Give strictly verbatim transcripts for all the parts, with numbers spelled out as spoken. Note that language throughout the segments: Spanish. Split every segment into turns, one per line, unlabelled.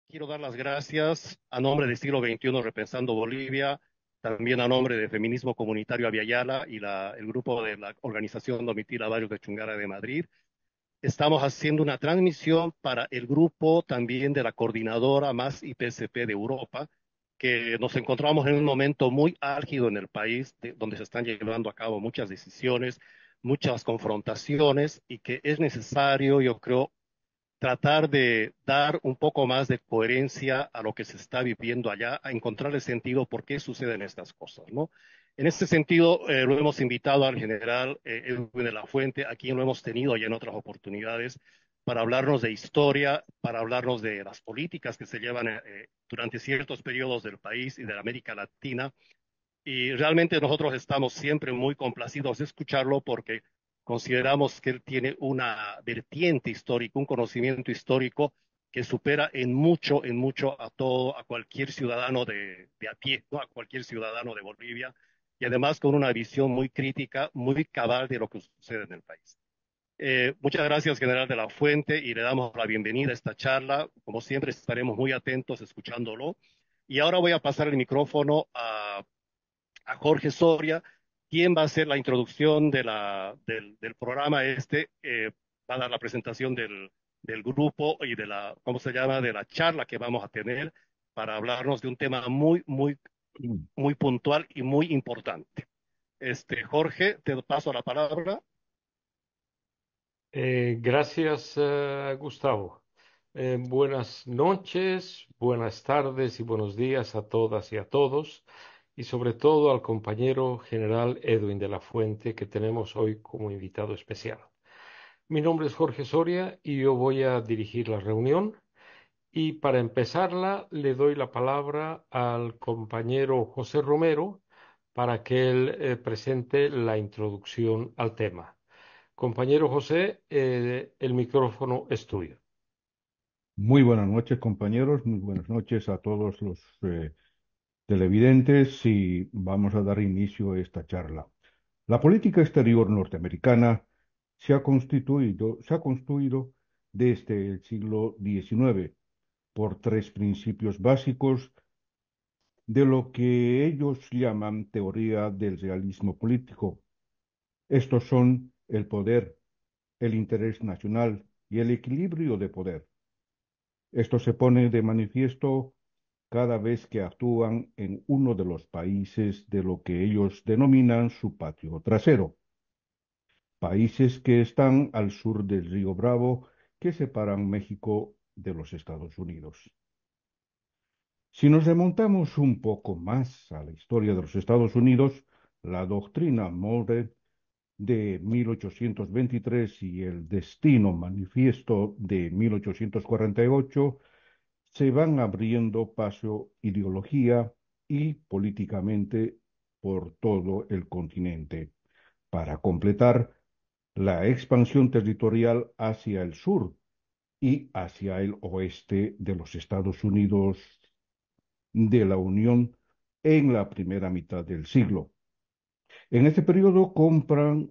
Quiero dar las gracias a nombre de Siglo veintiuno Repensando Bolivia, también a nombre de Feminismo Comunitario Aviala y la- el grupo de la organización Domitila Barrios de Chungara de Madrid. Estamos haciendo una transmisión para el grupo también de la coordinadora más I P C P de Europa, que nos encontramos en un momento muy álgido en el país, de- donde se están llevando a cabo muchas decisiones, muchas confrontaciones y que es necesario, yo creo, tratar de dar un poco más de coherencia a lo que se está viviendo allá, a encontrarle sentido por qué suceden estas cosas, ¿no? En este sentido, eh, lo hemos invitado al general eh, Edwin de la Fuente, a quien lo hemos tenido ya en otras oportunidades, para hablarnos de historia, para hablarnos de las políticas que se llevan eh, eh, durante ciertos periodos del país y de la América Latina, y realmente nosotros estamos siempre muy complacidos de escucharlo porque consideramos que él tiene una vertiente histórica, un conocimiento histórico que supera en mucho, en mucho a todo, a cualquier ciudadano de, de a pie, ¿no? A cualquier ciudadano de Bolivia, y además con una visión muy crítica, muy cabal de lo que sucede en el país. Eh, muchas gracias, General de la Fuente, y le damos la bienvenida a esta charla. Como siempre, estaremos muy atentos escuchándolo. Y ahora voy a pasar el micrófono a a Jorge Soria, quien va a hacer la introducción de la, del, del programa este, eh, va a dar la presentación del, del grupo y de la, ¿cómo se llama?, de la charla que vamos a tener para hablarnos de un tema muy, muy, muy puntual y muy importante. Este, Jorge, te paso la palabra.
Eh, gracias, eh, Gustavo. Eh, buenas noches, buenas tardes y buenos días a todas y a todos, y sobre todo al compañero general Edwin de la Fuente que tenemos hoy como invitado especial. Mi nombre es Jorge Soria y yo voy a dirigir la reunión. Y para empezarla, le doy la palabra al compañero José Romero para que él eh, presente la introducción al tema. Compañero José, eh, el micrófono es tuyo.
Muy buenas noches, compañeros. Muy buenas noches a todos los eh, televidentes y vamos a dar inicio a esta charla. La política exterior norteamericana se ha constituido, se ha construido desde el siglo diecinueve por tres principios básicos de lo que ellos llaman teoría del realismo político. Estos son el poder, el interés nacional y el equilibrio de poder. Esto se pone de manifiesto cada vez que actúan en uno de los países de lo que ellos denominan su patio trasero, países que están al sur del río Bravo que separan México de los Estados Unidos. Si nos remontamos un poco más a la historia de los Estados Unidos, la doctrina Monroe de mil ochocientos veintitrés y el Destino Manifiesto de mil ochocientos cuarenta y ocho se van abriendo paso ideología y políticamente por todo el continente para completar la expansión territorial hacia el sur y hacia el oeste de los Estados Unidos de la Unión en la primera mitad del siglo. En este periodo compran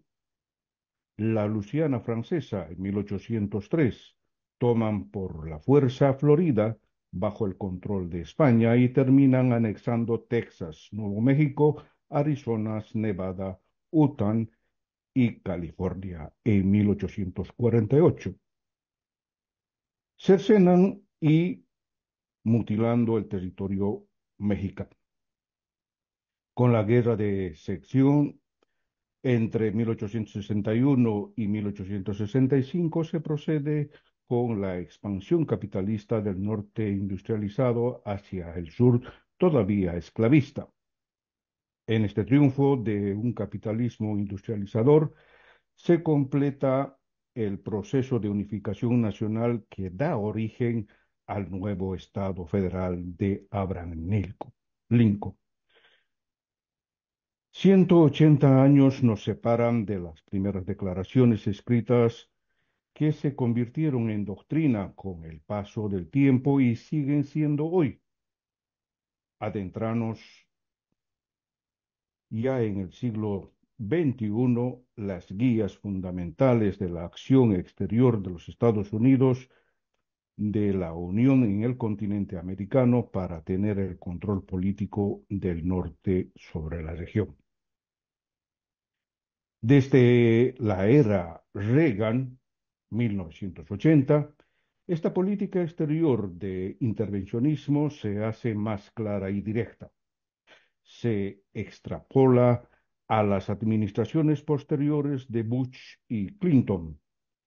la Luisiana francesa en mil ochocientos tres, toman por la fuerza Florida bajo el control de España y terminan anexando Texas, Nuevo México, Arizona, Nevada, Utah y California en mil ochocientos cuarenta y ocho. Cercenan y mutilando el territorio mexicano. Con la guerra de secesión entre mil ochocientos sesenta y uno y mil ochocientos sesenta y cinco se procede con la expansión capitalista del norte industrializado hacia el sur todavía esclavista. En este triunfo de un capitalismo industrializador se completa el proceso de unificación nacional que da origen al nuevo Estado federal de Abraham Lincoln. ciento ochenta años nos separan de las primeras declaraciones escritas que se convirtieron en doctrina con el paso del tiempo y siguen siendo hoy. Adentranos ya en el siglo veintiuno, las guías fundamentales de la acción exterior de los Estados Unidos de la Unión en el continente americano para tener el control político del norte sobre la región. Desde la era Reagan, mil novecientos ochenta, esta política exterior de intervencionismo se hace más clara y directa. Se extrapola a las administraciones posteriores de Bush y Clinton.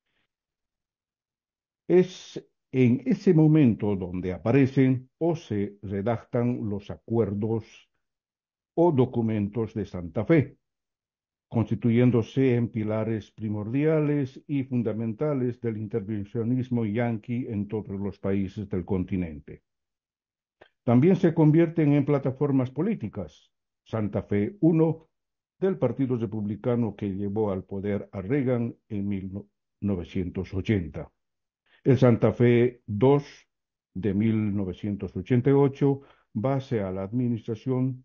Es en ese momento donde aparecen o se redactan los acuerdos o documentos de Santa Fe, constituyéndose en pilares primordiales y fundamentales del intervencionismo yanqui en todos los países del continente. También se convierten en plataformas políticas. Santa Fe uno del Partido Republicano que llevó al poder a Reagan en mil novecientos ochenta. El Santa Fe dos de mil novecientos ochenta y ocho, base a la administración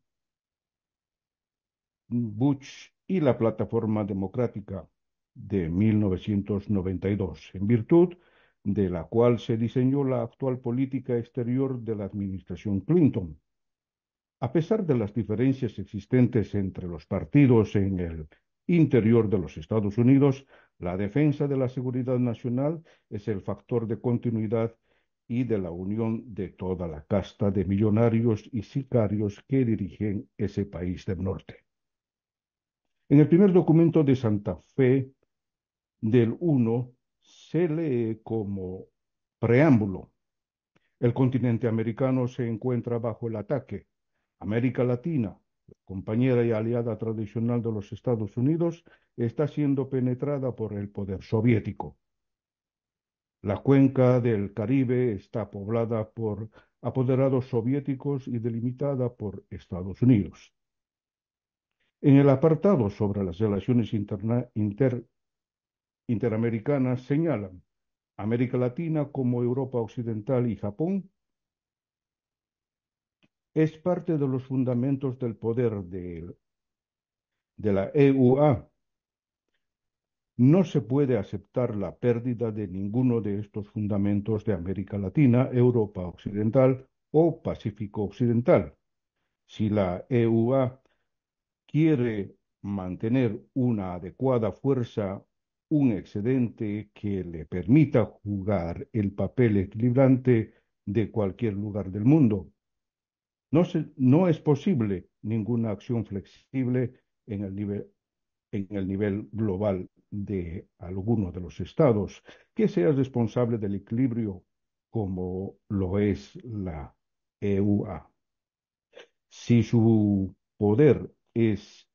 Bush, y la Plataforma Democrática de mil novecientos noventa y dos, en virtud de la cual se diseñó la actual política exterior de la administración Clinton. A pesar de las diferencias existentes entre los partidos en el interior de los Estados Unidos, la defensa de la seguridad nacional es el factor de continuidad y de la unión de toda la casta de millonarios y sicarios que dirigen ese país del norte. En el primer documento de Santa Fe del uno se lee como preámbulo: el continente americano se encuentra bajo el ataque. América Latina, compañera y aliada tradicional de los Estados Unidos, está siendo penetrada por el poder soviético. La cuenca del Caribe está poblada por apoderados soviéticos y delimitada por Estados Unidos. En el apartado sobre las relaciones interna, inter, interamericanas señalan América Latina como Europa Occidental y Japón es parte de los fundamentos del poder de, de la E U A. No se puede aceptar la pérdida de ninguno de estos fundamentos de América Latina, Europa Occidental o Pacífico Occidental. Si la E U A quiere mantener una adecuada fuerza, un excedente que le permita jugar el papel equilibrante de cualquier lugar del mundo, no, se, no es posible ninguna acción flexible en el nivel, en el nivel global de alguno de los estados que sea responsable del equilibrio como lo es la E U A. Si su poder es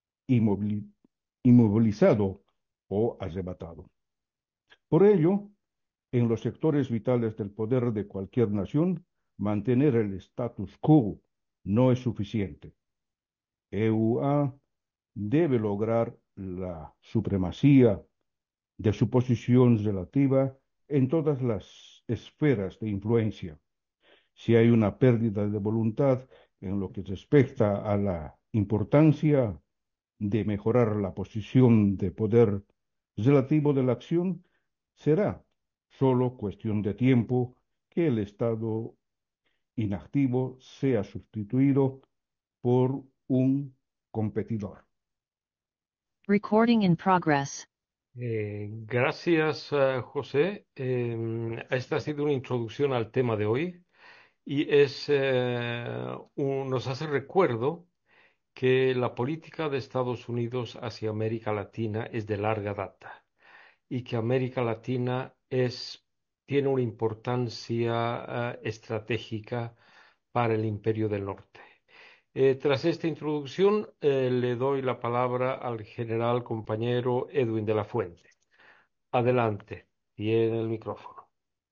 inmovilizado o arrebatado. Por ello, en los sectores vitales del poder de cualquier nación, mantener el status quo no es suficiente. E U A debe lograr la supremacía de su posición relativa en todas las esferas de influencia. Si hay una pérdida de voluntad en lo que respecta a la importancia de mejorar la posición de poder relativo de la acción, será solo cuestión de tiempo que el Estado inactivo sea sustituido por un competidor.
Recording in progress.
Eh, gracias, eh, José. Eh, esta ha sido una introducción al tema de hoy y es, eh, un- nos hace recuerdo que la política de Estados Unidos hacia América Latina es de larga data y que América Latina es, tiene una importancia, eh, estratégica para el Imperio del Norte. Eh, tras esta introducción, eh, le doy la palabra al general compañero Edwin de la Fuente. Adelante, tiene el micrófono.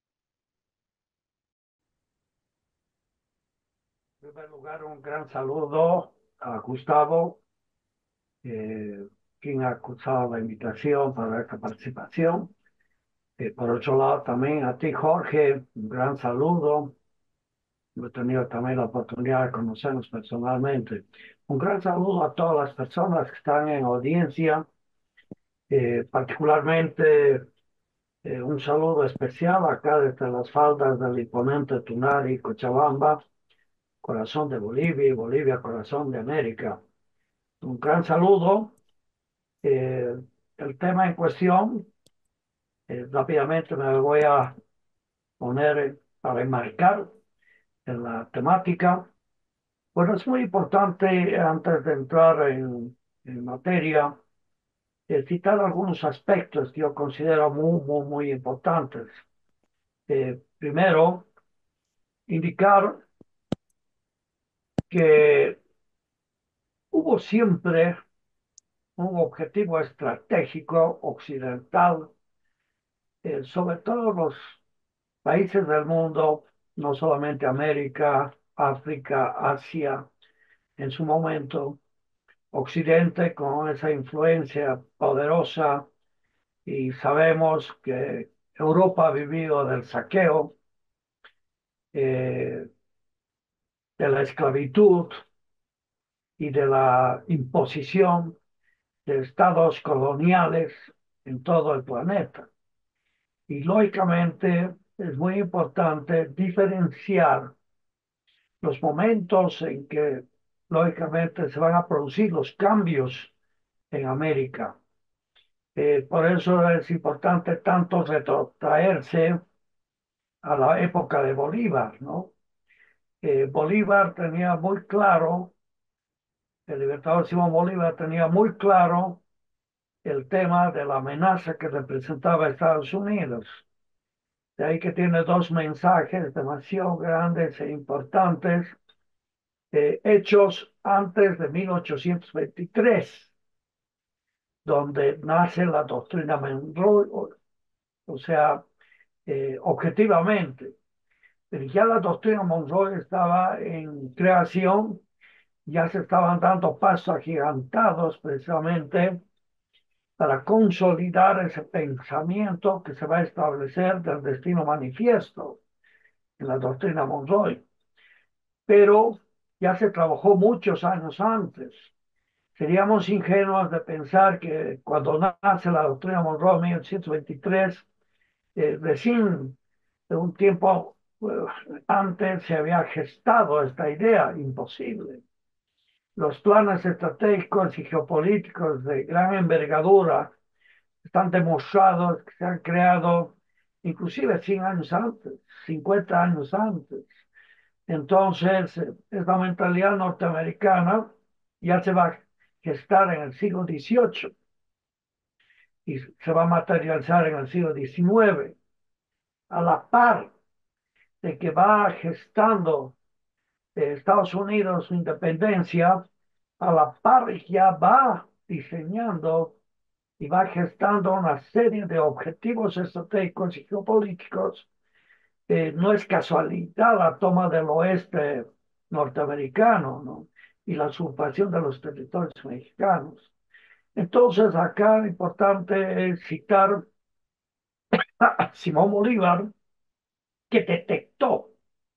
En primer lugar, un gran saludo a Gustavo, eh, quien ha acusado la invitación para esta participación. Eh, por otro lado, también a ti, Jorge, un gran saludo. He tenido también la oportunidad de conocernos personalmente. Un gran saludo a todas las personas que están en audiencia, eh, particularmente Eh, un saludo especial acá desde las faldas del imponente Tunari, Cochabamba, corazón de Bolivia y Bolivia, corazón de América. Un gran saludo. Eh, el tema en cuestión, eh, rápidamente me voy a poner para enmarcar en la temática. Bueno, es muy importante, antes de entrar en, en materia, eh, citar algunos aspectos que yo considero muy, muy, muy importantes. Eh, primero, indicar que hubo siempre un objetivo estratégico occidental, eh, sobre todo los países del mundo, no solamente América, África, Asia, en su momento, Occidente con esa influencia poderosa, y sabemos que Europa ha vivido del saqueo, eh, de la esclavitud y de la imposición de estados coloniales en todo el planeta. Y lógicamente es muy importante diferenciar los momentos en que lógicamente se van a producir los cambios en América. Eh, por eso es importante tanto retrotraerse a la época de Bolívar, ¿no? Eh, Bolívar tenía muy claro, el libertador Simón Bolívar tenía muy claro el tema de la amenaza que representaba Estados Unidos. De ahí que tiene dos mensajes demasiado grandes e importantes, eh, hechos antes de mil ochocientos veintitrés, donde nace la doctrina Monroe, o, o sea, eh, objetivamente. Pero ya la doctrina Monroe estaba en creación, ya se estaban dando pasos agigantados precisamente para consolidar ese pensamiento que se va a establecer del destino manifiesto en la doctrina Monroe. Pero ya se trabajó muchos años antes. Seríamos ingenuos de pensar que cuando nace la doctrina Monroe en mil ochocientos veintitrés, eh, recién de un tiempo eh, antes se había gestado esta idea. Imposible. Los planes estratégicos y geopolíticos de gran envergadura están demostrados que se han creado inclusive cien años antes, cincuenta años antes. Entonces, eh, esta mentalidad norteamericana ya se va a gestar en el siglo dieciocho y se va a materializar en el siglo diecinueve, a la par de que va gestando eh, Estados Unidos su independencia, a la par ya va diseñando y va gestando una serie de objetivos estratégicos y geopolíticos. Eh, no es casualidad la toma del oeste norteamericano, ¿no? Y la usurpación de los territorios mexicanos. Entonces, acá lo importante es citar a Simón Bolívar, que detectó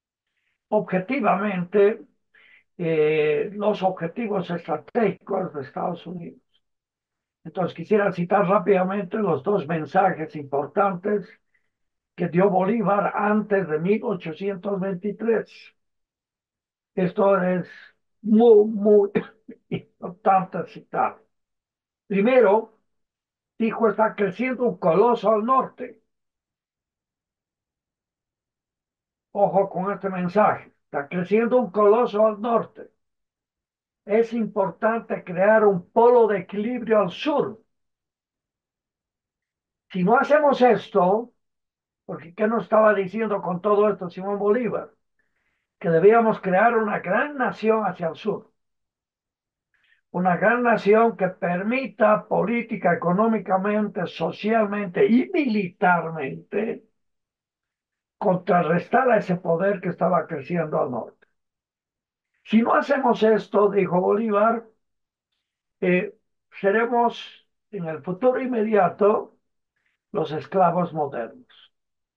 objetivamente eh, los objetivos estratégicos de Estados Unidos. Entonces, quisiera citar rápidamente los dos mensajes importantes que dio Bolívar antes de mil ochocientos veintitrés. Esto es muy, muy importante citar. Primero, dijo, está creciendo un coloso al norte. Ojo con este mensaje. Está creciendo un coloso al norte. Es importante crear un polo de equilibrio al sur. Si no hacemos esto, porque ¿qué nos estaba diciendo con todo esto Simón Bolívar? Que debíamos crear una gran nación hacia el sur. Una gran nación que permita política, económicamente, socialmente y militarmente contrarrestar a ese poder que estaba creciendo al norte. Si no hacemos esto, dijo Bolívar, eh, seremos en el futuro inmediato los esclavos modernos.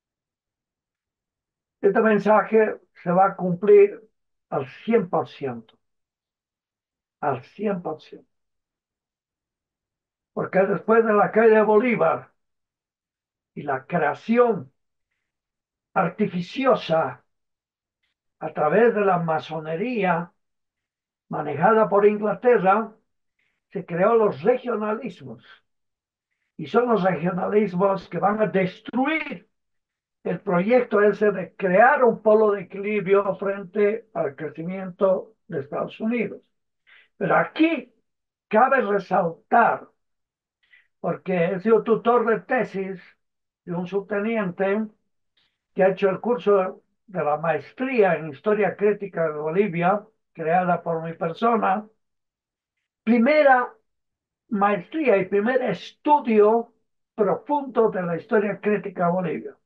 Este mensaje se va a cumplir al cien por ciento, al cien por ciento. Porque después de la caída de Bolívar, y la creación artificiosa a través de la masonería manejada por Inglaterra, se creó los regionalismos. Y son los regionalismos que van a destruir el proyecto ese de crear un polo de equilibrio frente al crecimiento de Estados Unidos. Pero aquí cabe resaltar, porque he sido tutor de tesis de un subteniente que ha hecho el curso de la maestría en Historia Crítica de Bolivia, creada por mi persona, primera maestría y primer estudio profundo de la historia crítica de Bolivia.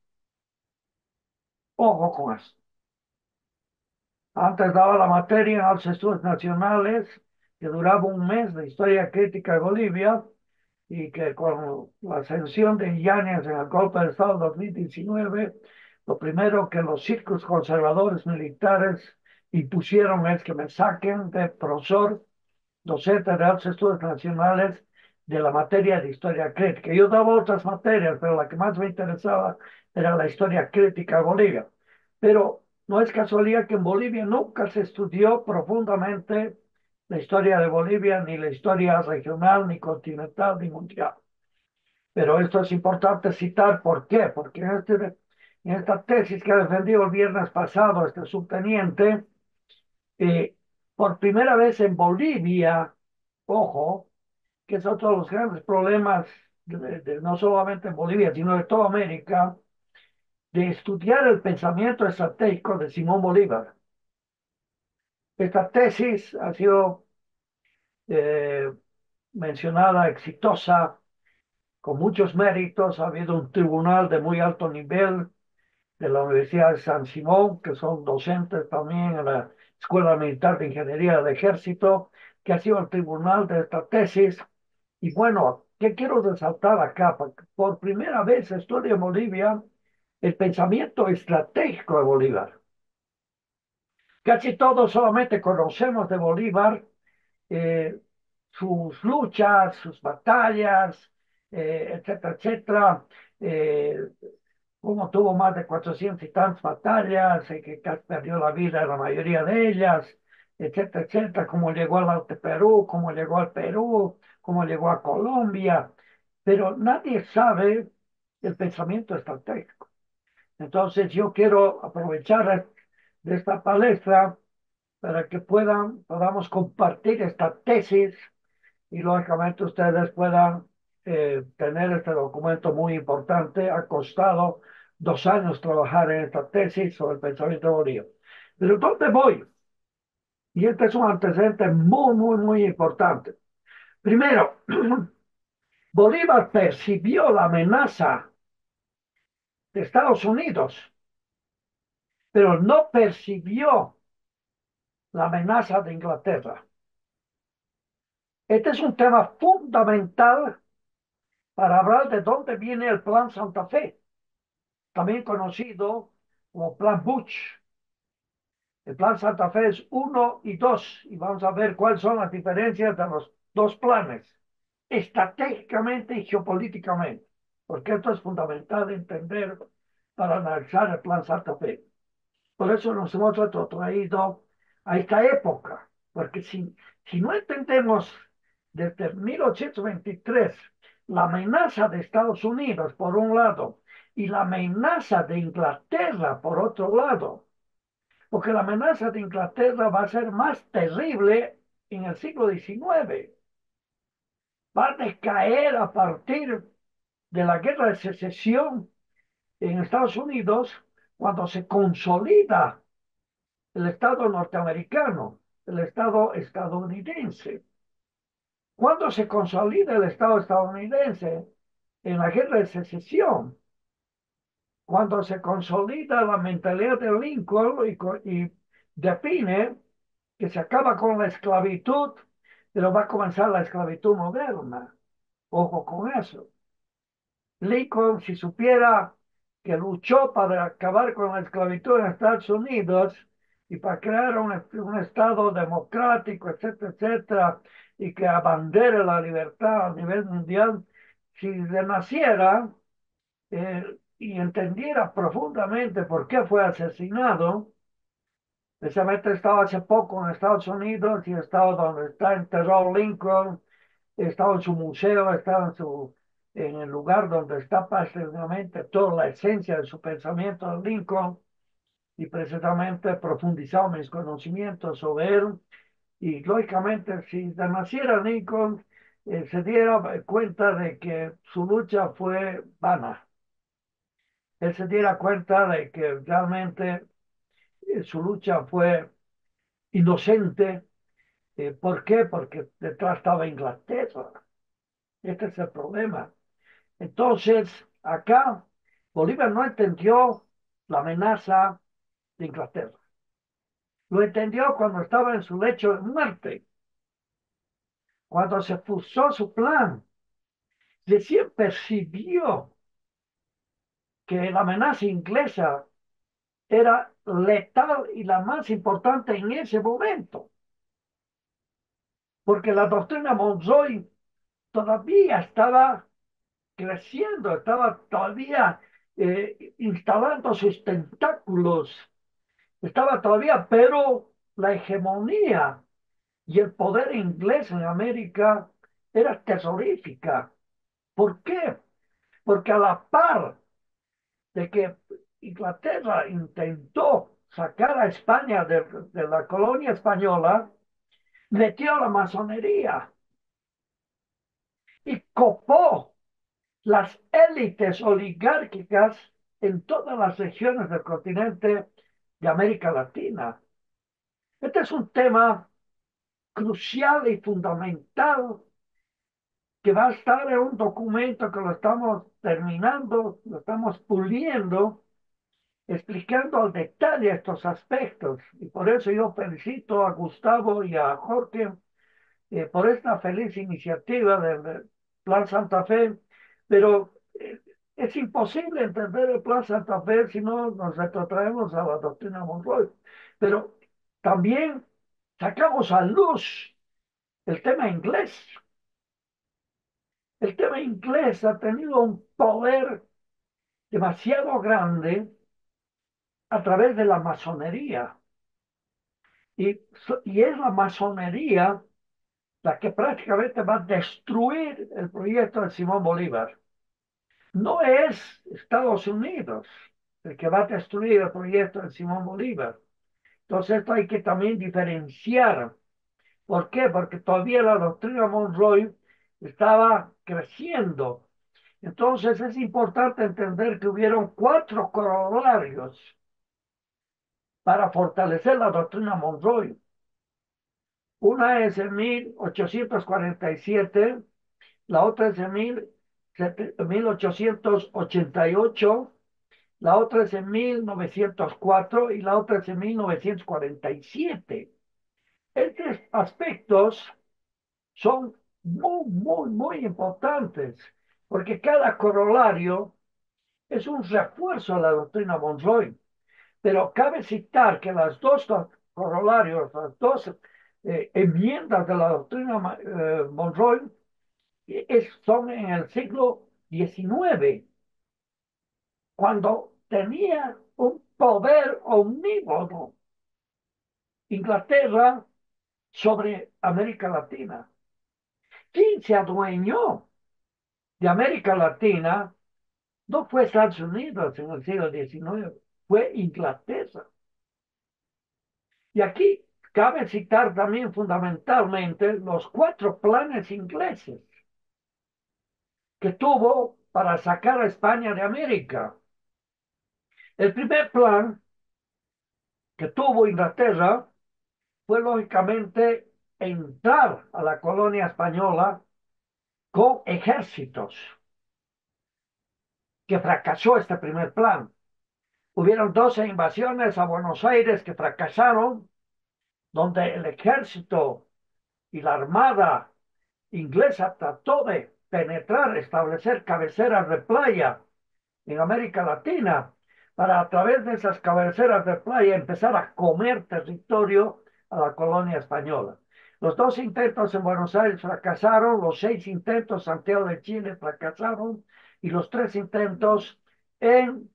Ojo con eso. Antes daba la materia en los estudios nacionales, que duraba un mes de historia crítica de Bolivia, y que con la ascensión de Yáñez en el golpe de Estado de dos mil diecinueve, lo primero que los círculos conservadores militares impusieron es que me saquen de profesor docente de altos estudios nacionales de la materia de historia crítica. Yo daba otras materias, pero la que más me interesaba era la historia crítica de Bolivia. Pero no es casualidad que en Bolivia nunca se estudió profundamente la historia de Bolivia, ni la historia regional, ni continental, ni mundial. Pero esto es importante citar. ¿Por qué? Porque en, este, en esta tesis que defendió el viernes pasado este subteniente, eh, por primera vez en Bolivia, ojo, que es otro de los grandes problemas de, de, no solamente en Bolivia, sino de toda América, de estudiar el pensamiento estratégico de Simón Bolívar. Esta tesis ha sido eh, mencionada, exitosa, con muchos méritos. Ha habido un tribunal de muy alto nivel de la Universidad de San Simón, que son docentes también en la Escuela Militar de Ingeniería del Ejército, que ha sido el tribunal de esta tesis. Y bueno, ¿qué quiero resaltar acá? Porque por primera vez estudio en Bolivia el pensamiento estratégico de Bolívar. Casi todos solamente conocemos de Bolívar eh, sus luchas, sus batallas, eh, etcétera, etcétera. Eh, Cómo tuvo más de cuatrocientas y tantas batallas, y que casi perdió la vida en la mayoría de ellas, etcétera, etcétera, cómo llegó al Alto Perú, cómo llegó al Perú, cómo llegó a Colombia, pero nadie sabe el pensamiento estratégico. Entonces yo quiero aprovechar de esta palestra para que puedan, podamos compartir esta tesis y lógicamente ustedes puedan eh, tener este documento muy importante. Ha costado dos años trabajar en esta tesis sobre el pensamiento de Bolívar. Pero ¿dónde voy? Y este es un antecedente muy, muy, muy importante. Primero, Bolívar percibió la amenaza de Estados Unidos, pero no percibió la amenaza de Inglaterra. Este es un tema fundamental para hablar de dónde viene el Plan Santa Fe, también conocido como Plan Butch. El Plan Santa Fe es uno y dos, y vamos a ver cuáles son las diferencias de los dos planes, estratégicamente y geopolíticamente, porque esto es fundamental de entender para analizar el Plan Santa Fe. Por eso nos hemos retrotraído a esta época, porque si, si no entendemos desde mil ochocientos veintitrés la amenaza de Estados Unidos por un lado y la amenaza de Inglaterra por otro lado, porque la amenaza de Inglaterra va a ser más terrible en el siglo diecinueve, va a decaer a partir de la guerra de secesión en Estados Unidos cuando se consolida el Estado norteamericano, el Estado estadounidense. Cuando se consolida el Estado estadounidense en la guerra de secesión, cuando se consolida la mentalidad de Lincoln y, y define que se acaba con la esclavitud, pero va a comenzar la esclavitud moderna. Ojo con eso. Lincoln, si supiera que luchó para acabar con la esclavitud en Estados Unidos y para crear un, un Estado democrático, etcétera, etcétera, y que abandere la libertad a nivel mundial, si renaciera, eh, y entendiera profundamente por qué fue asesinado. Precisamente estaba hace poco en Estados Unidos y he estado donde está enterrado Lincoln, he estado en su museo, he estado en, su, en el lugar donde está prácticamente toda la esencia de su pensamiento de Lincoln y precisamente he profundizado mis conocimientos sobre él. Y lógicamente, si de naciera Lincoln, eh, se diera cuenta de que su lucha fue vana. Él se diera cuenta de que realmente eh, su lucha fue inocente. Eh, ¿por qué? Porque detrás estaba Inglaterra. Este es el problema. Entonces, acá Bolívar no entendió la amenaza de Inglaterra. Lo entendió cuando estaba en su lecho de muerte, cuando se puso su plan. Recién percibió que la amenaza inglesa era letal y la más importante en ese momento, porque la doctrina Monroe todavía estaba creciendo, estaba todavía eh, instalando sus tentáculos, estaba todavía, pero la hegemonía y el poder inglés en América era terrorífica. ¿Por qué? Porque a la par de que Inglaterra intentó sacar a España de, de la colonia española, metió la masonería y copó las élites oligárquicas en todas las regiones del continente de América Latina. Este es un tema crucial y fundamental que va a estar en un documento que lo estamos terminando, lo estamos puliendo, explicando al detalle estos aspectos. Y por eso yo felicito a Gustavo y a Jorge eh, por esta feliz iniciativa del Plan Santa Fe, pero eh, es imposible entender el Plan Santa Fe si no nos retrotraemos a la doctrina Monroe. Pero también sacamos a luz el tema inglés. El tema inglés ha tenido un poder demasiado grande a través de la masonería. Y, y es la masonería la que prácticamente va a destruir el proyecto de Simón Bolívar. No es Estados Unidos el que va a destruir el proyecto de Simón Bolívar. Entonces esto hay que también diferenciar. ¿Por qué? Porque todavía la doctrina Monroe estaba creciendo. Entonces es importante entender que hubieron cuatro corolarios para fortalecer la doctrina Monroe. Una es en mil ochocientos cuarenta y siete, la otra es en mil ochocientos ochenta y ocho, la otra es en mil novecientos cuatro y la otra es en mil novecientos cuarenta y siete. Estos aspectos son muy, muy, muy importantes, porque cada corolario es un refuerzo a la doctrina Monroe. Pero cabe citar que las dos corolarios, las dos eh, enmiendas de la doctrina eh, Monroe es, son en el siglo diecinueve, cuando tenía un poder omnímodo Inglaterra sobre América Latina. ¿Quién se adueñó de América Latina? No fue Estados Unidos en el siglo diecinueve, fue Inglaterra. Y aquí cabe citar también fundamentalmente los cuatro planes ingleses que tuvo para sacar a España de América. El primer plan que tuvo Inglaterra fue lógicamente entrar a la colonia española con ejércitos, que fracasó este primer plan. Hubieron doce invasiones a Buenos Aires que fracasaron, donde el ejército y la armada inglesa trató de penetrar, establecer cabeceras de playa en América Latina, para a través de esas cabeceras de playa empezar a comer territorio a la colonia española. Los dos intentos en Buenos Aires fracasaron, los seis intentos en Santiago de Chile fracasaron, y los tres intentos en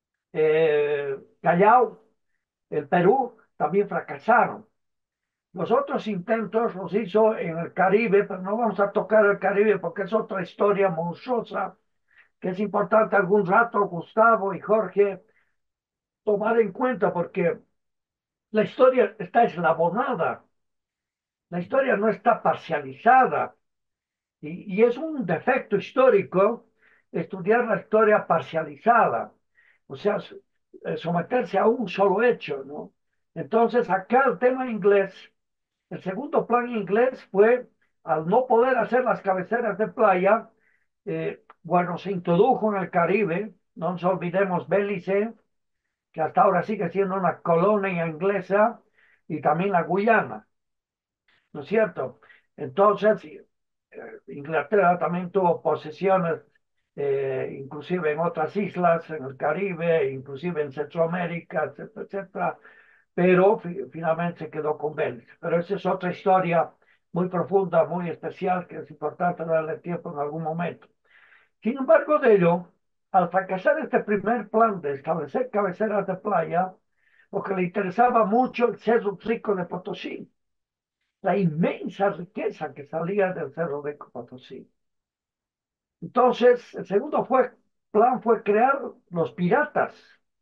eh, Callao, el Perú, también fracasaron. Los otros intentos los hizo en el Caribe, pero no vamos a tocar el Caribe porque es otra historia monstruosa que es importante algún rato, Gustavo y Jorge, tomar en cuenta porque la historia está eslabonada, la historia no está parcializada y, y es un defecto histórico estudiar la historia parcializada, o sea, eh, someterse a un solo hecho, ¿no? Entonces, acá el tema inglés, el segundo plan inglés fue, al no poder hacer las cabeceras de playa, eh, bueno, se introdujo en el Caribe, no nos olvidemos Belice, que hasta ahora sigue siendo una colonia inglesa, y también la Guyana, ¿no es cierto? Entonces, eh, Inglaterra también tuvo posesiones, eh, inclusive en otras islas, en el Caribe, inclusive en Centroamérica, etcétera, etcétera, pero fi- finalmente se quedó con Belice. Pero esa es otra historia muy profunda, muy especial, que es importante darle tiempo en algún momento. Sin embargo, de ello, al fracasar este primer plan de establecer cabeceras de playa, lo que le interesaba mucho el Cerro Rico de Potosí, la inmensa riqueza que salía del Cerro Rico de Potosí. Entonces, el segundo fue, plan fue crear los piratas.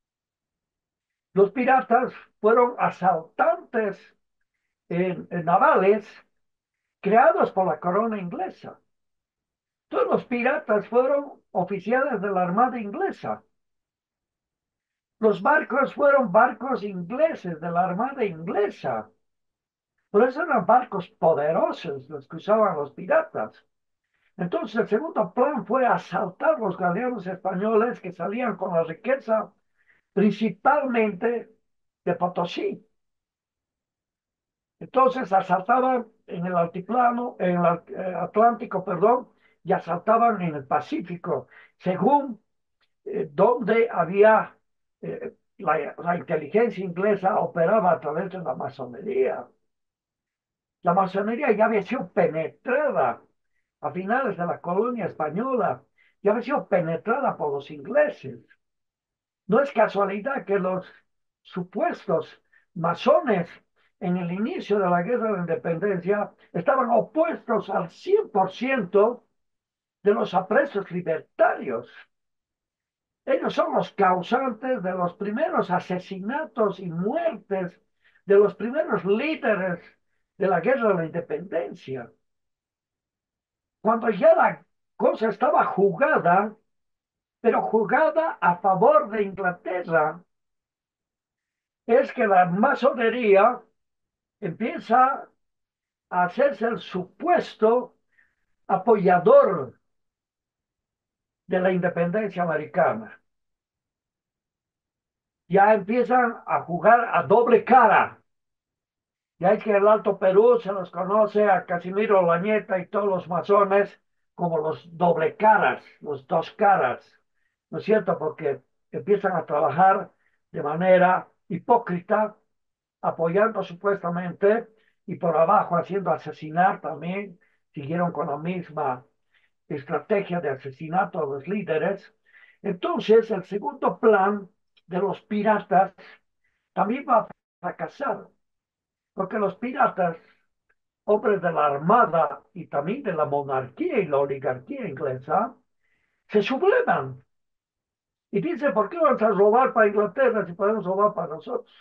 Los piratas fueron asaltantes en, en navales creados por la corona inglesa. Todos los piratas fueron oficiales de la Armada inglesa. Los barcos fueron barcos ingleses de la Armada inglesa. Por eso eran barcos poderosos los que usaban los piratas. Entonces el segundo plan fue asaltar los galeones españoles que salían con la riqueza principalmente de Potosí. Entonces asaltaban en el altiplano, en el eh, Atlántico, perdón, y asaltaban en el Pacífico, según eh, donde había eh, la, la inteligencia inglesa operaba a través de la masonería. La masonería ya había sido penetrada a finales de la colonia española, ya había sido penetrada por los ingleses. No es casualidad que los supuestos masones en el inicio de la guerra de la independencia estaban opuestos al cien por ciento de los apresos libertarios. Ellos son los causantes de los primeros asesinatos y muertes de los primeros líderes de la guerra de la independencia. Cuando ya la cosa estaba jugada, pero jugada a favor de Inglaterra, es que la masonería empieza a hacerse el supuesto apoyador de la independencia americana. Ya empiezan a jugar a doble cara. Ya es que en el Alto Perú se los conoce a Casimiro Lañeta y todos los masones como los doble caras, los dos caras, ¿no es cierto? Porque empiezan a trabajar de manera hipócrita, apoyando supuestamente y por abajo haciendo asesinar también, siguieron con la misma estrategia de asesinato a los líderes. Entonces, el segundo plan de los piratas también va a fracasar, porque los piratas, hombres de la armada y también de la monarquía y la oligarquía inglesa, se sublevan y dicen, ¿por qué vamos a robar para Inglaterra si podemos robar para nosotros?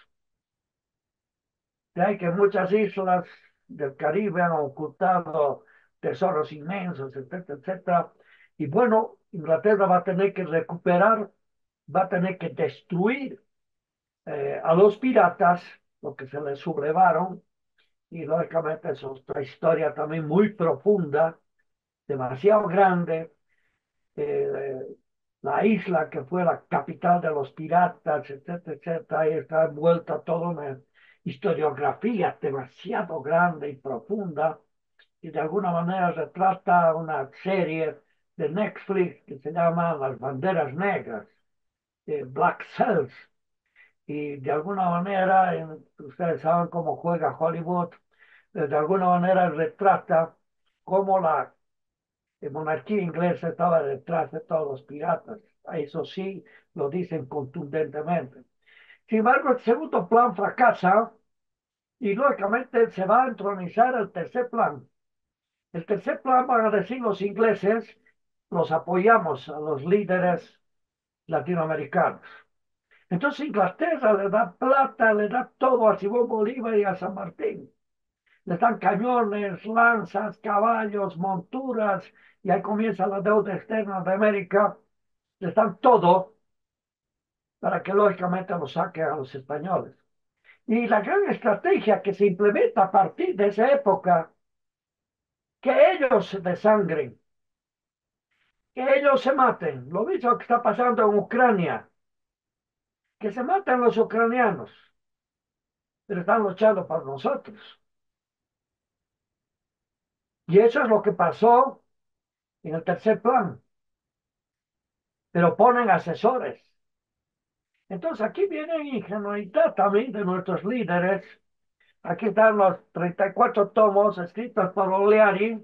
De ahí que muchas islas del Caribe han ocultado tesoros inmensos, etcétera, etcétera. Y bueno, Inglaterra va a tener que recuperar, va a tener que destruir eh, a los piratas, lo que se les sublevaron, y lógicamente es otra historia también muy profunda, demasiado grande. Eh, la isla que fue la capital de los piratas, etcétera, etcétera, y está envuelta toda una historiografía demasiado grande y profunda, y de alguna manera retrata una serie de Netflix que se llama Las Banderas Negras, eh, Black Cells, y de alguna manera, en- ustedes saben cómo juega Hollywood, eh, de alguna manera retrata cómo la La monarquía inglesa estaba detrás de todos los piratas. Eso sí, lo dicen contundentemente. Sin embargo, el segundo plan fracasa y lógicamente se va a entronizar el tercer plan. El tercer plan van a decir los ingleses, los apoyamos a los líderes latinoamericanos. Entonces Inglaterra le da plata, le da todo a Simón Bolívar y a San Martín. Les dan cañones, lanzas, caballos, monturas, y ahí comienza la deuda externa de América. Les dan todo para que lógicamente lo saquen a los españoles. Y la gran estrategia que se implementa a partir de esa época, que ellos se desangren, que ellos se maten. Lo mismo que está pasando en Ucrania, que se matan los ucranianos, pero están luchando por nosotros. Y eso es lo que pasó en el tercer plan, pero ponen asesores. Entonces aquí viene ingenuidad también de nuestros líderes. Aquí están los treinta y cuatro tomos escritos por Oleari,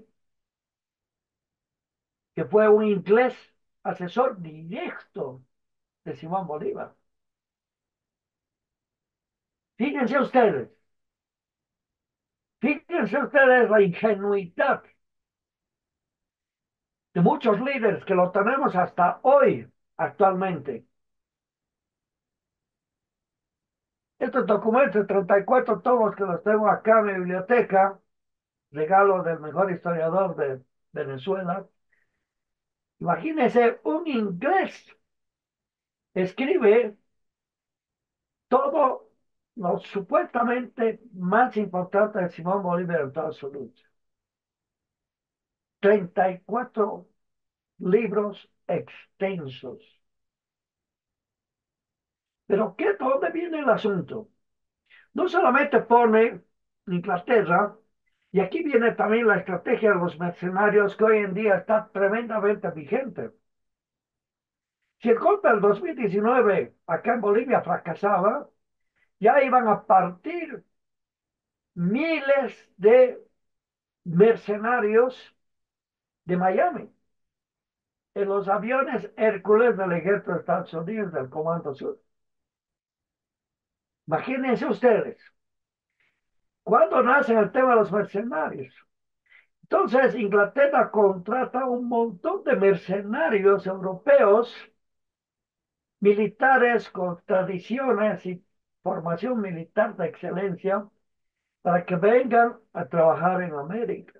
que fue un inglés asesor directo de Simón Bolívar. Fíjense ustedes, fíjense ustedes la ingenuidad de muchos líderes que lo tenemos hasta hoy, actualmente. Estos documentos, treinta y cuatro tomos que los tengo acá en mi biblioteca, regalo del mejor historiador de Venezuela. Imagínense, un inglés escribe todo lo supuestamente más importante de Simón Bolívar en toda su lucha. treinta y cuatro libros extensos. Pero ¿qué, ¿dónde viene el asunto? No solamente pone Inglaterra, y aquí viene también la estrategia de los mercenarios que hoy en día está tremendamente vigente. Si el golpe del dos mil diecinueve acá en Bolivia fracasaba, ya iban a partir miles de mercenarios de Miami en los aviones Hércules del ejército de Estados Unidos del Comando Sur. Imagínense ustedes, ¿cuándo nace el tema de los mercenarios? Entonces Inglaterra contrata un montón de mercenarios europeos, militares con tradiciones y formación militar de excelencia, para que vengan a trabajar en América.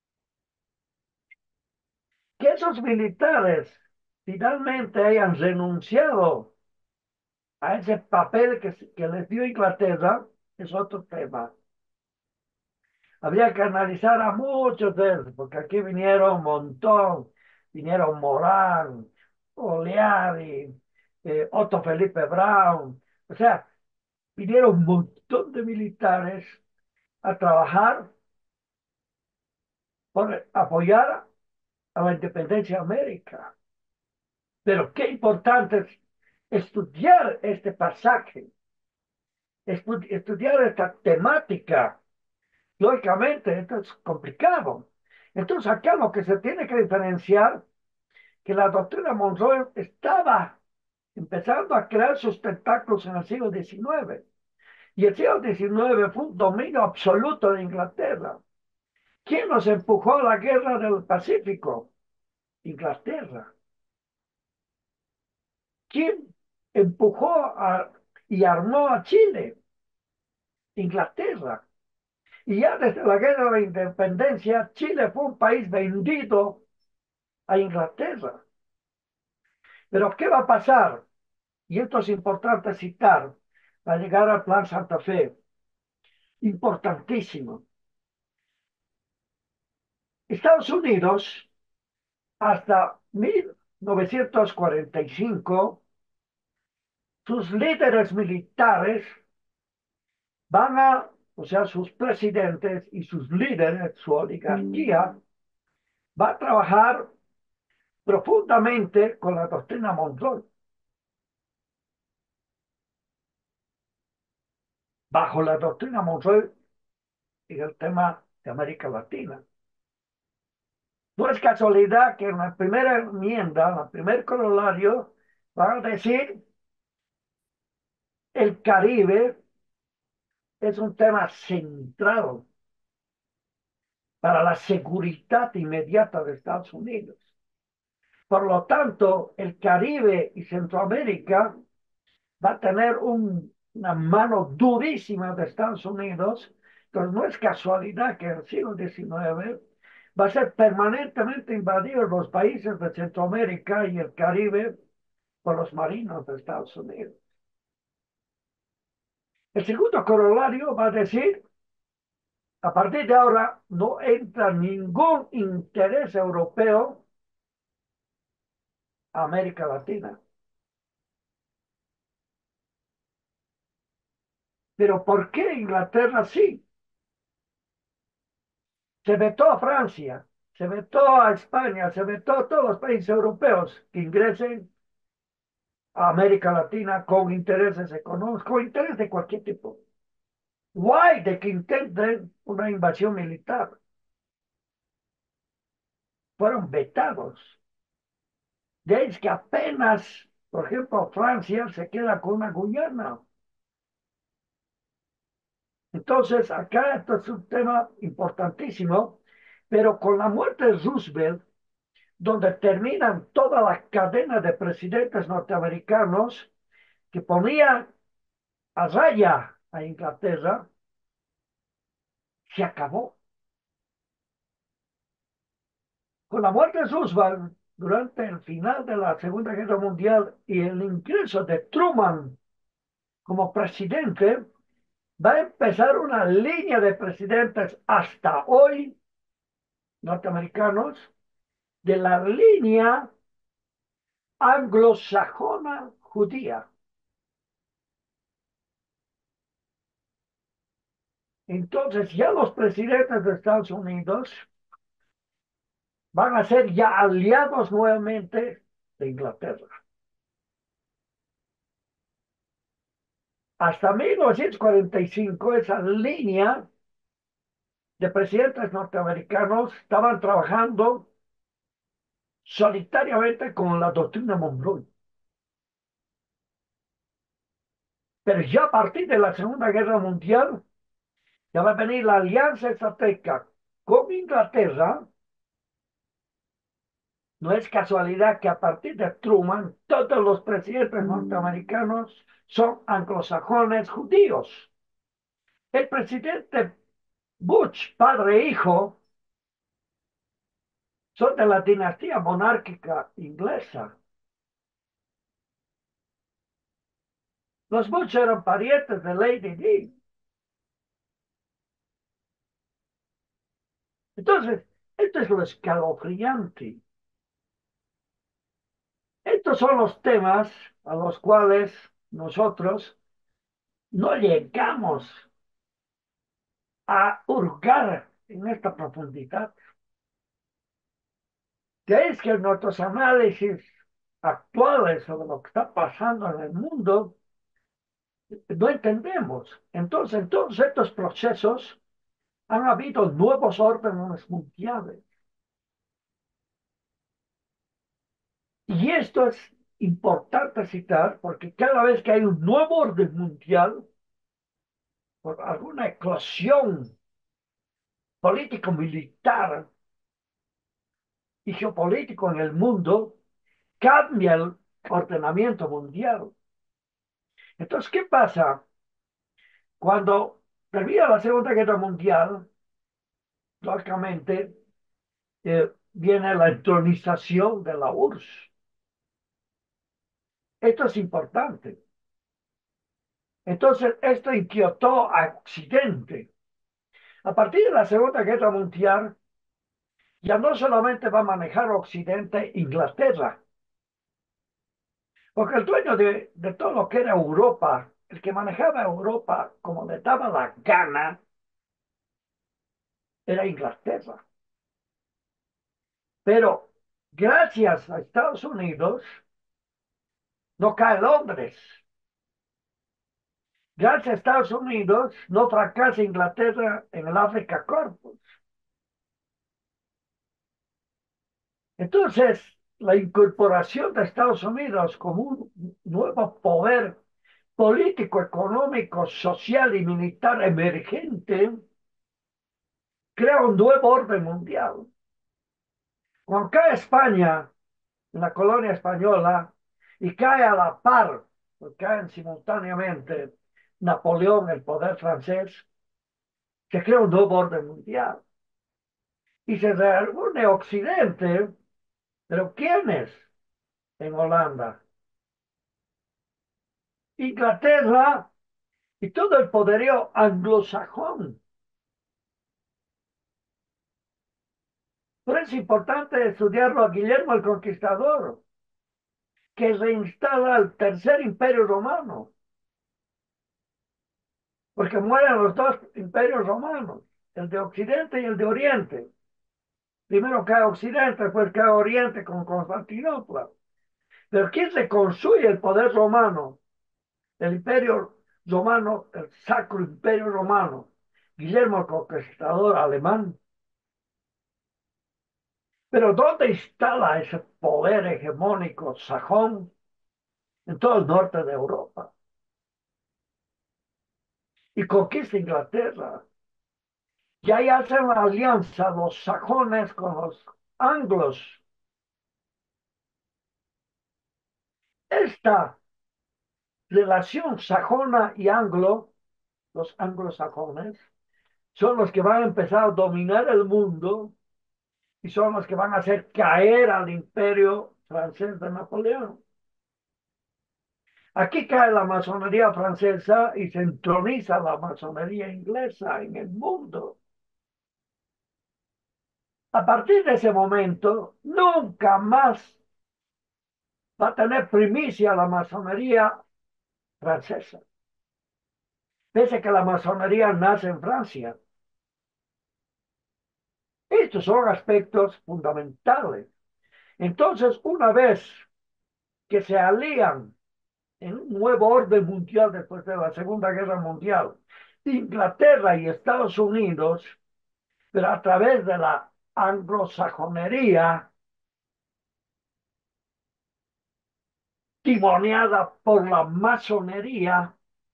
Que esos militares finalmente hayan renunciado a ese papel que, que les dio Inglaterra es otro tema. Habría que analizar a muchos de ellos, porque aquí vinieron un montón, vinieron Morán, Oleari, eh, Otto Felipe Brown, o sea, vinieron un montón de militares a trabajar por apoyar a la independencia de América. Pero qué importante es estudiar este pasaje, estudiar esta temática. Lógicamente, esto es complicado. Entonces, acá lo que se tiene que diferenciar, que la doctrina Monroe estaba empezando a crear sus tentáculos en el siglo diecinueve. Y el siglo diecinueve fue un dominio absoluto de Inglaterra. ¿Quién nos empujó a la guerra del Pacífico? Inglaterra. ¿Quién empujó a, y armó a Chile? Inglaterra. Y ya desde la guerra de la independencia, Chile fue un país vendido a Inglaterra. Pero ¿qué va a pasar? Y esto es importante citar para llegar al Plan Santa Fe. Importantísimo. Estados Unidos, hasta mil novecientos cuarenta y cinco, sus líderes militares van a, o sea, sus presidentes y sus líderes, su oligarquía, va a trabajar profundamente con la doctrina Monroe, bajo la doctrina Monroe y el tema de América Latina. No es casualidad que en la primera enmienda, en el primer corolario, van a decir el Caribe es un tema central para la seguridad inmediata de Estados Unidos. Por lo tanto, el Caribe y Centroamérica va a tener un, una mano durísima de Estados Unidos. Entonces, no es casualidad que en el siglo diecinueve va a ser permanentemente invadido los países de Centroamérica y el Caribe por los marinos de Estados Unidos. El segundo corolario va a decir, a partir de ahora no entra ningún interés europeo a América Latina. Pero ¿por qué Inglaterra sí? Se vetó a Francia, se vetó a España, se vetó a todos los países europeos que ingresen a América Latina con intereses económicos, con intereses de cualquier tipo. Guay de que intenten una invasión militar. Fueron vetados. De ahí es que apenas, por ejemplo, Francia se queda con una Guyana. Entonces, acá esto es un tema importantísimo, pero con la muerte de Roosevelt, donde terminan toda la cadena de presidentes norteamericanos que ponían a raya a Inglaterra, se acabó. Con la muerte de Roosevelt, durante el final de la Segunda Guerra Mundial y el ingreso de Truman como presidente, va a empezar una línea de presidentes hasta hoy norteamericanos de la línea anglosajona judía. Entonces ya los presidentes de Estados Unidos van a ser ya aliados nuevamente de Inglaterra. Hasta mil novecientos cuarenta y cinco esa línea de presidentes norteamericanos estaban trabajando solitariamente con la doctrina Monroe. Pero ya a partir de la Segunda Guerra Mundial, ya va a venir la alianza estratégica con Inglaterra. No es casualidad que a partir de Truman, todos los presidentes norteamericanos son anglosajones judíos. El presidente Bush, padre e hijo, son de la dinastía monárquica inglesa. Los Bush eran parientes de Lady Di. Entonces, esto es lo escalofriante. Estos son los temas a los cuales nosotros no llegamos a hurgar en esta profundidad. Que es que nuestros análisis actuales sobre lo que está pasando en el mundo no entendemos. Entonces, en todos estos procesos han habido nuevos órdenes mundiales. Y esto es importante citar porque cada vez que hay un nuevo orden mundial, por alguna eclosión político-militar y geopolítico en el mundo, cambia el ordenamiento mundial. Entonces, ¿qué pasa? Cuando termina la Segunda Guerra Mundial, lógicamente, eh, viene la entronización de la U R S S. Esto es importante. Entonces, esto inquietó a Occidente. A partir de la Segunda Guerra Mundial, ya no solamente va a manejar Occidente Inglaterra, porque el dueño de, de todo lo que era Europa, el que manejaba Europa como le daba la gana, era Inglaterra. Pero gracias a Estados Unidos, no cae Londres. Gracias a Estados Unidos, no fracasa Inglaterra en el Africa Corpus. Entonces, la incorporación de Estados Unidos como un nuevo poder político, económico, social y militar emergente crea un nuevo orden mundial. Cuando cae España en la colonia española y cae a la par, pues caen simultáneamente Napoleón, el poder francés, se crea un nuevo orden mundial. Y se reúne Occidente, pero ¿quiénes en Holanda? Inglaterra y todo el poderío anglosajón. Pero es importante estudiarlo a Guillermo el Conquistador, que reinstala el tercer imperio romano, porque mueren los dos imperios romanos, el de Occidente y el de Oriente. Primero cae Occidente, después cae Oriente con Constantinopla. Pero ¿quién reconstruye el poder romano? El imperio romano, el sacro imperio romano. Guillermo el Conquistador alemán. Pero ¿dónde instala ese poder hegemónico sajón? En todo el norte de Europa. Y conquista Inglaterra. Y ahí hacen la alianza los sajones con los anglos. Esta relación sajona y anglo, los anglosajones, son los que van a empezar a dominar el mundo y son los que van a hacer caer al imperio francés de Napoleón. Aquí cae la masonería francesa y se entroniza la masonería inglesa en el mundo. A partir de ese momento, nunca más va a tener primicia la masonería francesa. Pese a que la masonería nace en Francia. Estos son aspectos fundamentales. Entonces, una vez que se alían en un nuevo orden mundial después de la Segunda Guerra Mundial, Inglaterra y Estados Unidos, pero a través de la anglosajonería, timoneada por la masonería,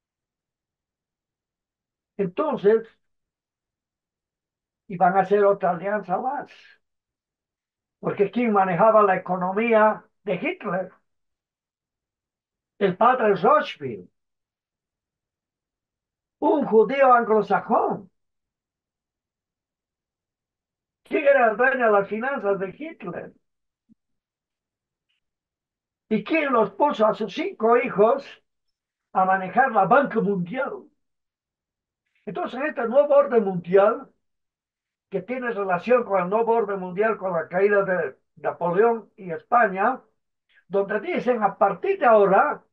entonces iban a hacer otra alianza más. Porque ¿quién manejaba la economía de Hitler? El padre Rothschild, un judío anglosajón. ¿Quién era el dueño de las finanzas de Hitler? ¿Y quién los puso a sus cinco hijos a manejar la banca mundial? Entonces, este nuevo orden mundial, que tiene relación con el nuevo orden mundial, con la caída de Napoleón y España, donde dicen a partir de ahora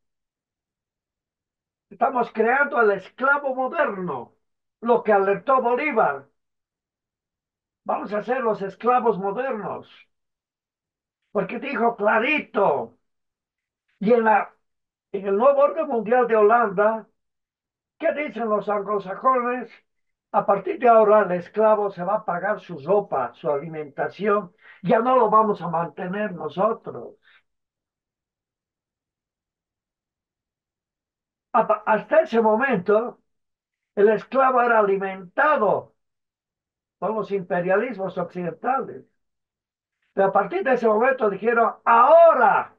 estamos creando el esclavo moderno, lo que alertó Bolívar. Vamos a ser los esclavos modernos, porque dijo clarito, y en, la, en el nuevo orden mundial de Holanda, ¿qué dicen los anglosajones? A partir de ahora el esclavo se va a pagar su ropa, su alimentación, ya no lo vamos a mantener nosotros. Hasta ese momento, el esclavo era alimentado por los imperialismos occidentales. Pero a partir de ese momento dijeron, ahora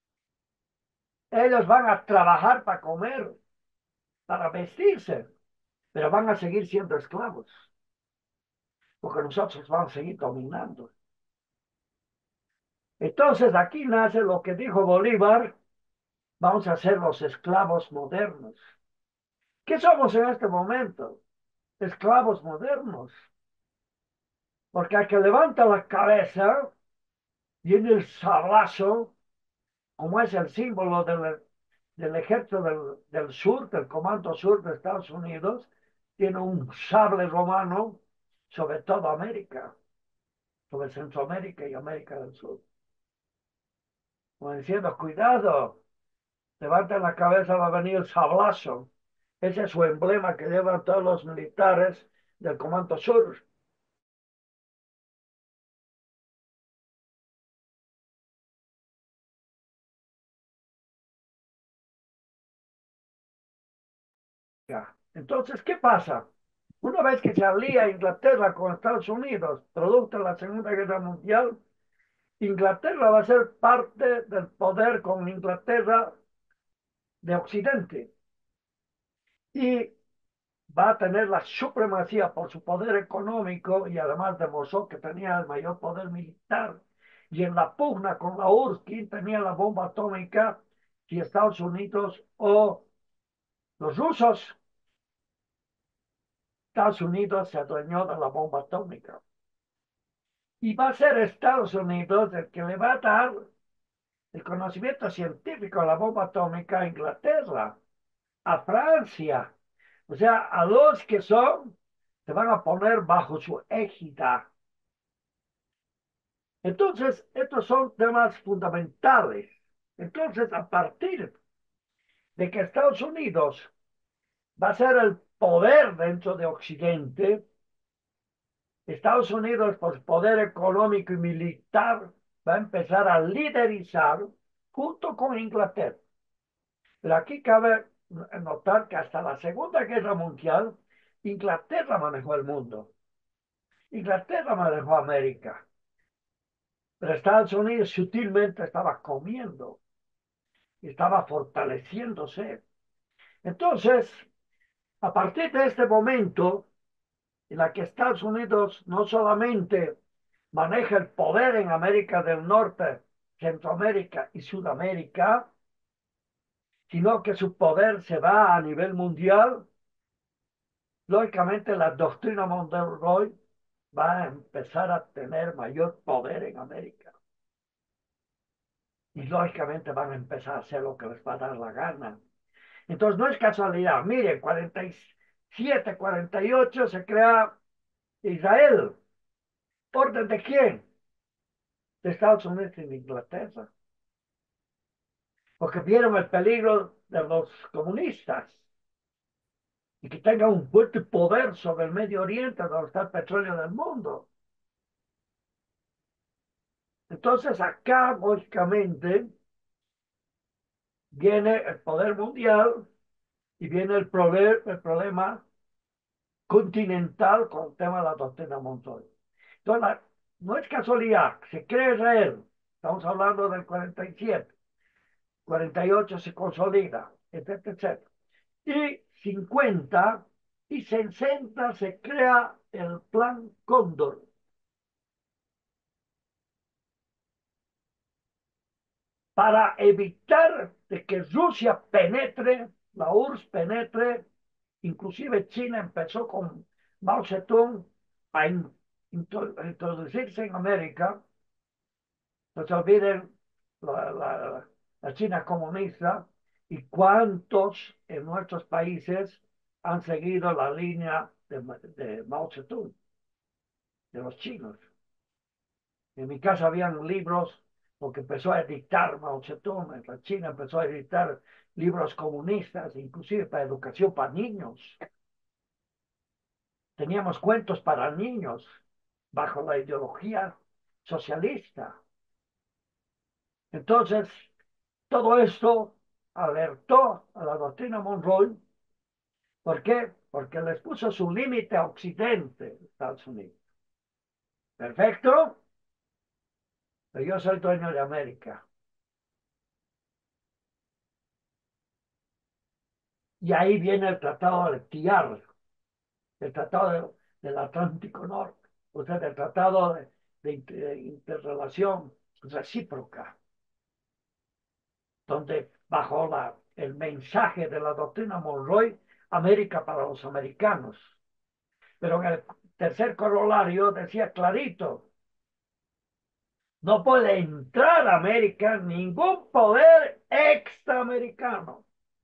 ellos van a trabajar para comer, para vestirse, pero van a seguir siendo esclavos, porque nosotros vamos a seguir dominando. Entonces aquí nace lo que dijo Bolívar, vamos a ser los esclavos modernos. ¿Qué somos en este momento? Esclavos modernos. Porque al que levanta la cabeza, viene el sablazo, como es el símbolo del, del ejército del, del sur, del Comando Sur de Estados Unidos, tiene un sable romano sobre toda América, sobre Centroamérica y América del Sur. Como diciendo, cuidado, levanten la cabeza, va a venir el sablazo. Ese es su emblema que llevan todos los militares del Comando Sur. Ya. Entonces, ¿qué pasa? Una vez que se alía Inglaterra con Estados Unidos, producto de la Segunda Guerra Mundial, Inglaterra va a ser parte del poder con Inglaterra de Occidente y va a tener la supremacía por su poder económico y además demostró que tenía el mayor poder militar. Y en la pugna con la U R S S, ¿quién tenía la bomba atómica? Si Estados Unidos o los rusos. Estados Unidos se adueñó de la bomba atómica. Y va a ser Estados Unidos el que le va a dar el conocimiento científico de la bomba atómica a Inglaterra, a Francia. O sea, a los que son, se van a poner bajo su égida. Entonces, estos son temas fundamentales. Entonces, a partir de que Estados Unidos va a ser el poder dentro de Occidente, Estados Unidos, por poder económico y militar, va a empezar a liderizar junto con Inglaterra. Pero aquí cabe notar que hasta la Segunda Guerra Mundial, Inglaterra manejó el mundo. Inglaterra manejó América. Pero Estados Unidos sutilmente estaba comiendo y estaba fortaleciéndose. Entonces, a partir de este momento, en la que Estados Unidos no solamente maneja el poder en América del Norte, Centroamérica y Sudamérica, sino que su poder se va a nivel mundial, lógicamente la doctrina Monroe va a empezar a tener mayor poder en América. Y lógicamente van a empezar a hacer lo que les va a dar la gana. Entonces no es casualidad. Miren, cuarenta y siete, cuarenta y ocho se crea Israel. ¿Orden de quién? De Estados Unidos y de Inglaterra. Porque vieron el peligro de los comunistas y que tengan un fuerte poder sobre el Medio Oriente, donde está el petróleo del mundo. Entonces acá, lógicamente, viene el poder mundial y viene el, proble el problema continental con el tema de la doctrina Monroe. Entonces, la, no es casualidad, se crea Israel, estamos hablando del cuarenta y siete, cuarenta y ocho se consolida, etcétera, etcétera. Y cincuenta y sesenta se crea el Plan Cóndor para evitar de que Rusia penetre, la U R S S penetre, inclusive China empezó con Mao Zedong a in, introducirse en América. No se olviden la, la, la China comunista y cuántos en nuestros países han seguido la línea de, de Mao Zedong, de los chinos. En mi casa habían libros, porque empezó a editar Mao Zedong, la China empezó a editar libros comunistas, inclusive para educación para niños. Teníamos cuentos para niños bajo la ideología socialista. Entonces, todo esto alertó a la doctrina Monroe. ¿Por qué? Porque les puso su límite a Occidente, Estados Unidos. Perfecto, pero yo soy dueño de América. Y ahí viene el tratado de Tiar, el tratado de, del Atlántico Norte, o sea, del tratado de, de, de interrelación recíproca, donde bajo la, el mensaje de la doctrina Monroe, América para los americanos. Pero en el tercer corolario decía clarito, no puede entrar a América ningún poder extraamericano.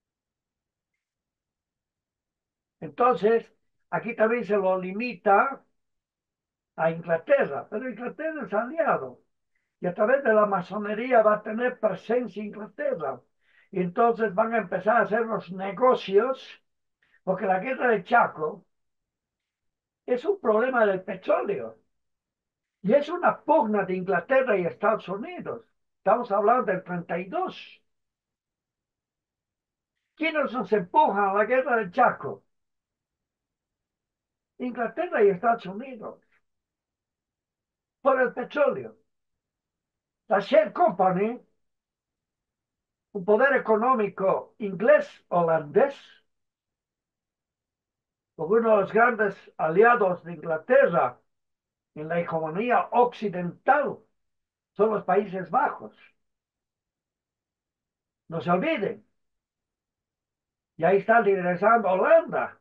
Entonces, aquí también se lo limita a Inglaterra, pero Inglaterra es aliado y a través de la masonería va a tener presencia Inglaterra. Y entonces van a empezar a hacer los negocios, porque la guerra de Chaco es un problema del petróleo y es una pugna de Inglaterra y Estados Unidos. Estamos hablando del treinta y dos. ¿Quiénes nos empujan a la guerra del Chaco? Inglaterra y Estados Unidos, por el petróleo. La Shell Company, un poder económico inglés-holandés, como uno de los grandes aliados de Inglaterra en la hegemonía occidental, son los Países Bajos. No se olviden. Y ahí está regresando Holanda.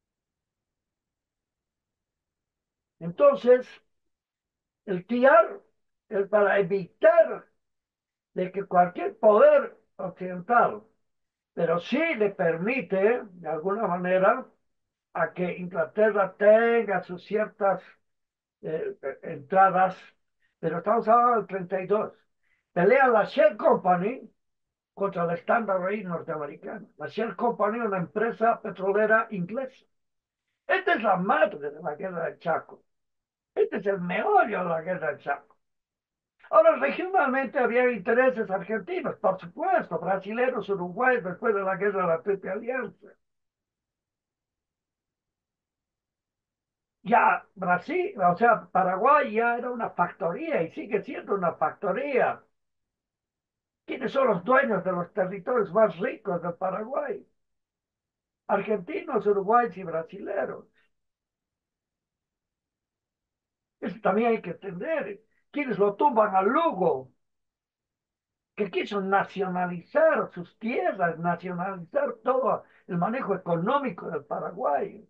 Entonces, el T R, el para evitar de que cualquier poder occidental, pero sí le permite, de alguna manera, a que Inglaterra tenga sus ciertas eh, entradas, pero estamos hablando del treinta y dos. Pelea la Shell Company contra la Standard Oil norteamericana. La Shell Company es una empresa petrolera inglesa. Esta es la madre de la guerra del Chaco. Este es el meollo de la guerra del Chaco. Ahora, regionalmente había intereses argentinos, por supuesto, brasileños, uruguayos, después de la guerra de la Triple Alianza. Ya Brasil, o sea, Paraguay ya era una factoría y sigue siendo una factoría. ¿Quiénes son los dueños de los territorios más ricos de Paraguay? Argentinos, uruguayos y brasileños. Eso también hay que entender. ¿Quiénes lo tumban al Lugo? Que quiso nacionalizar sus tierras, nacionalizar todo el manejo económico del Paraguay.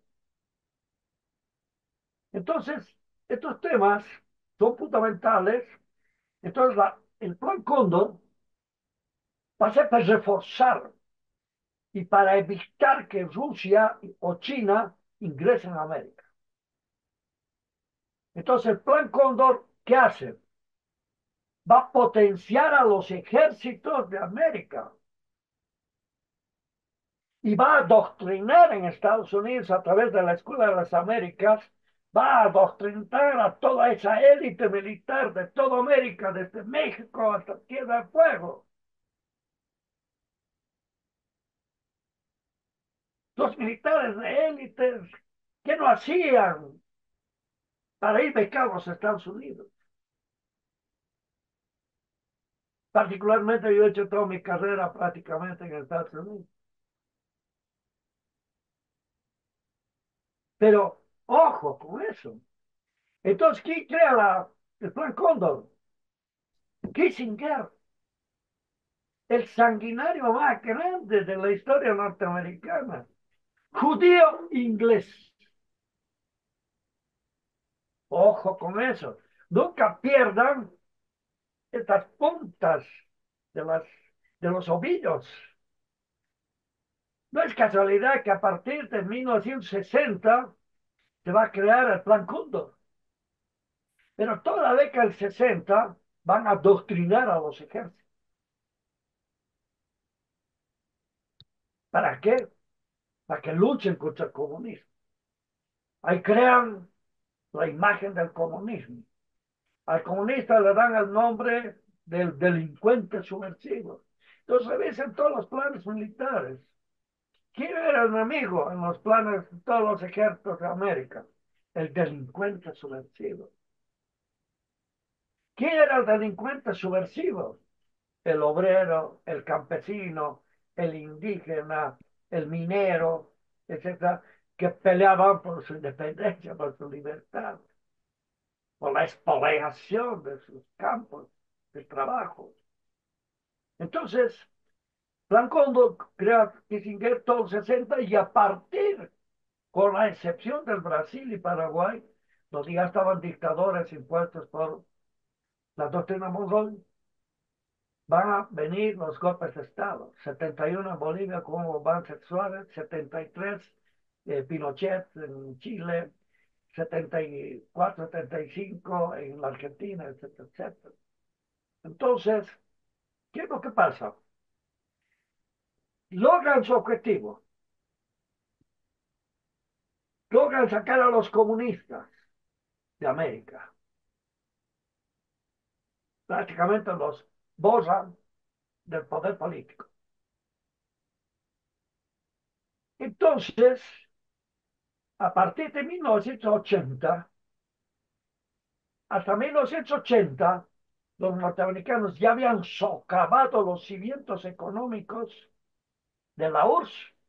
Entonces, estos temas son fundamentales. Entonces, la, el Plan Cóndor va a ser para reforzar y para evitar que Rusia o China ingresen a América. Entonces, el Plan Cóndor, ¿qué hace? Va a potenciar a los ejércitos de América y va a adoctrinar en Estados Unidos a través de la Escuela de las Américas, va a adoctrinar a toda esa élite militar de toda América, desde México hasta Tierra del Fuego. Los militares de élites que no hacían para ir becados a Estados Unidos. Particularmente yo he hecho toda mi carrera prácticamente en Estados Unidos. Pero ojo con eso. Entonces, ¿quién crea la, el Plan Cóndor? Kissinger, el sanguinario más grande de la historia norteamericana, judío inglés. Ojo con eso. Nunca pierdan estas puntas de, las, de los ovillos. No es casualidad que a partir de mil novecientos sesenta se va a crear el Plan Cóndor. Pero toda la década del sesenta van a adoctrinar a los ejércitos. ¿Para qué? Para que luchen contra el comunismo. Ahí crean la imagen del comunismo. Al comunista le dan el nombre del delincuente subversivo. Entonces revisen todos los planes militares. ¿Quién era el enemigo en los planes de todos los ejércitos de América? El delincuente subversivo. ¿Quién era el delincuente subversivo? El obrero, el campesino, el indígena, el minero, etcétera, que peleaban por su independencia, por su libertad, por la expoliación de sus campos de trabajo. Entonces, Plan Cóndor crea Kissinger todo el sesenta y a partir, con la excepción del Brasil y Paraguay, donde ya estaban dictadores impuestos por la doctrina Monroe, van a venir los golpes de Estado. setenta y uno en Bolivia con Bombán Sexuales, setenta y tres eh, Pinochet en Chile, setenta y cuatro, setenta y cinco en la Argentina, etcétera, etcétera. Entonces, ¿qué es lo que pasa? Logran su objetivo, logran sacar a los comunistas de América. Prácticamente los borran del poder político. Entonces, a partir de mil novecientos ochenta, hasta mil novecientos ochenta, los norteamericanos ya habían socavado los cimientos económicos de la U R S S.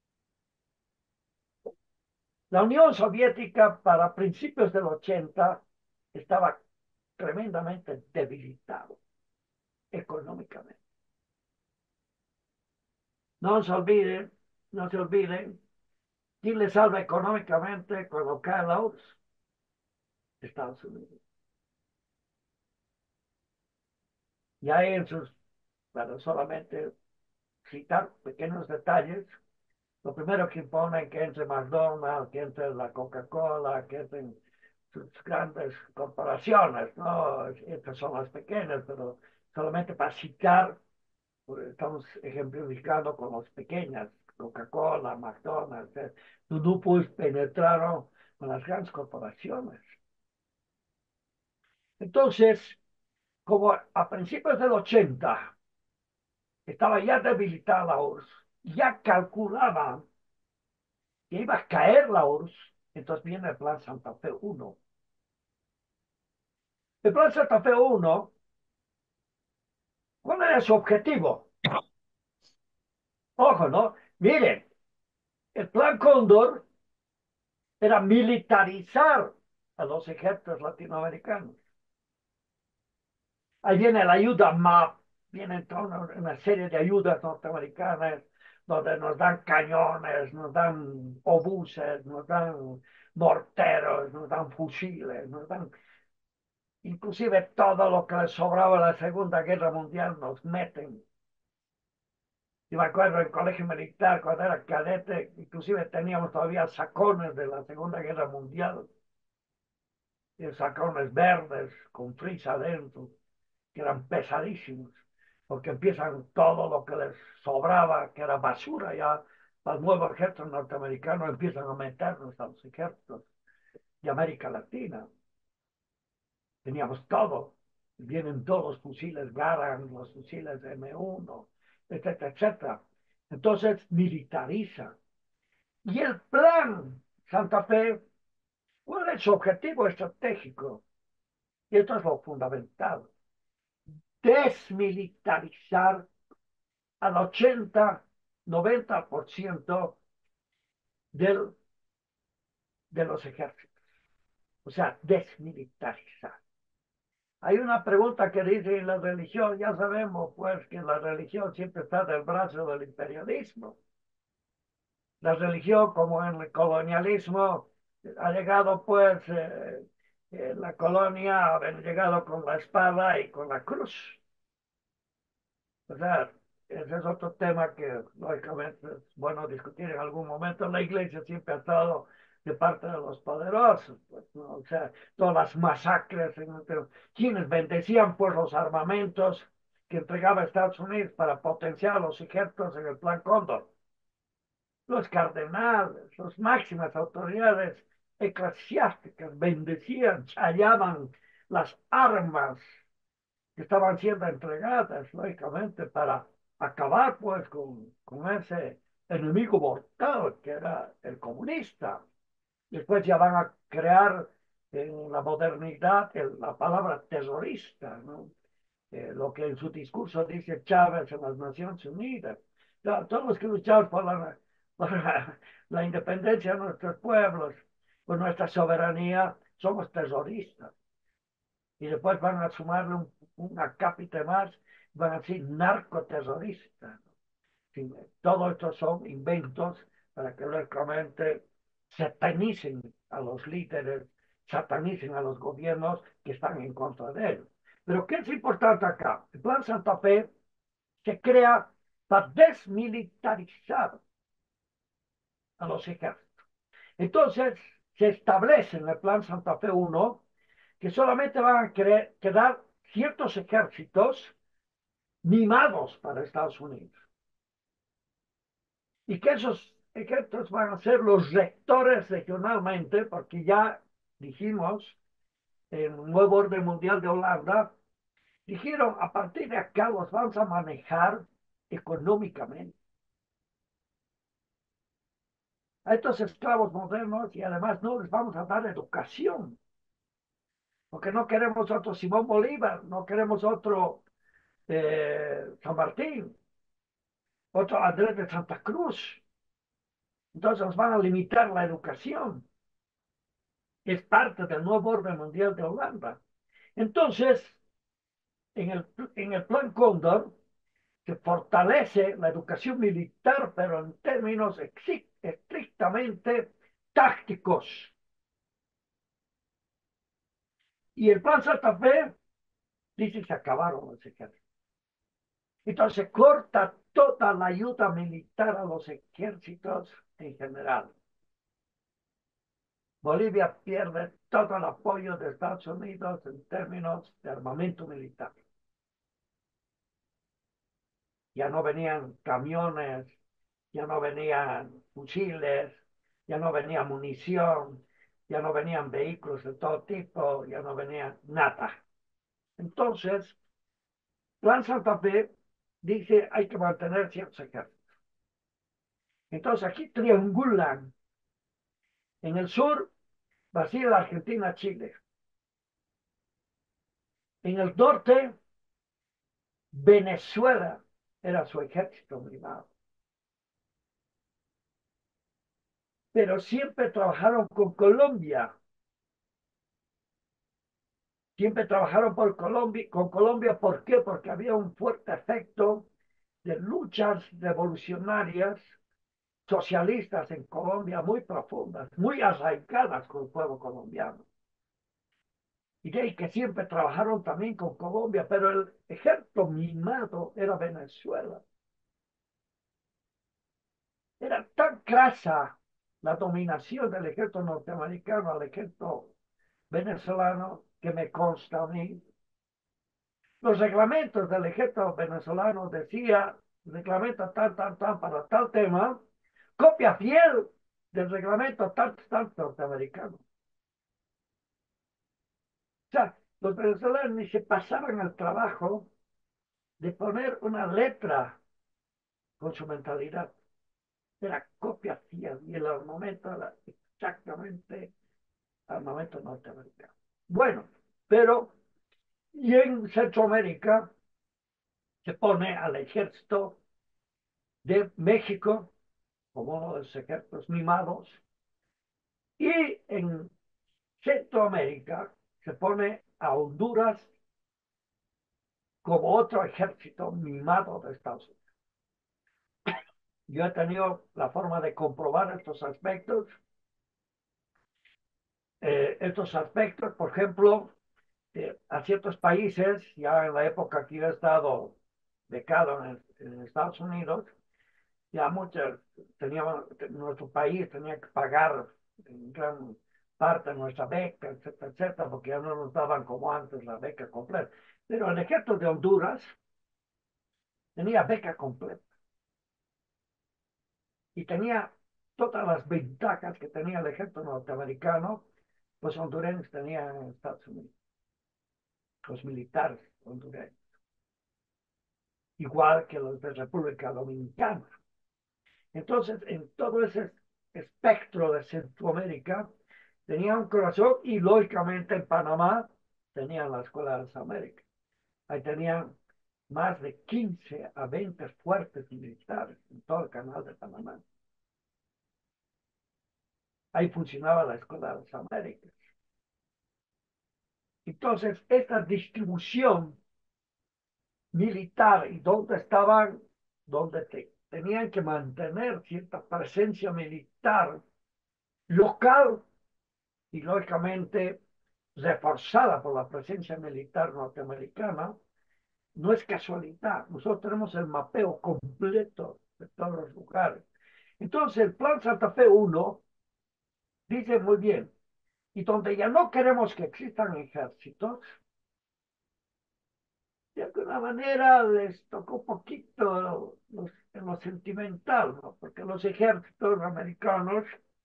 La Unión Soviética para principios del ochenta estaba tremendamente debilitado económicamente. No se olviden, no se olviden, ¿quién le salva económicamente cuando cae la U R S S? Estados Unidos. Y hay en sus, para solamente citar pequeños detalles, lo primero que imponen que entre McDonald's, que entre la Coca-Cola, que entren sus grandes corporaciones, ¿no? Estas son las pequeñas, pero solamente para citar, pues, estamos ejemplificando con las pequeñas, Coca-Cola, McDonald's, eh. Tú no puedes penetrar con las grandes corporaciones. Entonces, como a principios del ochenta estaba ya debilitada la U R S S, ya calculaban que iba a caer la U R S S, entonces viene el Plan Santa Fe uno. El Plan Santa Fe uno, ¿cuál era su objetivo? Ojo, ¿no? Miren, el Plan Cóndor era militarizar a los ejércitos latinoamericanos. Ahí viene la ayuda M A P, viene toda una serie de ayudas norteamericanas donde nos dan cañones, nos dan obuses, nos dan morteros, nos dan fusiles, nos dan inclusive todo lo que les sobraba de la Segunda Guerra Mundial nos meten. Yo me acuerdo en el colegio militar, cuando era cadete, inclusive teníamos todavía sacones de la Segunda Guerra Mundial, y sacones verdes con frisa adentro, que eran pesadísimos, porque empiezan todo lo que les sobraba, que era basura ya, los nuevos ejércitos norteamericanos empiezan a meternos a los ejércitos de América Latina. Teníamos todo. Vienen todos los fusiles Garand, los fusiles M uno, etcétera, etcétera. Entonces militariza. Y el plan Santa Fe, ¿cuál es su objetivo estratégico? Y esto es lo fundamental. Desmilitarizar al ochenta, noventa por ciento del, de los ejércitos. O sea, desmilitarizar. Hay una pregunta que dice en la religión, ya sabemos pues que la religión siempre está del brazo del imperialismo. La religión, como en el colonialismo, ha llegado pues, eh, eh, la colonia ha llegado con la espada y con la cruz. O sea, ese es otro tema que lógicamente es bueno discutir en algún momento. La iglesia siempre ha estado de parte de los poderosos, pues, ¿no? O sea, todas las masacres, en, quienes bendecían pues los armamentos que entregaba Estados Unidos para potenciar los ejércitos en el Plan Cóndor. Los cardenales, las máximas autoridades eclesiásticas bendecían, hallaban las armas que estaban siendo entregadas, lógicamente, para acabar pues con, con ese enemigo mortal que era el comunista. Después ya van a crear en la modernidad el, la palabra terrorista, ¿no? Eh, lo que en su discurso dice Chávez en las Naciones Unidas. Ya, todos los que luchamos por la, por la, la independencia de nuestros pueblos, por nuestra soberanía, somos terroristas. Y después van a sumarle un, un acápite más, van a decir narcoterroristas. Sí, todo esto son inventos para que lógicamente satanicen a los líderes, satanicen a los gobiernos que están en contra de ellos. Pero ¿qué es importante acá? El Plan Santa Fe se crea para desmilitarizar a los ejércitos. Entonces, se establece en el Plan Santa Fe uno que solamente van a quedar ciertos ejércitos mimados para Estados Unidos. Y que esos ejércitos van a ser los rectores regionalmente, porque ya dijimos en el nuevo orden mundial de Holanda, dijeron, a partir de acá los vamos a manejar económicamente. a estos esclavos modernos y además no les vamos a dar educación, porque no queremos otro Simón Bolívar, no queremos otro eh, San Martín, otro Andrés de Santa Cruz. Entonces nos van a limitar la educación. Es parte del nuevo orden mundial de Holanda. Entonces, en el, en el Plan Cóndor se fortalece la educación militar, pero en términos estrictamente tácticos. Y el Plan Santa Fe dice que se acabaron los ejércitos. Entonces corta toda la ayuda militar a los ejércitos en general. Bolivia pierde todo el apoyo de Estados Unidos en términos de armamento militar. Ya no venían camiones, ya no venían fusiles, ya no venía munición, ya no venían vehículos de todo tipo, ya no venía nada. Entonces, Plan Santa Fe dice hay que mantener ciertos ejércitos. Entonces aquí triangulan en el sur Brasil, Argentina, Chile. En el norte, Venezuela era su ejército privado. Pero siempre trabajaron con Colombia. Siempre trabajaron por Colombia, con Colombia. ¿Por qué? Porque había un fuerte efecto de luchas revolucionarias socialistas en Colombia muy profundas, muy arraigadas con el pueblo colombiano. Y de ahí que siempre trabajaron también con Colombia, pero el ejército mimado era Venezuela. Era tan crasa la dominación del ejército norteamericano al ejército venezolano que me consta a mí. Los reglamentos del ejército venezolano decía, reglamento tal, tal, tal, para tal tema, copia fiel del reglamento tal, tal, norteamericano. O sea, los venezolanos ni se pasaban al trabajo de poner una letra con su mentalidad. Era copia fiel y el armamento era exactamente armamento norteamericano. Bueno, pero y en Centroamérica se pone al ejército de México como uno de los ejércitos mimados y en Centroamérica se pone a Honduras como otro ejército mimado de Estados Unidos. Yo he tenido la forma de comprobar estos aspectos. Eh, estos aspectos, por ejemplo, eh, a ciertos países, ya en la época que yo he estado becado en, en Estados Unidos, ya muchas teníamos, nuestro país tenía que pagar en gran parte nuestra beca, etcétera, etcétera, porque ya no nos daban como antes la beca completa. Pero el ejército de Honduras tenía beca completa y tenía todas las ventajas que tenía el ejército norteamericano, los hondureños tenían en Estados Unidos, los militares hondureños, igual que los de República Dominicana. Entonces, en todo ese espectro de Centroamérica, tenía un corazón y lógicamente en Panamá tenían la Escuela de las Américas. Ahí tenían más de quince a veinte fuertes militares en todo el canal de Panamá. Ahí funcionaba la Escuela de las Américas. Entonces, esta distribución militar y dónde estaban, donde te, tenían que mantener cierta presencia militar local y lógicamente reforzada por la presencia militar norteamericana, no es casualidad. Nosotros tenemos el mapeo completo de todos los lugares. Entonces, el Plan Santa Fe uno dice muy bien, y donde ya no queremos que existan ejércitos, de alguna manera les tocó un poquito los, en lo sentimental, ¿no? Porque los ejércitos americanos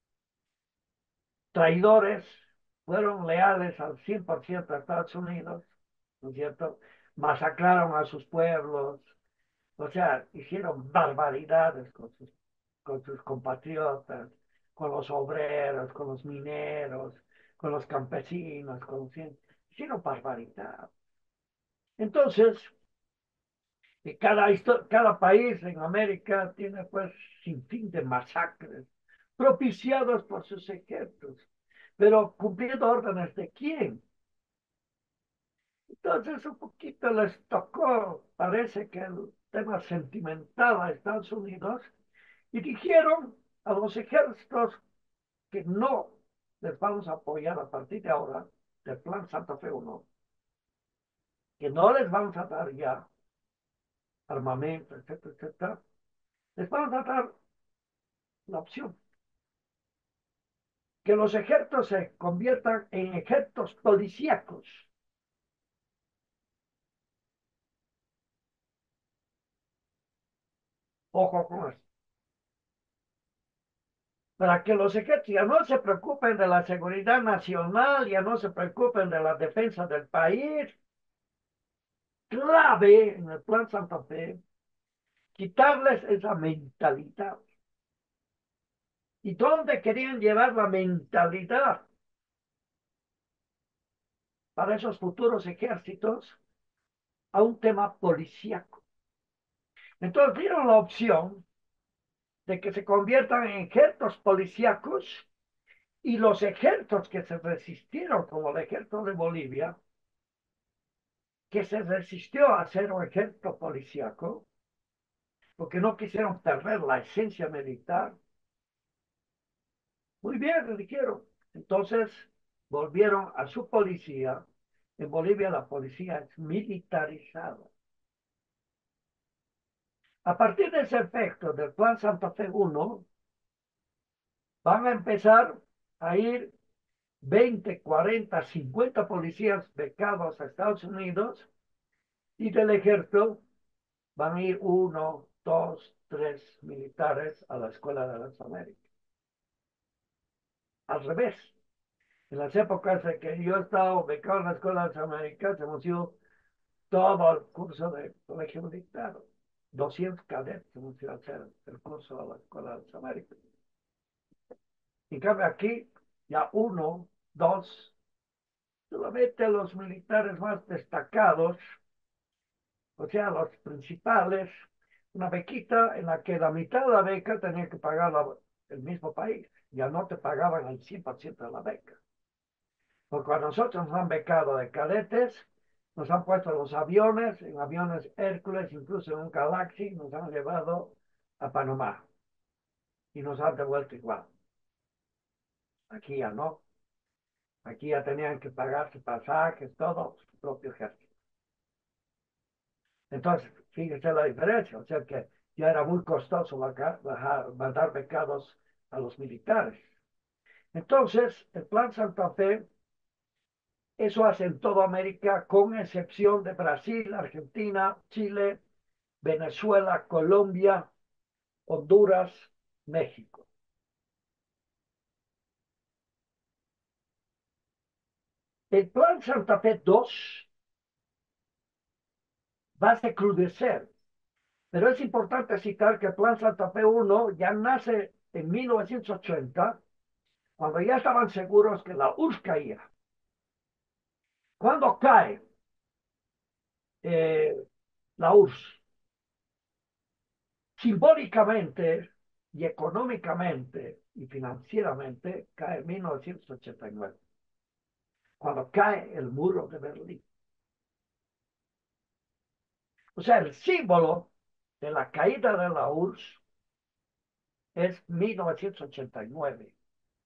traidores fueron leales al cien por ciento a Estados Unidos, ¿no es cierto? Masacraron a sus pueblos, o sea, hicieron barbaridades con sus, con sus compatriotas, con los obreros, con los mineros, con los campesinos, con los... Hicieron barbaridad. Entonces, cada, cada país en América tiene pues sin fin de masacres propiciados por sus ejércitos, pero cumpliendo órdenes de quién. Entonces un poquito les tocó, parece que el tema sentimental a Estados Unidos, y dijeron a los ejércitos que no les vamos a apoyar a partir de ahora del Plan Santa Fe uno, que no les vamos a dar ya armamento, etcétera, etcétera. Les vamos a dar la opción que los ejércitos se conviertan en ejércitos policíacos. Ojo con esto. Para que los ejércitos ya no se preocupen de la seguridad nacional, ya no se preocupen de la defensa del país. Clave en el Plan Santa Fe, quitarles esa mentalidad. ¿Y dónde querían llevar la mentalidad para esos futuros ejércitos? A un tema policíaco. Entonces dieron la opción de que se conviertan en ejércitos policíacos, y los ejércitos que se resistieron, como el ejército de Bolivia, que se resistió a ser un ejército policíaco, porque no quisieron perder la esencia militar. Muy bien, le dijeron. Entonces volvieron a su policía. En Bolivia la policía es militarizada. A partir de ese efecto del Plan Santa Fe uno, van a empezar a ir veinte, cuarenta, cincuenta policías becados a Estados Unidos, y del ejército van a ir uno, dos, tres militares a la Escuela de las Américas. Al revés, en las épocas en que yo he estado becado en la Escuela de las Américas, hemos ido todo el curso de colegio militar. doscientos cadetes hemos ido a hacer el curso de la Escuela de las Américas. En cambio aquí, ya uno, dos, solamente los militares más destacados, o sea, los principales, una bequita en la que la mitad de la beca tenía que pagar la, el mismo país. Ya no te pagaban el cien por ciento de la beca. Porque a nosotros nos han becado de cadetes, nos han puesto los aviones, en aviones Hércules, incluso en un Galaxy, nos han llevado a Panamá y nos han devuelto igual. Aquí ya no. Aquí ya tenían que pagar sus pasajes, todo, su propio ejército. Entonces, fíjese la diferencia, o sea que ya era muy costoso mandar becados a los militares. Entonces, el Plan Santa Fe, eso hace en toda América, con excepción de Brasil, Argentina, Chile, Venezuela, Colombia, Honduras, México. El Plan Santa Fe dos va a recrudecer, pero es importante citar que el Plan Santa Fe uno ya nace en mil novecientos ochenta, cuando ya estaban seguros que la U R S S caía. Cuando cae eh, la U R S S, simbólicamente y económicamente y financieramente, cae en mil novecientos ochenta y nueve, cuando cae el muro de Berlín. O sea, el símbolo de la caída de la U R S S es mil novecientos ochenta y nueve.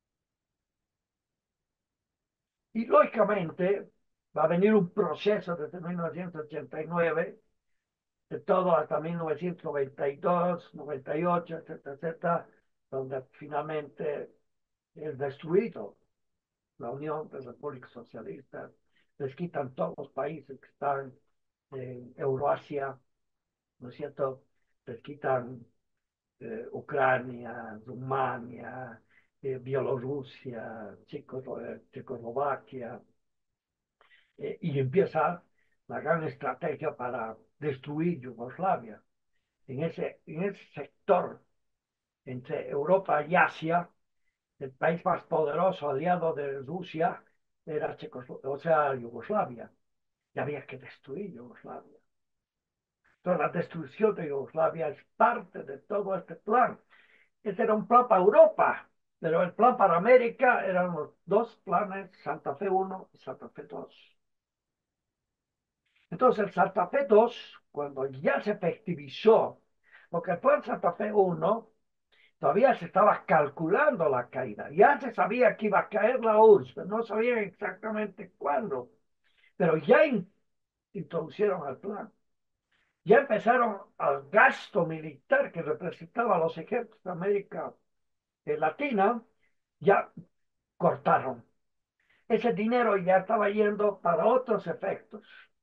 Y lógicamente va a venir un proceso desde mil novecientos ochenta y nueve, de todo hasta mil novecientos noventa y dos, noventa y ocho, etcétera, etcétera, donde finalmente es destruido la Unión de Repúblicas Socialistas, les quitan todos los países que están en Euroasia, ¿no es cierto? Les quitan eh, Ucrania, Rumania, eh, Bielorrusia, Checoslovaquia, eh, y empieza la gran estrategia para destruir Yugoslavia. En ese, en ese sector entre Europa y Asia el país más poderoso aliado de Rusia era Checoslovaquia, o sea, Yugoslavia, y había que destruir Yugoslavia. Entonces, la destrucción de Yugoslavia es parte de todo este plan. Este era un plan para Europa, pero el plan para América eran los dos planes, Santa Fe uno y Santa Fe dos. Entonces, el Santa Fe dos, cuando ya se efectivizó, porque el plan Santa Fe uno todavía se estaba calculando la caída. Ya se sabía que iba a caer la U R S S, pero no sabían exactamente cuándo. Pero ya in- introducieron el plan. Ya empezaron al gasto militar que representaba los ejércitos de América Latina, ya cortaron. Ese dinero ya estaba yendo para otros efectos.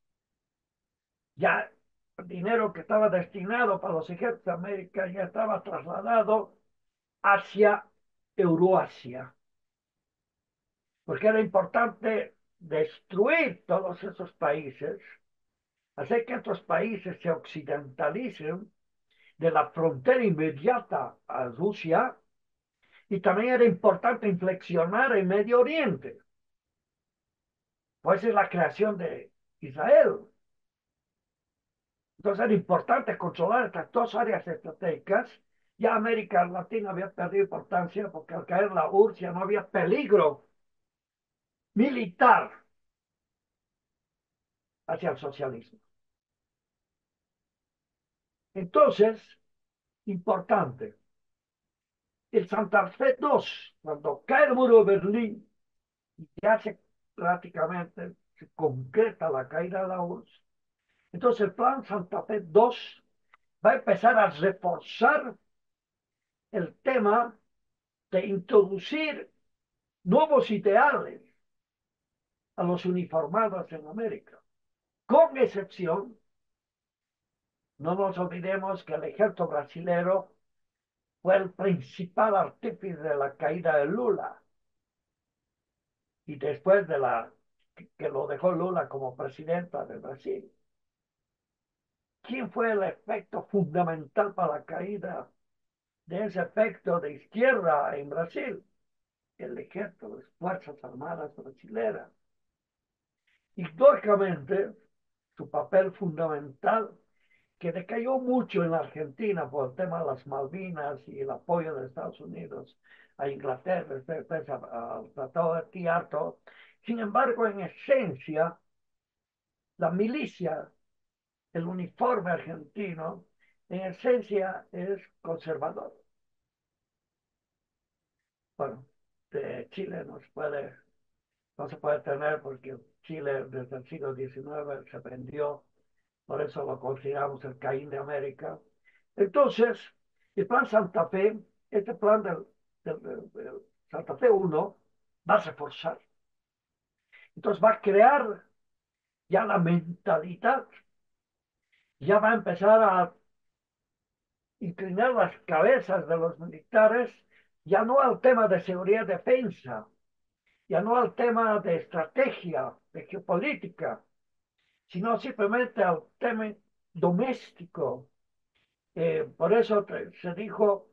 Ya el dinero que estaba destinado para los ejércitos de América ya estaba trasladado hacia Euroasia, porque era importante destruir todos esos países, hacer que estos países se occidentalicen de la frontera inmediata a Rusia, y también era importante inflexionar en Medio Oriente. Pues es la creación de Israel. Entonces era importante controlar estas dos áreas estratégicas. Ya América Latina había perdido importancia porque al caer la U R S S ya no había peligro militar hacia el socialismo. Entonces, importante, el Santa Fe dos, cuando cae el muro de Berlín, ya se prácticamente se concreta la caída de la U R S S. Entonces el plan Santa Fe dos va a empezar a reforzar el tema de introducir nuevos ideales a los uniformados en América. Con excepción, no nos olvidemos que el ejército brasilero fue el principal artífice de la caída de Lula y después de la que lo dejó Lula como presidenta de Brasil. ¿Quién fue el efecto fundamental para la caída de ese efecto de izquierda en Brasil? El ejército, las Fuerzas Armadas brasileras. Históricamente, su papel fundamental, que decayó mucho en la Argentina por el tema de las Malvinas y el apoyo de Estados Unidos a Inglaterra, después al Tratado de Tiarto. Sin embargo, en esencia, la milicia, el uniforme argentino, en esencia es conservador. Bueno, de Chile no se puede, no se puede tener porque Chile desde el siglo diecinueve se vendió, por eso lo consideramos el Caín de América. Entonces, el plan Santa Fe, este plan del, del, del, del Santa Fe uno, va a reforzar. Entonces va a crear ya la mentalidad, ya va a empezar a inclinar las cabezas de los militares, ya no al tema de seguridad y defensa, ya no al tema de estrategia, de geopolítica, sino simplemente al tema doméstico. Eh, por eso se dijo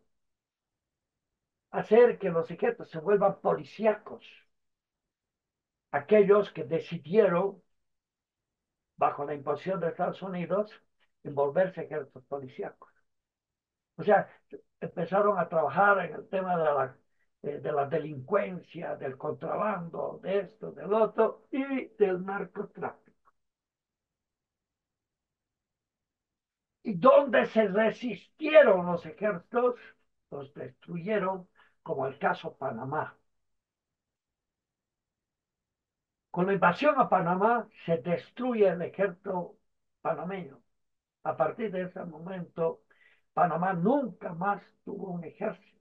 hacer que los ejércitos se vuelvan policíacos, aquellos que decidieron, bajo la imposición de Estados Unidos, envolverse ejércitos policíacos. O sea, empezaron a trabajar en el tema de la, eh, de la delincuencia, del contrabando, de esto, del otro, y del narcotráfico. Y donde se resistieron los ejércitos, los destruyeron, como el caso Panamá. Con la invasión a Panamá se destruye el ejército panameño. A partir de ese momento, Panamá nunca más tuvo un ejército.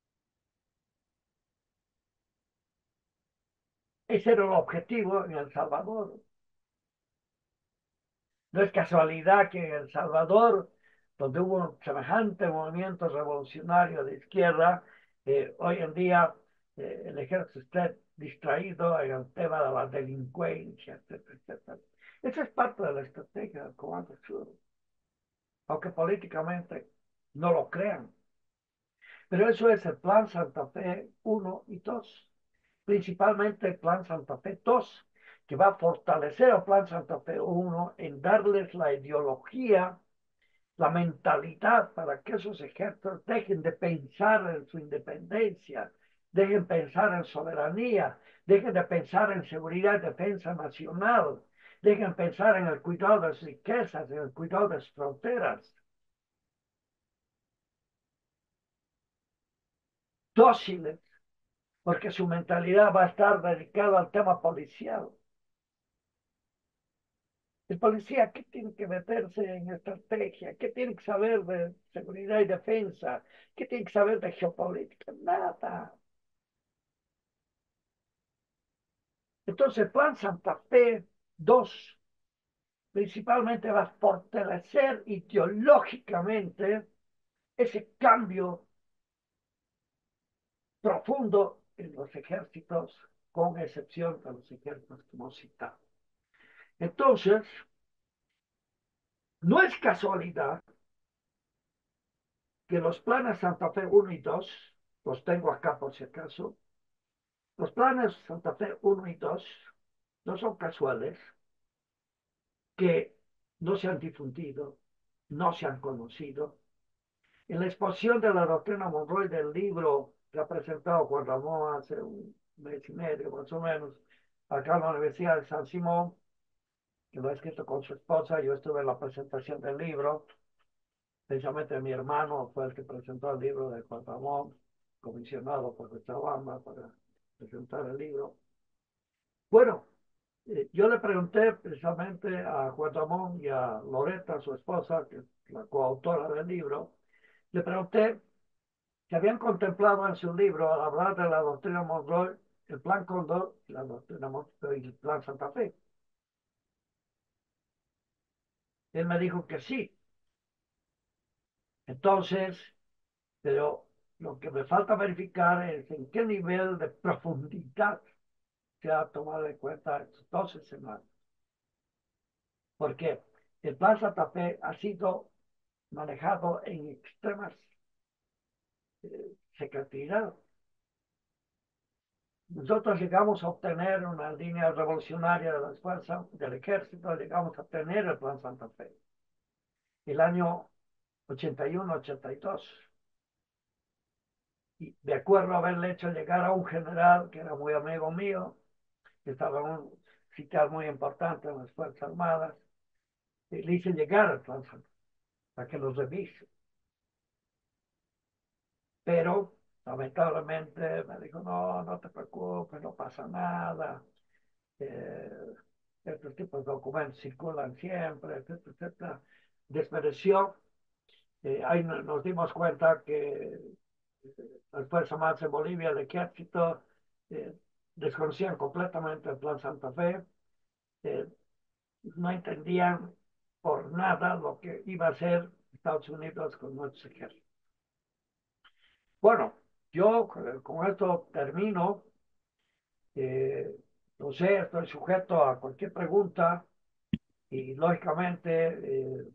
Ese era el objetivo en El Salvador. No es casualidad que en El Salvador, donde hubo un semejante movimiento revolucionario de izquierda, eh, hoy en día eh, el ejército esté distraído en el tema de la delincuencia, etcétera, etcétera. Esa es parte de la estrategia del Comando Sur, aunque políticamente no lo crean. Pero eso es el Plan Santa Fe uno y dos, principalmente el Plan Santa Fe dos, que va a fortalecer el Plan Santa Fe uno en darles la ideología, la mentalidad para que esos ejércitos dejen de pensar en su independencia, dejen pensar en soberanía, dejen de pensar en seguridad y defensa nacional, dejen pensar en el cuidado de las riquezas, en el cuidado de las fronteras. Dóciles, porque su mentalidad va a estar dedicada al tema policial. El policía, ¿qué tiene que meterse en estrategia? ¿Qué tiene que saber de seguridad y defensa? ¿Qué tiene que saber de geopolítica? Nada. Entonces, el Plan Santa Fe dos principalmente va a fortalecer ideológicamente ese cambio profundo en los ejércitos, con excepción de los ejércitos que hemos citado. Entonces, no es casualidad que los planes Santa Fe uno y dos, los tengo acá por si acaso, los planes Santa Fe uno y dos no son casuales, que no se han difundido, no se han conocido. En la exposición de la doctrina Monroy del libro que ha presentado Juan Ramón hace un mes y medio más o menos, acá en la Universidad de San Simón, que lo ha escrito con su esposa, yo estuve en la presentación del libro, precisamente mi hermano fue el que presentó el libro de Juan Ramón, comisionado por nuestra banda para presentar el libro. Bueno, eh, yo le pregunté precisamente a Juan Ramón y a Loreta, su esposa, que es la coautora del libro, le pregunté si habían contemplado en su libro, al hablar de la doctrina Monroe, el Plan Cóndor y la doctrina Monroe y el Plan Santa Fe. Él me dijo que sí. Entonces, pero lo que me falta verificar es en qué nivel de profundidad se ha tomado en cuenta estos dos escenarios. Porque el Plan Santa Fe ha sido manejado en extremas eh, secretividad. Nosotros llegamos a obtener una línea revolucionaria de las fuerzas del ejército, llegamos a obtener el Plan Santa Fe. El año ochenta y uno ochenta y dos. Y de acuerdo a haberle hecho llegar a un general que era muy amigo mío, que estaba en un sitial muy importante en las Fuerzas Armadas, y le hice llegar el Plan Santa Fe para que lo revise. Pero lamentablemente me dijo, no, no te preocupes, no pasa nada. Eh, estos tipos de documentos circulan siempre, etcétera, etcétera. Desmereció. Eh, ahí nos dimos cuenta que las Fuerzas Armadas en Bolivia, el ejército, eh, desconocían completamente el Plan Santa Fe, eh, no entendían por nada lo que iba a hacer Estados Unidos con nuestros ejércitos. Bueno, yo con esto termino. Eh, no sé, estoy sujeto a cualquier pregunta y lógicamente eh,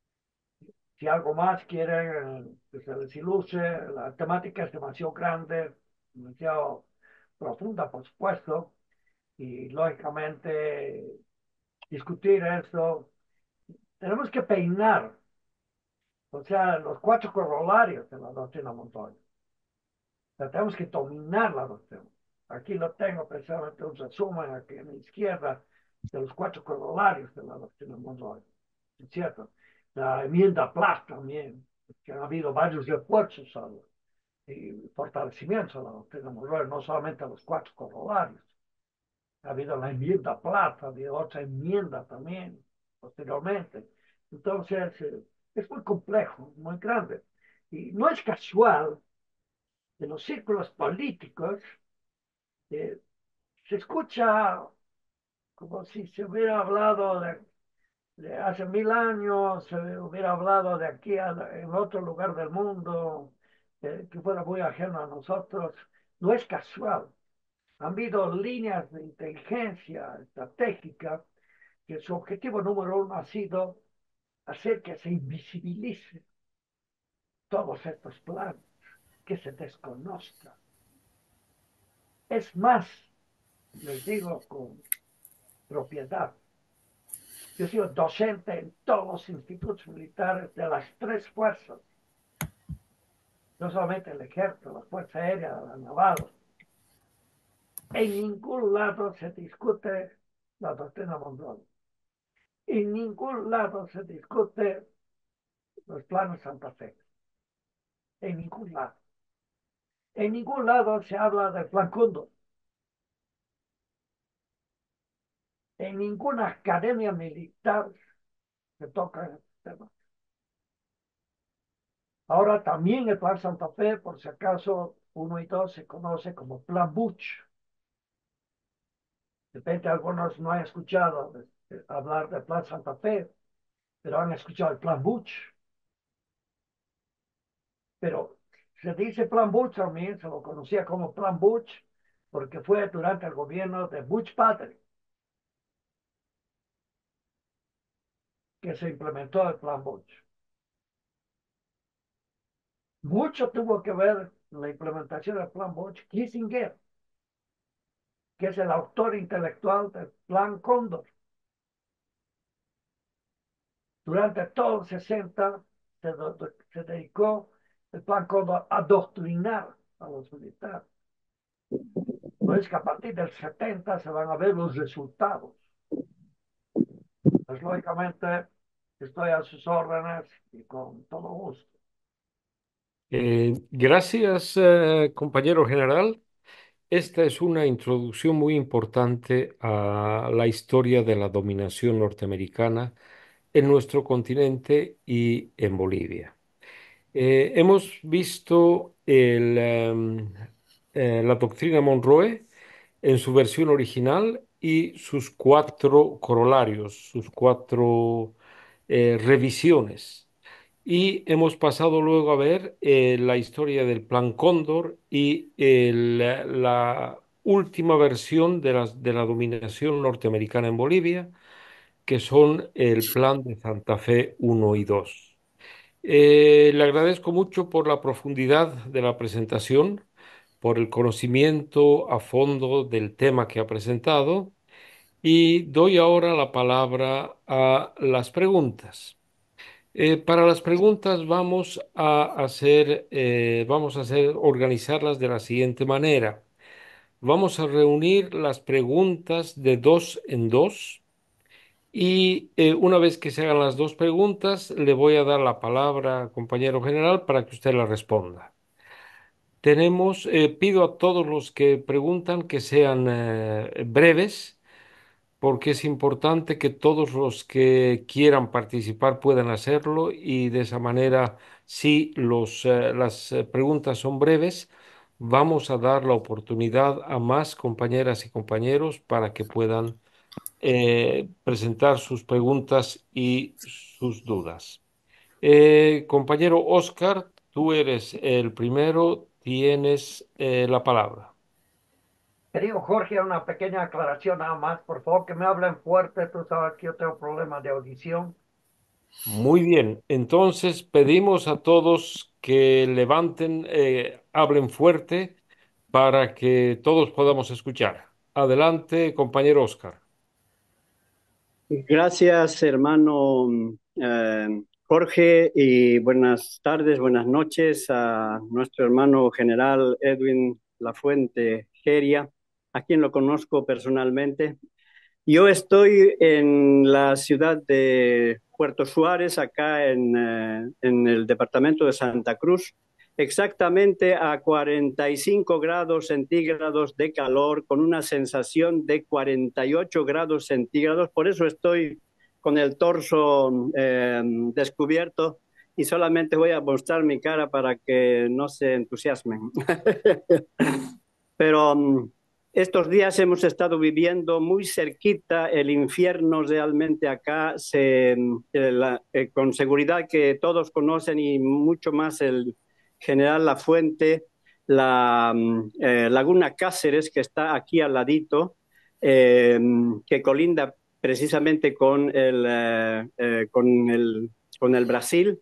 si algo más quieren eh, que se les ilustre, la temática es demasiado grande, demasiado profunda, por supuesto, y lógicamente discutir esto, tenemos que peinar, o sea, los cuatro corolarios de la doctrina Monroe. O sea, tenemos que dominar la doctrina. Aquí lo tengo precisamente un resumen aquí a mi izquierda de los cuatro corolarios de la doctrina Monroe. ¿Es cierto? La enmienda Platt también, que ha habido varios refuerzos al, y fortalecimientos a la doctrina Monroe, no solamente a los cuatro corolarios. Ha habido la enmienda Platt, ha habido otra enmienda también posteriormente. Entonces, eh, es muy complejo, muy grande. Y no es casual de los círculos políticos, eh, se escucha como si se hubiera hablado de, de hace mil años, se hubiera hablado de aquí a, en otro lugar del mundo, eh, que fuera muy ajeno a nosotros. No es casual. Han habido líneas de inteligencia estratégica que su objetivo número uno ha sido hacer que se invisibilice todos estos planes. que se desconozca. Es más, les digo con propiedad, yo soy docente en todos los institutos militares de las tres fuerzas, no solamente el ejército, la fuerza aérea, la naval. En ningún lado se discute la doctrina Monroe. En ningún lado se discute los planes Santa Fe. En ningún lado. En ningún lado se habla del plan Cóndor. En ninguna academia militar se toca el tema. Ahora también el plan Santa Fe, por si acaso uno y dos se conoce como plan Butch. De repente algunos no han escuchado hablar del plan Santa Fe, pero han escuchado el plan Butch. Pero se dice plan Butch también, se lo conocía como plan Butch, porque fue durante el gobierno de Butch padre que se implementó el plan Butch. Mucho tuvo que ver la implementación del plan Butch Kissinger, que es el autor intelectual del plan Cóndor. Durante todos los sesenta se, se dedicó el plan Cóndor a adoctrinar a los militares. No es que a partir del setenta se van a ver los resultados. Pues lógicamente estoy a sus órdenes y con todo gusto.
Eh, gracias, eh, compañero general. Esta es una introducción muy importante a la historia de la dominación norteamericana en nuestro continente y en Bolivia. Eh, hemos visto el, em, eh, la doctrina Monroe en su versión original y sus cuatro corolarios, sus cuatro eh, revisiones. Y hemos pasado luego a ver eh, la historia del Plan Cóndor y el- la última versión de, las- de la dominación norteamericana en Bolivia, que son el Plan de Santa Fe uno y dos. Eh, le agradezco mucho por la profundidad de la presentación, por el conocimiento a fondo del tema que ha presentado y doy ahora la palabra a las preguntas. Eh, para las preguntas vamos a hacer, eh, vamos a hacer, organizarlas de la siguiente manera. Vamos a reunir las preguntas de dos en dos y eh, una vez que se hagan las dos preguntas, le voy a dar la palabra, compañero general, para que usted la responda. Tenemos, eh, pido a todos los que preguntan que sean eh, breves, porque es importante que todos los que quieran participar puedan hacerlo y de esa manera, si los, eh, las eh, preguntas son breves, vamos a dar la oportunidad a más compañeras y compañeros para que puedan eh, presentar sus preguntas y sus dudas. Eh, compañero Oscar, tú eres el primero, tienes eh, la palabra.
Querido Jorge, una pequeña aclaración nada más. Por favor, que me hablen fuerte. Tú sabes que yo tengo problemas de audición.
Muy bien, entonces pedimos a todos que levanten, eh, hablen fuerte para que todos podamos escuchar. Adelante, compañero Oscar.
Gracias, hermano eh, Jorge, y buenas tardes, buenas noches a nuestro hermano general Edwin Lafuente Geria, a quien lo conozco personalmente. Yo estoy en la ciudad de Puerto Suárez, acá en, eh, en el departamento de Santa Cruz, exactamente a cuarenta y cinco grados centígrados de calor, con una sensación de cuarenta y ocho grados centígrados. Por eso estoy con el torso eh, descubierto y solamente voy a mostrar mi cara para que no se entusiasmen. Pero um, estos días hemos estado viviendo muy cerquita el infierno realmente acá, se, eh, la, eh, con seguridad que todos conocen y mucho más el general Lafuente, la eh, Laguna Cáceres, que está aquí al ladito, eh, que colinda precisamente con el, eh, eh, con el, con el Brasil.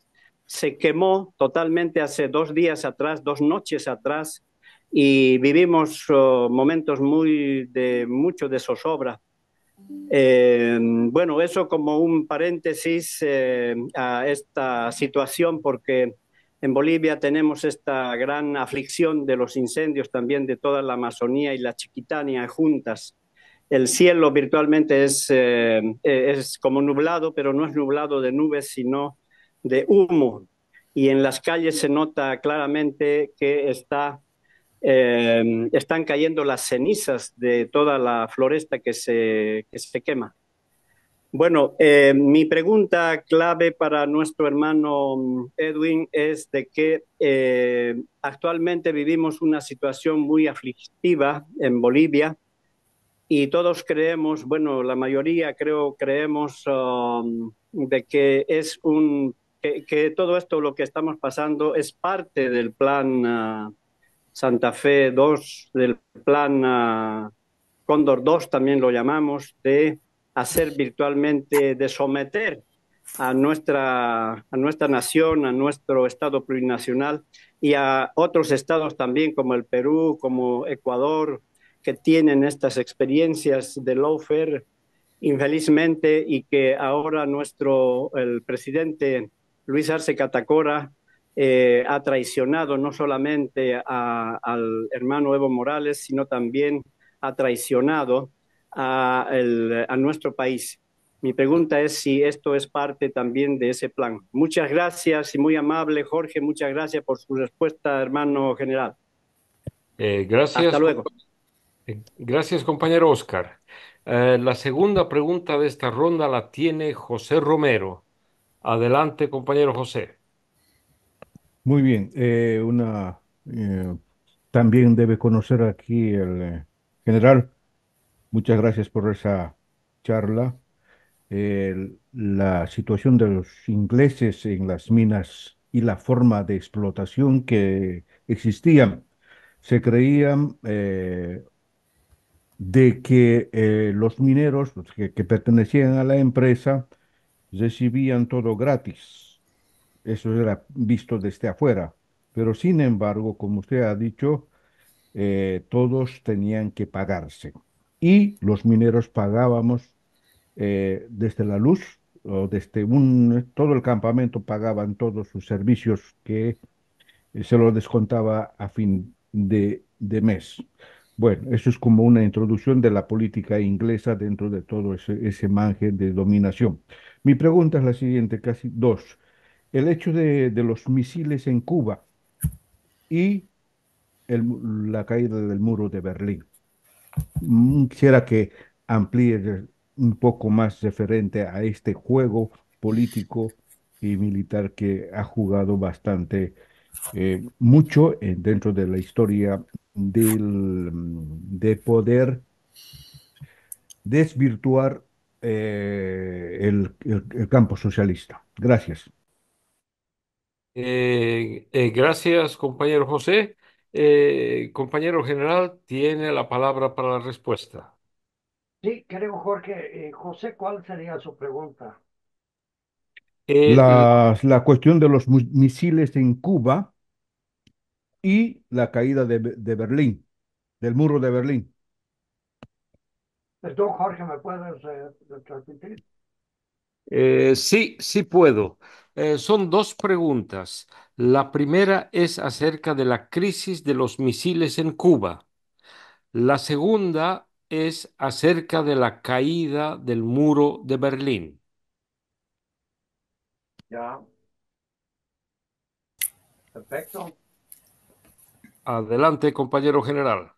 se quemó totalmente hace dos días atrás, dos noches atrás, y vivimos uh, momentos muy de mucho de zozobra. Eh, bueno, eso como un paréntesis eh, a esta situación, porque en Bolivia tenemos esta gran aflicción de los incendios también de toda la Amazonía y la Chiquitania juntas. El cielo virtualmente es, eh, es como nublado, pero no es nublado de nubes, sino de humo. Y en las calles se nota claramente que está eh, están cayendo las cenizas de toda la floresta que se, que se quema. Bueno, eh, mi pregunta clave para nuestro hermano Edwin es de que eh, actualmente vivimos una situación muy aflictiva en Bolivia y todos creemos, bueno, la mayoría creo creemos um, de que es un que, que, todo esto lo que estamos pasando es parte del plan uh, Santa Fe dos, del plan uh, Cóndor dos también lo llamamos, de hacer virtualmente, de someter a nuestra, a nuestra nación, a nuestro Estado plurinacional y a otros estados también como el Perú, como Ecuador, que tienen estas experiencias de lawfare, infelizmente, y que ahora nuestro, el presidente Luis Arce Catacora eh, ha traicionado no solamente a, al hermano Evo Morales, sino también ha traicionado a, el, a nuestro país. Mi pregunta es si esto es parte también de ese plan. Muchas gracias y muy amable, Jorge. Muchas gracias por su respuesta, hermano general.
Eh,
Hasta
gracias,
luego.
eh, gracias, compañero Oscar. Eh, la segunda pregunta de esta ronda la tiene José Romero. Adelante, compañero José.
Muy bien, eh, una eh, también debe conocer aquí el eh, general. Muchas gracias por esa charla. El- la situación de los ingleses en las minas y la forma de explotación que existían. Se creían eh, de que eh, los mineros los que, que pertenecían a la empresa recibían todo gratis. Eso era visto desde afuera. Pero sin embargo, como usted ha dicho, eh, todos tenían que pagarse. Y los mineros pagábamos eh, desde la luz o desde un, todo el campamento pagaban todos sus servicios que eh, se lo descontaba a fin de, de mes. Bueno, eso es como una introducción de la política inglesa dentro de todo ese, ese margen de dominación. Mi pregunta es la siguiente, casi dos. El hecho de, de los misiles en Cuba y el mu- la caída del muro de Berlín. Mm, Quisiera que amplíe un poco más referente a este juego político y militar que ha jugado bastante eh, mucho eh, dentro de la historia del, mm, de poder desvirtuar eh, el, el- el campo socialista. Gracias.
Eh, eh, gracias, compañero José. Eh, compañero general, tiene la palabra para la respuesta.
Sí, creo, Jorge. Eh, José, ¿cuál sería su pregunta?
Eh, l-
La, la cuestión de los mu- misiles en Cuba y la caída de, Be- de Berlín, del muro de Berlín.
Perdón, Jorge, ¿me puedes eh, repetir?
eh, sí, sí puedo. Eh, son dos preguntas. La primera es acerca de la crisis de los misiles en Cuba. La segunda es acerca de la caída del muro de Berlín.
Ya, perfecto.
Adelante, compañero general.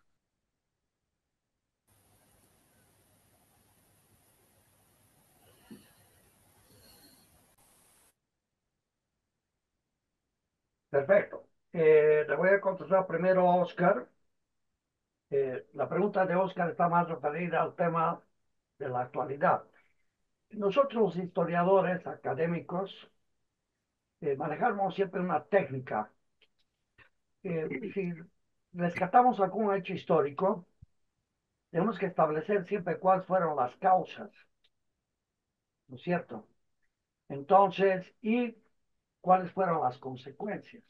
Perfecto. Eh, le voy a contestar primero a Oscar. Eh, la pregunta de Oscar está más referida al tema de la actualidad. Nosotros, los historiadores académicos, eh, manejamos siempre una técnica. Eh, si rescatamos algún hecho histórico, tenemos que establecer siempre cuáles fueron las causas, ¿no es cierto? Entonces, y cuáles fueron las consecuencias.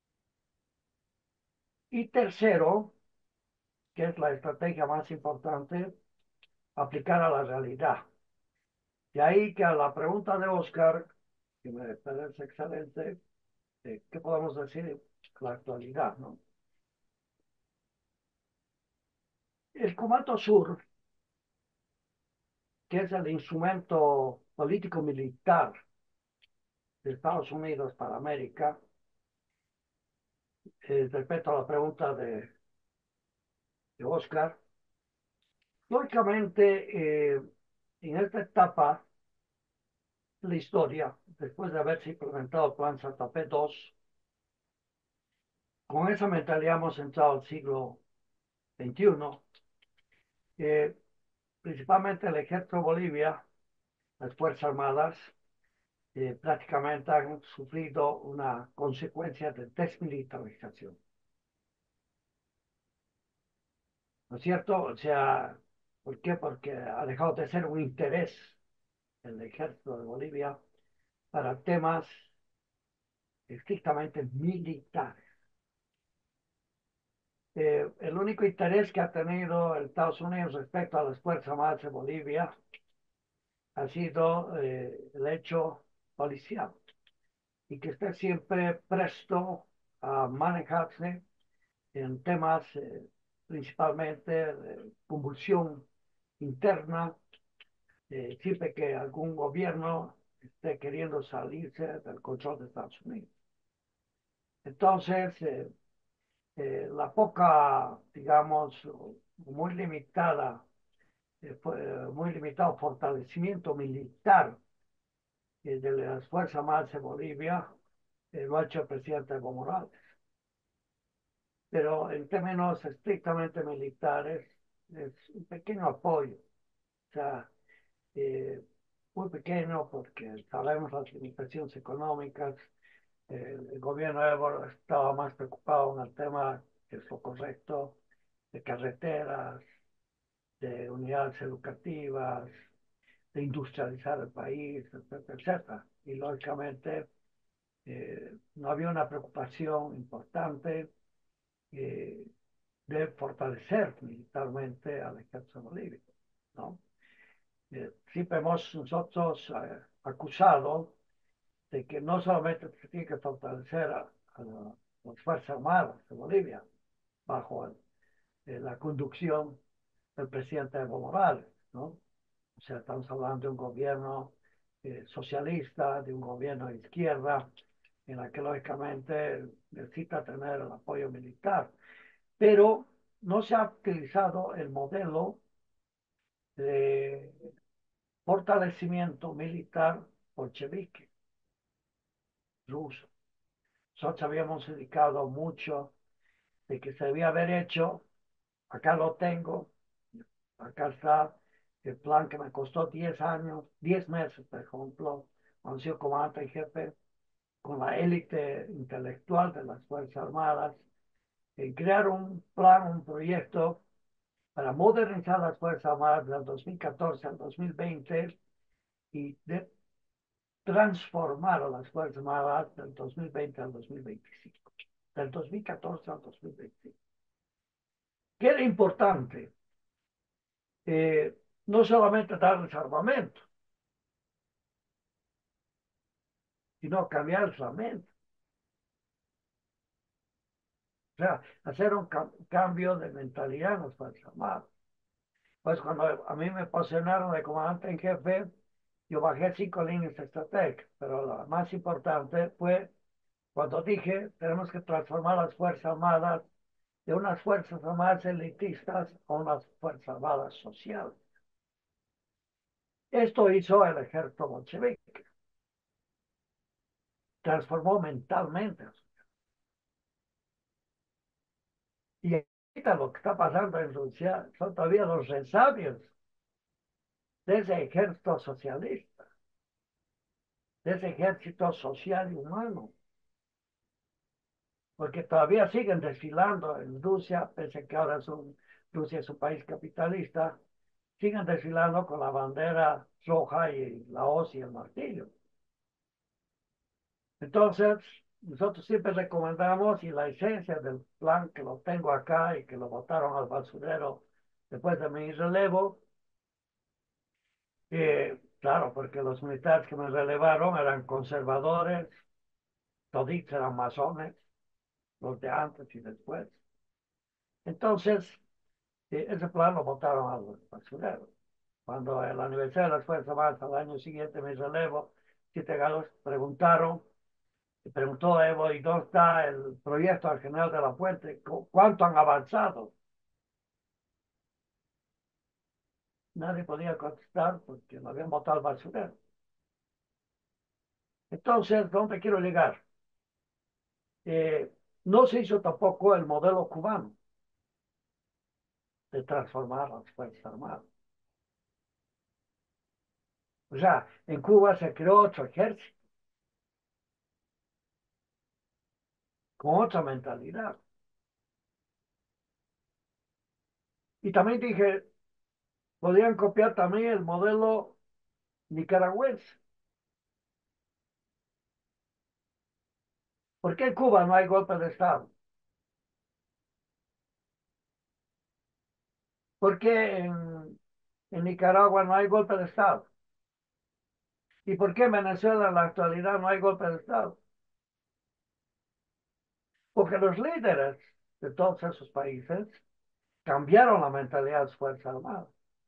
Y tercero, que es la estrategia más importante, aplicar a la realidad. De ahí que a la pregunta de Oscar, que me parece excelente, eh, ¿qué podemos decir de la actualidad, ¿no? El Comando Sur, que es el instrumento político-militar de Estados Unidos para América, eh, respecto a la pregunta de, de Oscar, lógicamente, eh, en esta etapa de la historia, después de haberse implementado el Plan Santa Fe dos, con esa mentalidad hemos entrado al siglo veintiuno, eh, principalmente el ejército de Bolivia, las Fuerzas Armadas, eh, prácticamente han sufrido una consecuencia de desmilitarización. ¿No es cierto? O sea, ¿por qué? Porque ha dejado de ser un interés el ejército de Bolivia para temas estrictamente militares. Eh, el único interés que ha tenido Estados Unidos respecto a las Fuerzas Armadas de Bolivia ha sido eh, el hecho policial y que esté siempre presto a manejarse en temas eh, principalmente de convulsión interna, eh, siempre que algún gobierno esté queriendo salirse del control de Estados Unidos. Entonces, eh, eh, la poca, digamos, muy limitada, eh, muy limitado fortalecimiento militar eh, de las Fuerzas Armadas de Bolivia eh, lo ha hecho el presidente Evo Morales. Pero en términos estrictamente militares, es un pequeño apoyo, o sea, eh, muy pequeño porque sabemos las limitaciones económicas. Eh, el gobierno de Evo estaba más preocupado en el tema, que es lo correcto, de carreteras, de unidades educativas, de industrializar el país, etcétera, etcétera. Y lógicamente eh, no había una preocupación importante eh, de fortalecer militarmente al ejército boliviano, ¿no? Eh, siempre hemos nosotros eh, acusado de que no solamente se tiene que fortalecer a, a la, las Fuerzas Armadas de Bolivia bajo el, eh, la conducción del presidente Evo Morales, ¿no? O sea, estamos hablando de un gobierno eh, socialista, de un gobierno de izquierda, en la que lógicamente necesita tener el apoyo militar. Pero no se ha utilizado el modelo de fortalecimiento militar bolchevique ruso. Nosotros habíamos dedicado mucho de que se debía haber hecho, acá lo tengo, acá está el plan que me costó diez años, diez meses, por ejemplo, cuando soy comandante en jefe, con la élite intelectual de las Fuerzas Armadas, en crear un plan, un proyecto para modernizar las Fuerzas Armadas del dos mil catorce al dos mil veinte y de transformar a las Fuerzas Armadas del dos mil veinte al dos mil veinticinco, del dos mil catorce al dos mil veinticinco. ¿Qué era importante? Eh, no solamente darles armamento, sino cambiar el armamento. O sea, hacer un ca cambio de mentalidad en las Fuerzas Armadas. Pues cuando a mí me posicionaron de comandante en jefe, yo bajé cinco líneas estratégicas, pero la más importante fue cuando dije, tenemos que transformar las Fuerzas Armadas de unas Fuerzas Armadas elitistas a unas Fuerzas Armadas sociales. Esto hizo el ejército bolchevique. Transformó mentalmente. Y ahorita lo que está pasando en Rusia son todavía los resabios de ese ejército socialista, de ese ejército social y humano. Porque todavía siguen desfilando en Rusia, pese a que ahora son, Rusia es un país capitalista, siguen desfilando con la bandera roja y la hoz y el martillo. Entonces, nosotros siempre recomendamos, y la esencia del plan que lo tengo acá y que lo botaron al basurero después de mi relevo, eh, claro, porque los militares que me relevaron eran conservadores, toditos eran masones, los de antes y después. Entonces, eh, ese plan lo botaron al basurero. Cuando en la Universidad de las Fuerzas Armadas al año siguiente me relevo, siete galos preguntaron, y preguntó Evo, ¿y dónde está el proyecto al general de la Fuente? ¿Cuánto han avanzado? Nadie podía contestar porque lo habían botado al basurero. Entonces, ¿dónde quiero llegar? Eh, no se hizo tampoco el modelo cubano de transformar las Fuerzas Armadas. O sea, en Cuba se creó otro ejército con otra mentalidad. Y también dije, podrían copiar también el modelo nicaragüense. ¿Por qué en Cuba no hay golpe de Estado? ¿Por qué en, en Nicaragua no hay golpe de Estado? ¿Y por qué en Venezuela en la actualidad no hay golpe de Estado? Porque los líderes de todos esos países cambiaron la mentalidad de las Fuerzas Armadas.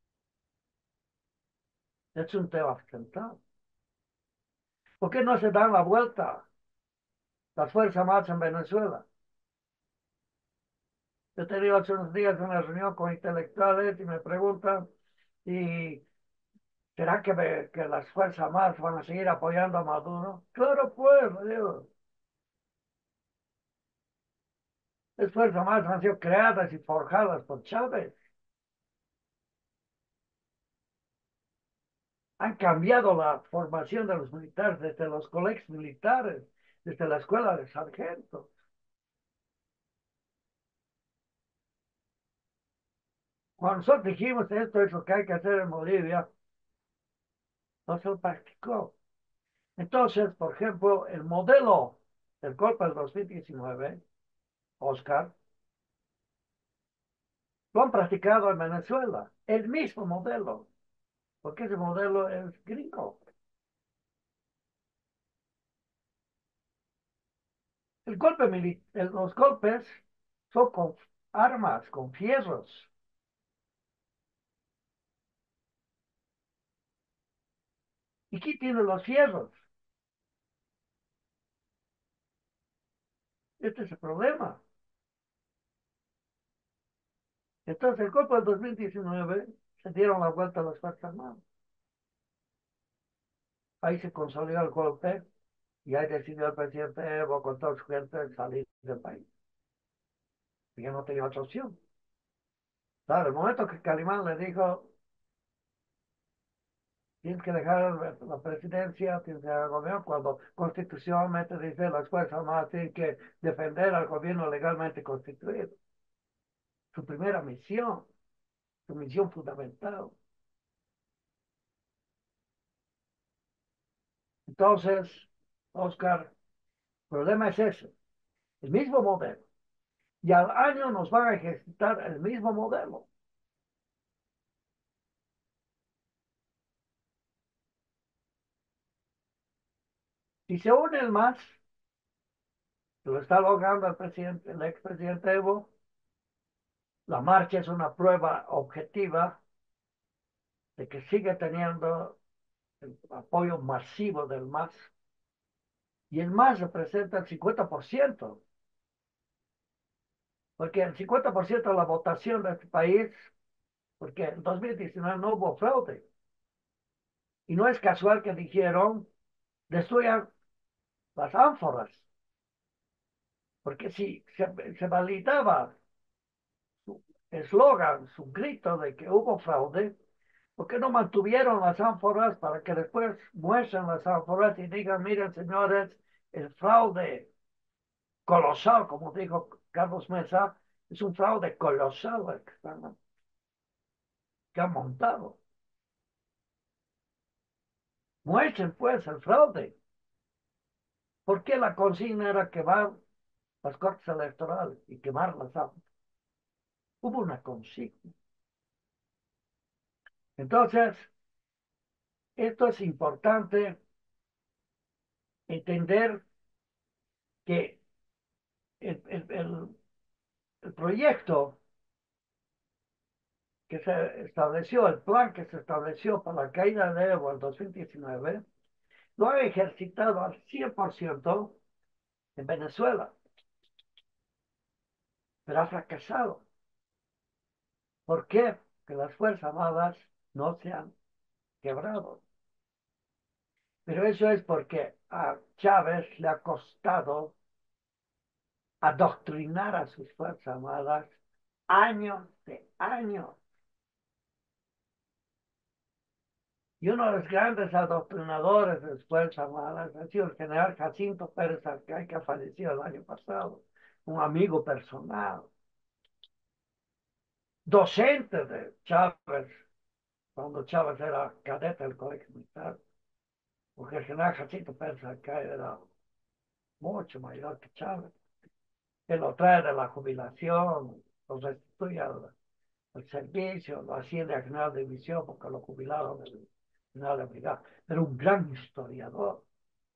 Es un tema central. ¿Por qué no se dan la vuelta las Fuerzas Armadas en Venezuela? Yo he tenido hace unos días una reunión con intelectuales y me preguntan, ¿y será que, me, que las Fuerzas Armadas van a seguir apoyando a Maduro? Claro, pues, digo. Las Fuerzas Armadas han sido creadas y forjadas por Chávez. Han cambiado la formación de los militares desde los colegios militares, desde la escuela de sargentos. Cuando nosotros dijimos esto es lo que hay que hacer en Bolivia, no se lo practicó. Entonces, por ejemplo, el modelo del golpe del dos mil diecinueve, Oscar, lo han practicado en Venezuela, el mismo modelo, porque ese modelo es gringo. El golpe militar, los golpes son con armas, con fierros. ¿Y quién tiene los fierros? Este es el problema. Entonces, el golpe del dos mil diecinueve se dieron la vuelta a las Fuerzas Armadas. Ahí se consolidó el golpe y ahí decidió el presidente Evo con toda su gente salir del país. Y no tenía otra opción. Claro, el momento que Calimán le dijo, tienes que dejar la presidencia, tienes que dejar el gobierno, cuando constitucionalmente dice las Fuerzas Armadas tienen que defender al gobierno legalmente constituido. Su primera misión, su misión fundamental. Entonces, Oscar, el problema es ese, el mismo modelo. Y al año nos van a ejecutar el mismo modelo. Si se une el MAS, que lo está logrando el presidente, el expresidente Evo, la marcha es una prueba objetiva de que sigue teniendo el apoyo masivo del MAS. Y el MAS representa el cincuenta por ciento, porque el cincuenta por ciento de la votación de este país, porque en dos mil diecinueve no hubo fraude. Y no es casual que dijeron, destruyan las ánforas, porque si se, se validaba su eslogan, su grito de que hubo fraude, ¿por qué no mantuvieron las ánforas para que después muestren las ánforas y digan, miren señores, el fraude colosal, como dijo Carlos Mesa, es un fraude colosal el que, están, que han montado? Muestren pues el fraude. ¿Por qué la consigna era quemar las cortes electorales y quemar las aulas? Hubo una consigna. Entonces, esto es importante entender que el, el, el, el proyecto que se estableció, el plan que se estableció para la caída de Evo en dos mil diecinueve, lo ha ejercitado al cien por ciento en Venezuela, pero ha fracasado. ¿Por qué? Porque las Fuerzas Armadas no se han quebrado. Pero eso es porque a Chávez le ha costado adoctrinar a sus Fuerzas Armadas años de años. Y uno de los grandes adoctrinadores de las Fuerzas Armadas ha sido el general Jacinto Pérez Arcay, que falleció el año pasado, un amigo personal, docente de Chávez, cuando Chávez era cadete del colegio militar, porque el general Jacinto Pérez Arcay era mucho mayor que Chávez. Él lo trae de la jubilación, lo restituye al, al servicio, lo hacía de general de división porque lo jubilaron del general de brigada. Pero un gran historiador.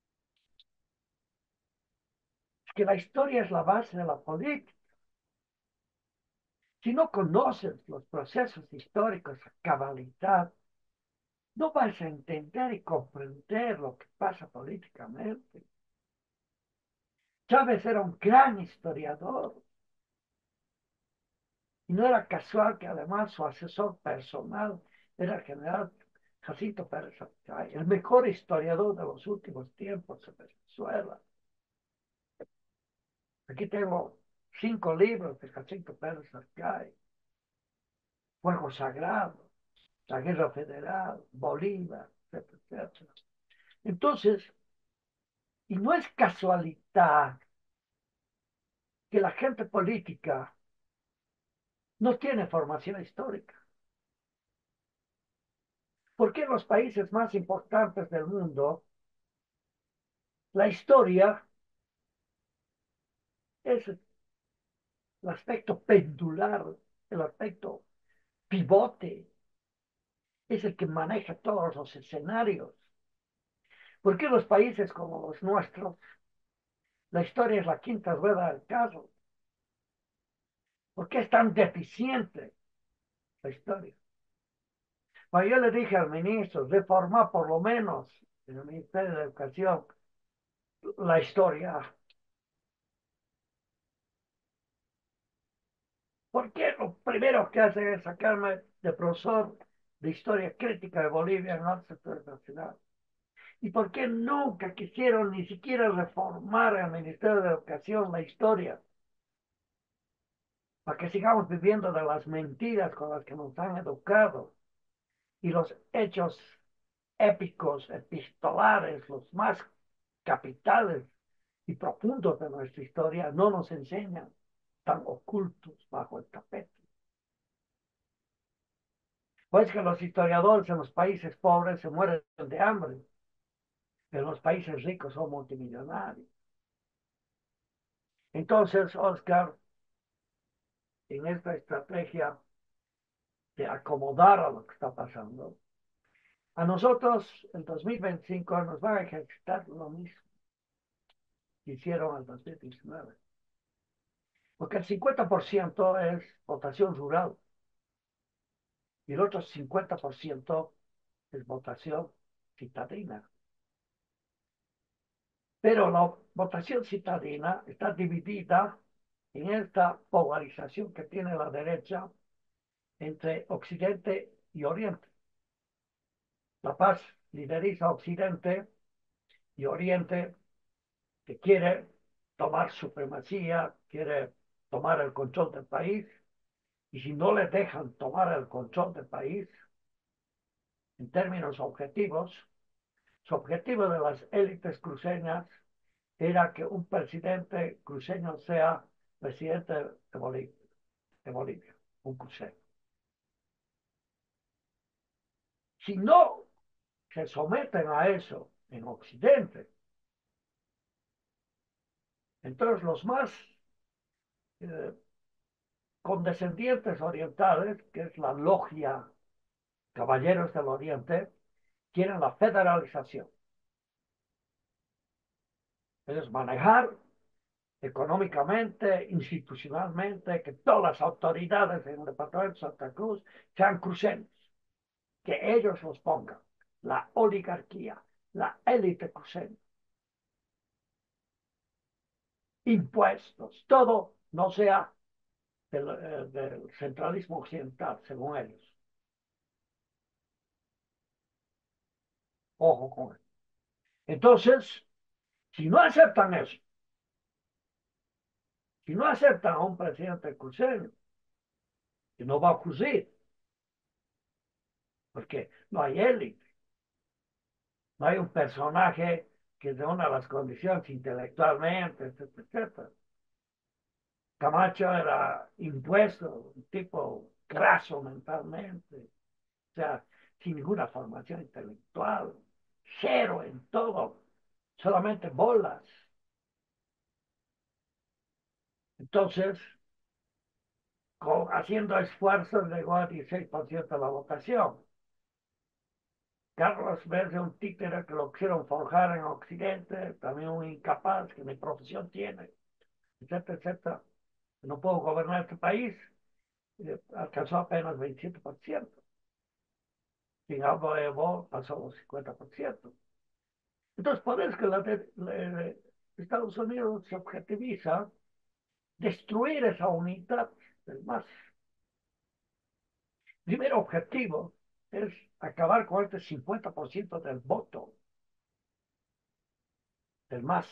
Es que la historia es la base de la política. Si no conoces los procesos históricos a cabalidad, no vas a entender y comprender lo que pasa políticamente. Chávez era un gran historiador. Y no era casual que además su asesor personal era el general Jacinto Pérez Arcay, el mejor historiador de los últimos tiempos en Venezuela. Aquí tengo cinco libros de Jacinto Pérez Arcay: Fuego Sagrado, La Guerra Federal, Bolívar, etcétera, etcétera. Entonces, y no es casualidad que la gente política no tiene formación histórica. ¿Por qué en los países más importantes del mundo la historia es el aspecto pendular, el aspecto pivote, es el que maneja todos los escenarios? ¿Por qué los países como los nuestros, la historia es la quinta rueda del carro? ¿Por qué es tan deficiente la historia? Bueno, yo le dije al ministro, reformar por lo menos en el Ministerio de Educación la historia. ¿Por qué lo primero que hace es sacarme de profesor de historia crítica de Bolivia en el sector nacional? ¿Y por qué nunca quisieron ni siquiera reformar el Ministerio de Educación la historia? Para que sigamos viviendo de las mentiras con las que nos han educado y los hechos épicos, epistolares, los más capitales y profundos de nuestra historia no nos enseñan, tan ocultos bajo el tapete. Pues que los historiadores en los países pobres se mueren de hambre, en los países ricos son multimillonarios. Entonces, Oscar, en esta estrategia de acomodar a lo que está pasando, a nosotros en dos mil veinticinco nos van a ejercitar lo mismo que hicieron en dos mil diecinueve. Porque el cincuenta por ciento es votación rural y el otro cincuenta por ciento es votación citadina. Pero la votación citadina está dividida en esta polarización que tiene la derecha entre Occidente y Oriente. La Paz lideriza Occidente y Oriente, que quiere tomar supremacía, quiere tomar el control del país, y si no le dejan tomar el control del país, en términos objetivos, su objetivo de las élites cruceñas era que un presidente cruceño sea presidente de Bolivia, de Bolivia, un cruceño. Si no se someten a eso en Occidente, Entonces los más eh, condescendientes orientales, que es la logia Caballeros del Oriente, quieren la federalización. Es manejar económicamente, institucionalmente, que todas las autoridades en el departamento de Santa Cruz sean cruceños, que ellos los pongan, la oligarquía, la élite cruceña, impuestos, todo no sea del, eh, del centralismo occidental, según ellos. Ojo con eso. Entonces, si no aceptan eso, si no aceptan a un presidente cruceño, que no va a ocurrir, porque no hay élite, no hay un personaje que reúna las condiciones intelectualmente, etcétera, etcétera. Camacho era impuesto, un tipo graso mentalmente, o sea, sin ninguna formación intelectual, cero en todo, solamente bolas. Entonces, con, haciendo esfuerzos, llegó a dieciséis por ciento de la votación. Carlos Verde, un títere que lo quisieron forjar en Occidente, también un incapaz que ni profesión tiene, etcétera, etcétera. No puedo gobernar este país, eh, alcanzó apenas veintisiete por ciento. Sin Aldo Evo pasó los cincuenta por ciento. Entonces, por eso que la de, la de Estados Unidos se objetiviza destruir esa unidad del MAS. Primer objetivo es acabar con este cincuenta por ciento del voto del MAS.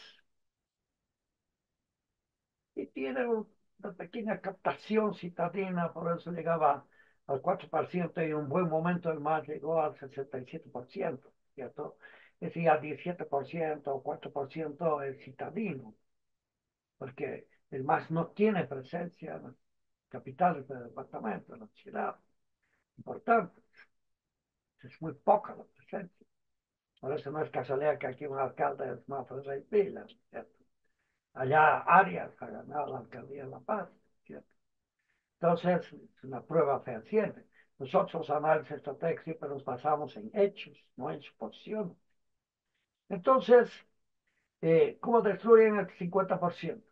Y tiene una pequeña captación citadina, por eso llegaba al cuatro por ciento y en un buen momento el MAS llegó al sesenta y siete por ciento, ¿cierto? Es decir, al diecisiete por ciento o cuatro por ciento es citadino, porque el MAS no tiene presencia en las capitales del departamento, en la ciudad. Importante, es muy poca la presencia. Por eso no es casualidad que aquí un alcalde es más Rey Pilas, ¿cierto? Allá Arias ha ganado la alcaldía de La Paz, ¿cierto? Entonces, es una prueba fehaciente. Nosotros, análisis estratégicos, siempre nos basamos en hechos, no en suposiciones. Entonces, eh, ¿cómo destruyen el cincuenta por ciento?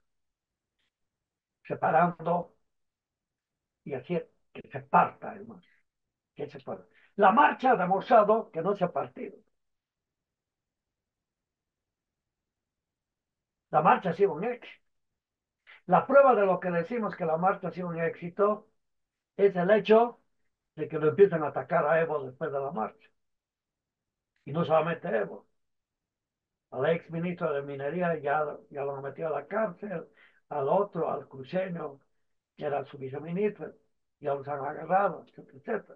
Separando y haciendo que se parta, además. Que se pueda. La marcha ha demostrado que no se ha partido. La marcha ha sido un éxito. La prueba de lo que decimos que la marcha ha sido un éxito es el hecho de que lo empiezan a atacar a Evo después de la marcha. Y no solamente Evo. Al ex ministro de Minería ya, ya lo han metido a la cárcel, al otro, al cruceño, que era su viceministro, ya los han agarrado, etcétera, etcétera.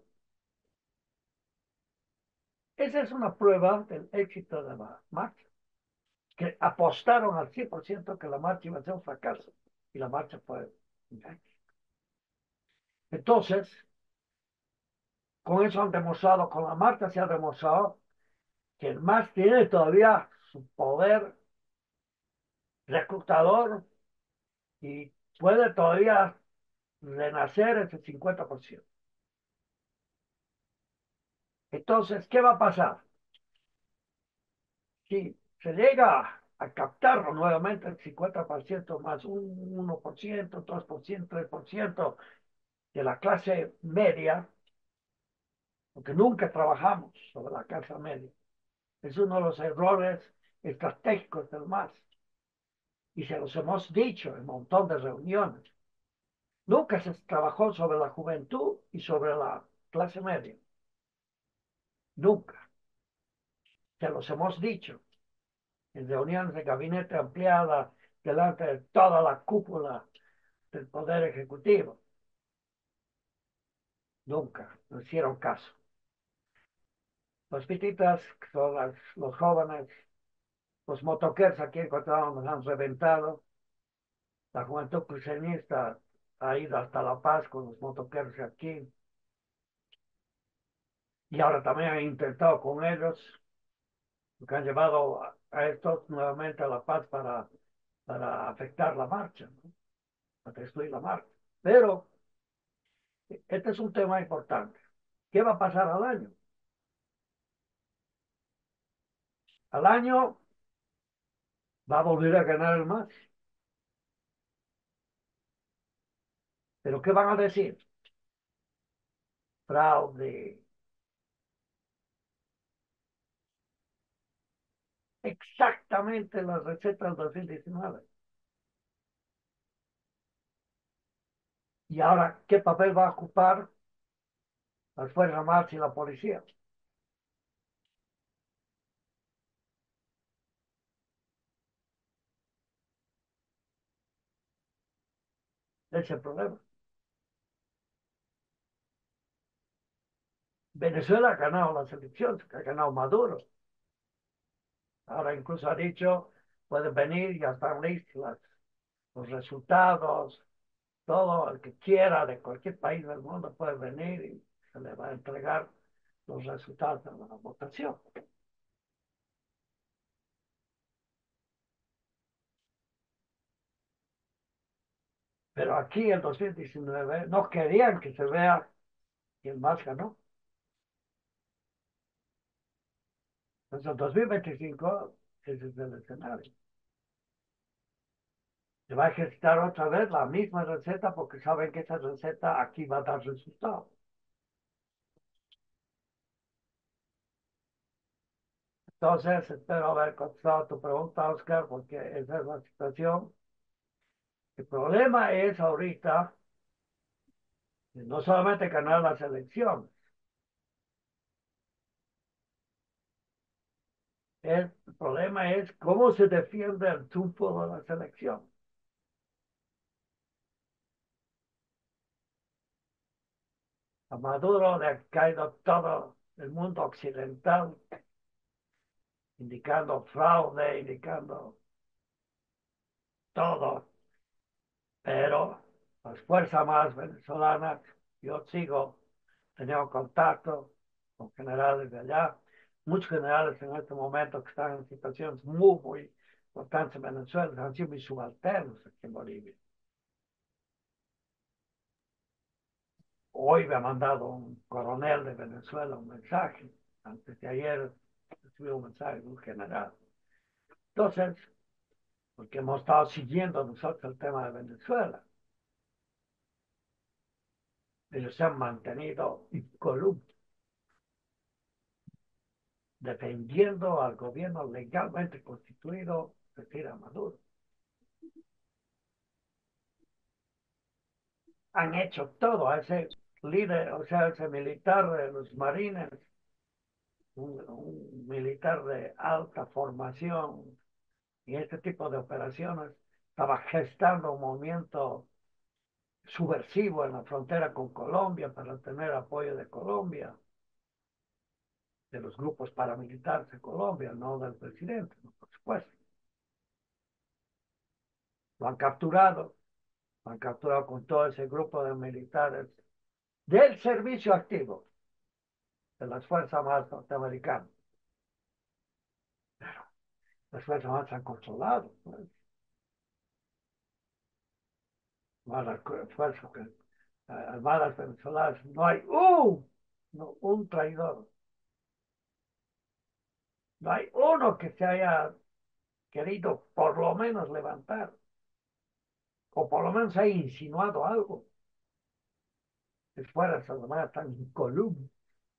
Esa es una prueba del éxito de la marcha, que apostaron al cien por ciento que la marcha iba a ser un fracaso, y la marcha fue un éxito. Entonces, con eso han demostrado, con la marcha se ha demostrado que el M A S tiene todavía su poder reclutador y puede todavía renacer ese cincuenta por ciento. Entonces, ¿qué va a pasar? Si se llega a captar nuevamente el cincuenta por ciento más un uno por ciento, dos por ciento, tres por ciento de la clase media, porque nunca trabajamos sobre la clase media, es uno de los errores estratégicos del M A S. Y se los hemos dicho en un montón de reuniones. Nunca se trabajó sobre la juventud y sobre la clase media. Nunca. Se los hemos dicho en reuniones de gabinete ampliada delante de toda la cúpula del Poder Ejecutivo. Nunca no hicieron caso. Los pititas, que son las, los jóvenes, los motoqueros aquí encontramos, nos han reventado. La juventud cruceñista ha ido hasta La Paz con los motoqueros aquí. Y ahora también han intentado con ellos, que han llevado a estos nuevamente a La Paz para para afectar la marcha, ¿no? Para destruir la marcha. Pero este es un tema importante. ¿Qué va a pasar al año? Al año va a volver a ganar el MAS. ¿Pero qué van a decir? Fraude. Exactamente las recetas del dos mil diecinueve. Y ahora, ¿qué papel va a ocupar las Fuerzas Armadas y la policía? Ese es el problema. Venezuela ha ganado las elecciones, ha ganado Maduro. Ahora incluso ha dicho, pueden venir, ya están listos las- los resultados, todo el que quiera de cualquier país del mundo puede venir y se le va a entregar los resultados de la votación. Pero aquí en dos mil diecinueve no querían que se vea quién más ganó. Entonces en dos mil veinticinco ese es el escenario. Se va a ejercitar otra vez la misma receta porque saben que esa receta aquí va a dar resultados. Entonces, espero haber contestado tu pregunta, Oscar, porque esa es la situación. El problema es ahorita no solamente ganar las elecciones, el problema es cómo se defiende el triunfo de las elecciones. A Maduro le ha caído todo el mundo occidental, indicando fraude, indicando todo, pero las fuerzas más venezolanas, yo sigo teniendo contacto con generales de allá, muchos generales en este momento que están en situaciones muy, muy importantes en Venezuela, han sido mis subalternos aquí en Bolivia. Hoy me ha mandado un coronel de Venezuela un mensaje, antes de ayer recibí un mensaje de un general. Entonces, porque hemos estado siguiendo nosotros el tema de Venezuela, ellos se han mantenido incolutos, defendiendo al gobierno legalmente constituido, es decir, a Maduro. Han hecho todo a ese líder, o sea, ese militar de los marines, un, un militar de alta formación y este tipo de operaciones, estaba gestando un movimiento subversivo en la frontera con Colombia para tener apoyo de Colombia, de los grupos paramilitares de Colombia, no del presidente, no, por supuesto. Lo han capturado, lo han capturado con todo ese grupo de militares del servicio activo de las Fuerzas Armadas norteamericanas. Pero las Fuerzas Armadas se han controlado, pues. No, las Fuerzas eh, Armadas venezolanas, no hay un, no, un traidor. No hay uno que se haya querido por lo menos levantar, o por lo menos haya insinuado algo. Las Fuerzas Armadas están incolubles.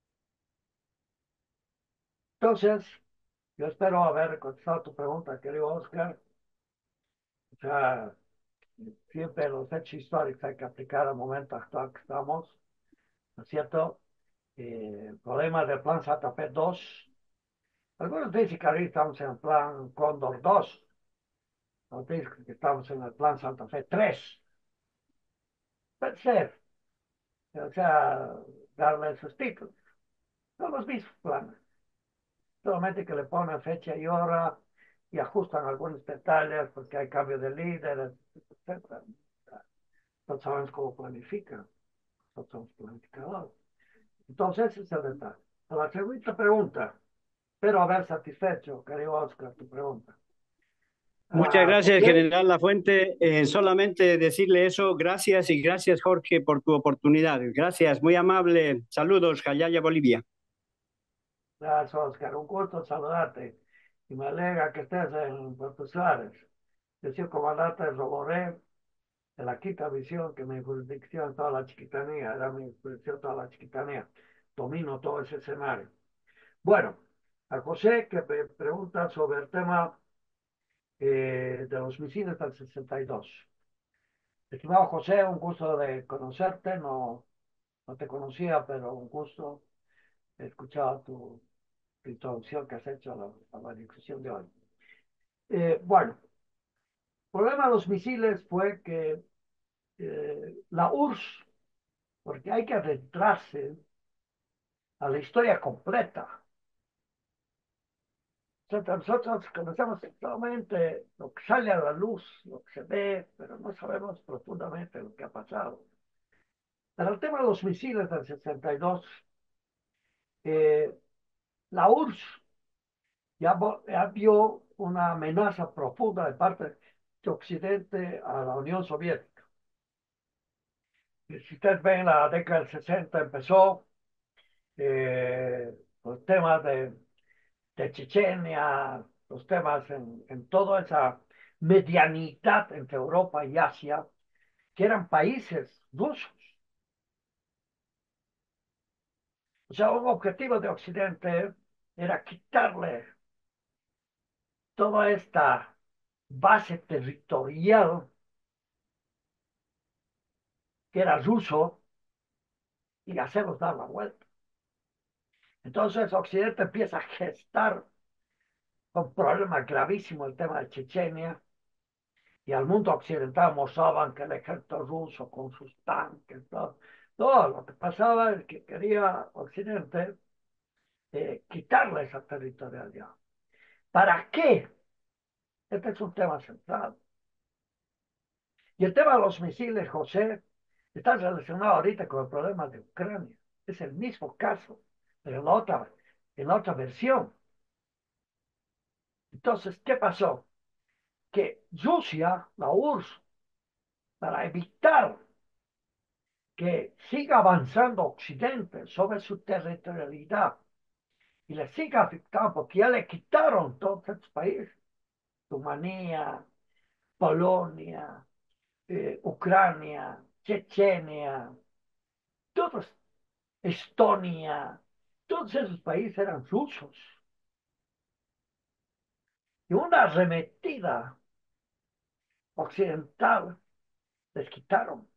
Entonces, yo espero haber contestado tu pregunta, querido Oscar. O sea, siempre los hechos históricos hay que aplicar al momento actual que estamos, ¿no es cierto? Eh, el problema del plan Santa Fe dos, algunos dicen que ahorita estamos en el plan Cóndor dos, otros dicen que estamos en el plan Santa Fe tres. Puede ser, o sea, darle esos títulos. Son los mismos planes, solamente que le ponen fecha y hora y ajustan algunos detalles porque hay cambio de líderes, etcétera. Nosotros sabemos cómo planifican, nosotros somos planificadores. Entonces, ese es el detalle. A la segunda pregunta, espero haber satisfecho, querido Oscar, tu pregunta.
Muchas
a
gracias,
José.
General Lafuente. Eh, solamente decirle eso, gracias y gracias, Jorge, por tu oportunidad. Gracias, muy amable. Saludos, Jayaya, Bolivia.
Gracias, Oscar. Un gusto saludarte. Y me alegra que estés en Puerto Suárez. Yo soy comandante de Roboré, de la quinta visión, que mi jurisdicción toda la chiquitanía, era mi jurisdicción toda la chiquitanía. Domino todo ese escenario. Bueno, a José que me pregunta sobre el tema eh, de los misiles del sesenta y dos. Estimado José, un gusto de conocerte. No, no te conocía, pero un gusto. He escuchado tu, tu introducción que has hecho a la, a la discusión de hoy. Eh, bueno, el problema de los misiles fue que eh, la U R S S, porque hay que adentrarse a la historia completa. Nosotros conocemos solamente lo que sale a la luz, lo que se ve, pero no sabemos profundamente lo que ha pasado. Pero el tema de los misiles del sesenta y dos, eh, la U R S S ya, ya vio una amenaza profunda de parte de Occidente a la Unión Soviética. Si ustedes ven, la década del sesenta empezó eh, los temas de, de Chechenia, los temas en, en toda esa medianidad entre Europa y Asia, que eran países rusos. O sea, un objetivo de Occidente era quitarle toda esta base territorial que era ruso y hacerlos dar la vuelta. Entonces Occidente empieza a gestar un problema gravísimo, el tema de Chechenia, y al mundo occidental mostraban que el ejército ruso con sus tanques, todo, todo lo que pasaba es que quería Occidente eh, quitarle esa territorialidad. ¿Para qué? Este es un tema central. Y el tema de los misiles, José, está relacionado ahorita con el problema de Ucrania. Es el mismo caso, pero en la otra, en la otra versión. Entonces, ¿qué pasó? Que Rusia, la U R S S, para evitar que siga avanzando Occidente sobre su territorialidad y le siga afectando, porque ya le quitaron todos estos países, Rumanía, Polonia, eh, Ucrania, Chechenia, todos, Estonia, todos esos países eran rusos. Y una arremetida occidental les quitaron,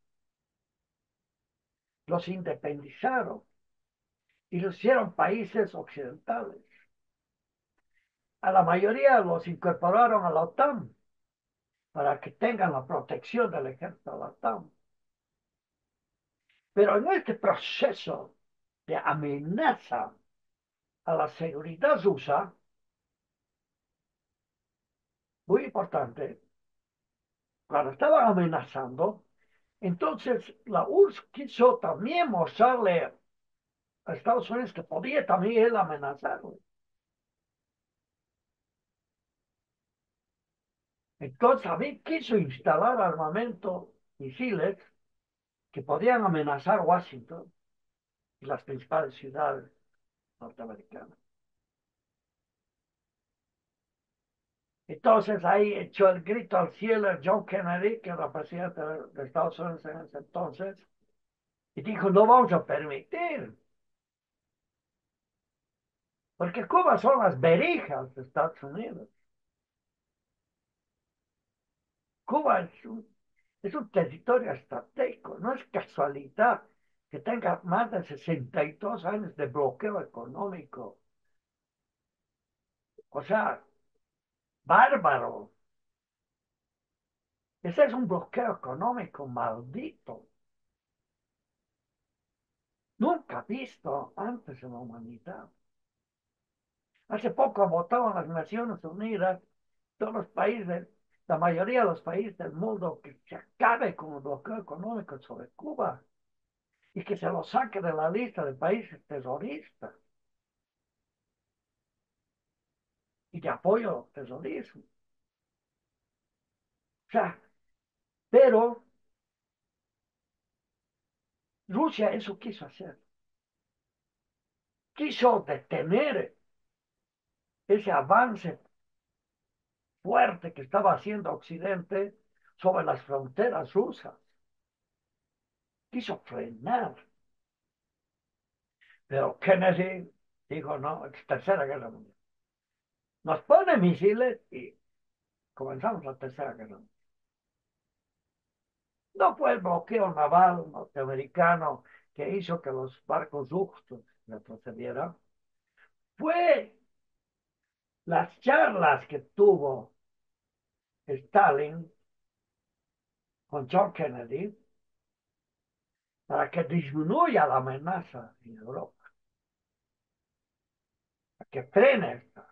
los independizaron y los hicieron países occidentales. A la mayoría los incorporaron a la OTAN para que tengan la protección del ejército de la OTAN. Pero en este proceso de amenaza a la seguridad rusa, muy importante, cuando estaban amenazando, entonces la U R S S quiso también mostrarle a Estados Unidos que podía también él amenazarle. Entonces también quiso instalar armamento, misiles, que podían amenazar Washington y las principales ciudades norteamericanas. Entonces ahí echó el grito al cielo John Kennedy, que era presidente de Estados Unidos en ese entonces, y dijo, no vamos a permitir, porque Cuba son las berijas de Estados Unidos. Cuba es un, es un territorio estratégico, no es casualidad que tenga más de sesenta y dos años de bloqueo económico. O sea, bárbaro. Ese es un bloqueo económico maldito. Nunca visto antes en la humanidad. Hace poco votaron las Naciones Unidas, todos los países, la mayoría de los países del mundo, que se acabe con el bloqueo económico sobre Cuba y que se lo saque de la lista de países terroristas y de apoyo al terrorismo. sea, pero Rusia eso quiso hacer. Quiso detener ese avance fuerte que estaba haciendo Occidente sobre las fronteras rusas. Quiso frenar. Pero Kennedy dijo, no, es tercera guerra mundial. Nos pone misiles y comenzamos la tercera guerra mundial. No fue el bloqueo naval norteamericano que hizo que los barcos rusos retrocedieran. Fue las charlas que tuvo Stalin con John Kennedy para que disminuya la amenaza en Europa, para que frene esta.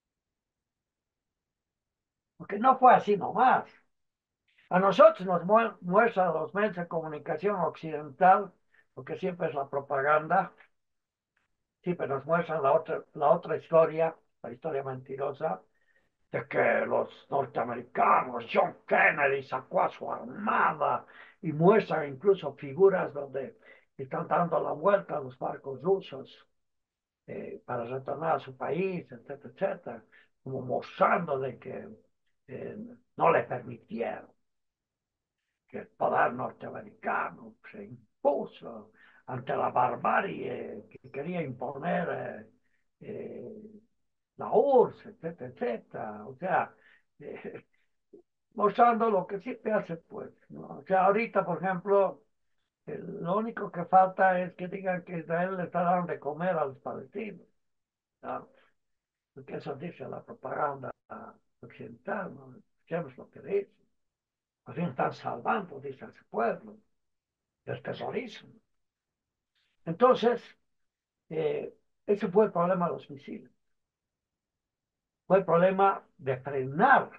Porque no fue así nomás. A nosotros nos muestran los medios de comunicación occidental, porque siempre es la propaganda, siempre nos muestran la otra, la otra historia, la historia mentirosa, de que los norteamericanos, John Kennedy sacó a su armada y muestran incluso figuras donde están dando la vuelta a los barcos rusos eh, para retornar a su país, etcétera, etcétera, como mostrando de que eh, no le permitieron que el poder norteamericano se impuso ante la barbarie que quería imponer eh, eh, la U R S S, etcétera, etcétera. O sea, eh, mostrando lo que siempre hace, pues, ¿no? O sea, ahorita, por ejemplo, eh, lo único que falta es que digan que Israel le está dando de comer a los palestinos, ¿no? Porque eso dice la propaganda occidental, ¿no? Escuchemos lo que dice. Al fin están salvando, dice ese pueblo, del terrorismo. Entonces, eh, ese fue el problema de los misiles. Fue el problema de frenar.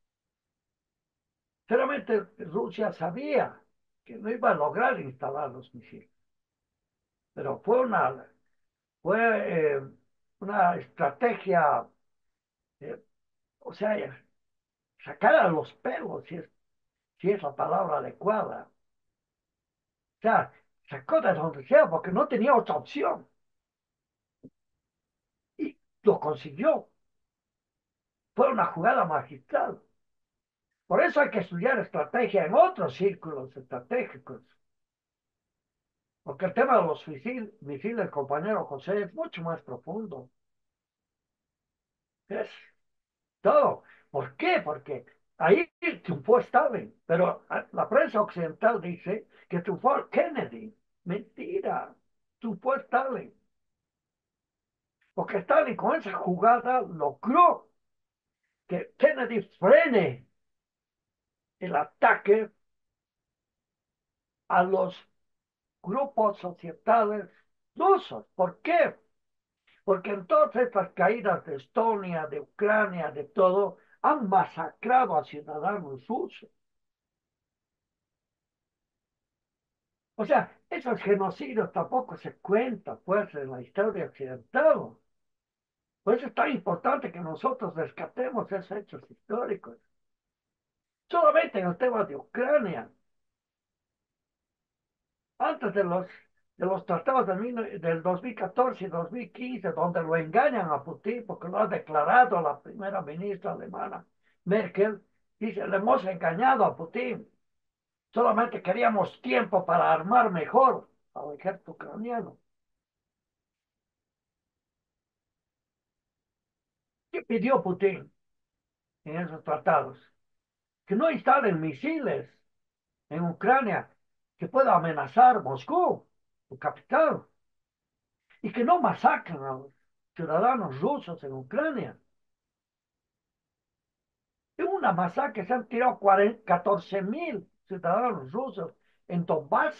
Realmente Rusia sabía que no iba a lograr instalar los misiles, pero fue una, fue, eh, una estrategia, eh, o sea, sacar a los pelos, si es, si es la palabra adecuada. O sea, sacó de donde sea porque no tenía otra opción. Y lo consiguió. Fue una jugada magistral. Por eso hay que estudiar estrategia en otros círculos estratégicos. Porque el tema de los misiles, misiles, compañero José, es mucho más profundo. Es todo. ¿Por qué? Porque ahí triunfó Stalin, pero la prensa occidental dice que triunfó Kennedy. Mentira, triunfó Stalin. Porque Stalin con esa jugada logró que Kennedy frene el ataque a los grupos societales rusos. ¿Por qué? Porque en todas estas caídas de Estonia, de Ucrania, de todo, han masacrado a ciudadanos rusos. O sea, esos genocidios tampoco se cuentan, pues, en la historia occidental. Por eso es tan importante que nosotros rescatemos esos hechos históricos. Solamente en el tema de Ucrania, antes de los, de los tratados del, del dos mil catorce y dos mil quince, donde lo engañan a Putin, porque lo ha declarado la primera ministra alemana, Merkel, dice, le hemos engañado a Putin. Solamente queríamos tiempo para armar mejor al ejército ucraniano. ¿Qué pidió Putin en esos tratados? Que no instalen misiles en Ucrania que pueda amenazar Moscú, su capital, y que no masacren a los ciudadanos rusos en Ucrania. En una masacre se han tirado catorce mil ciudadanos rusos en Donbass.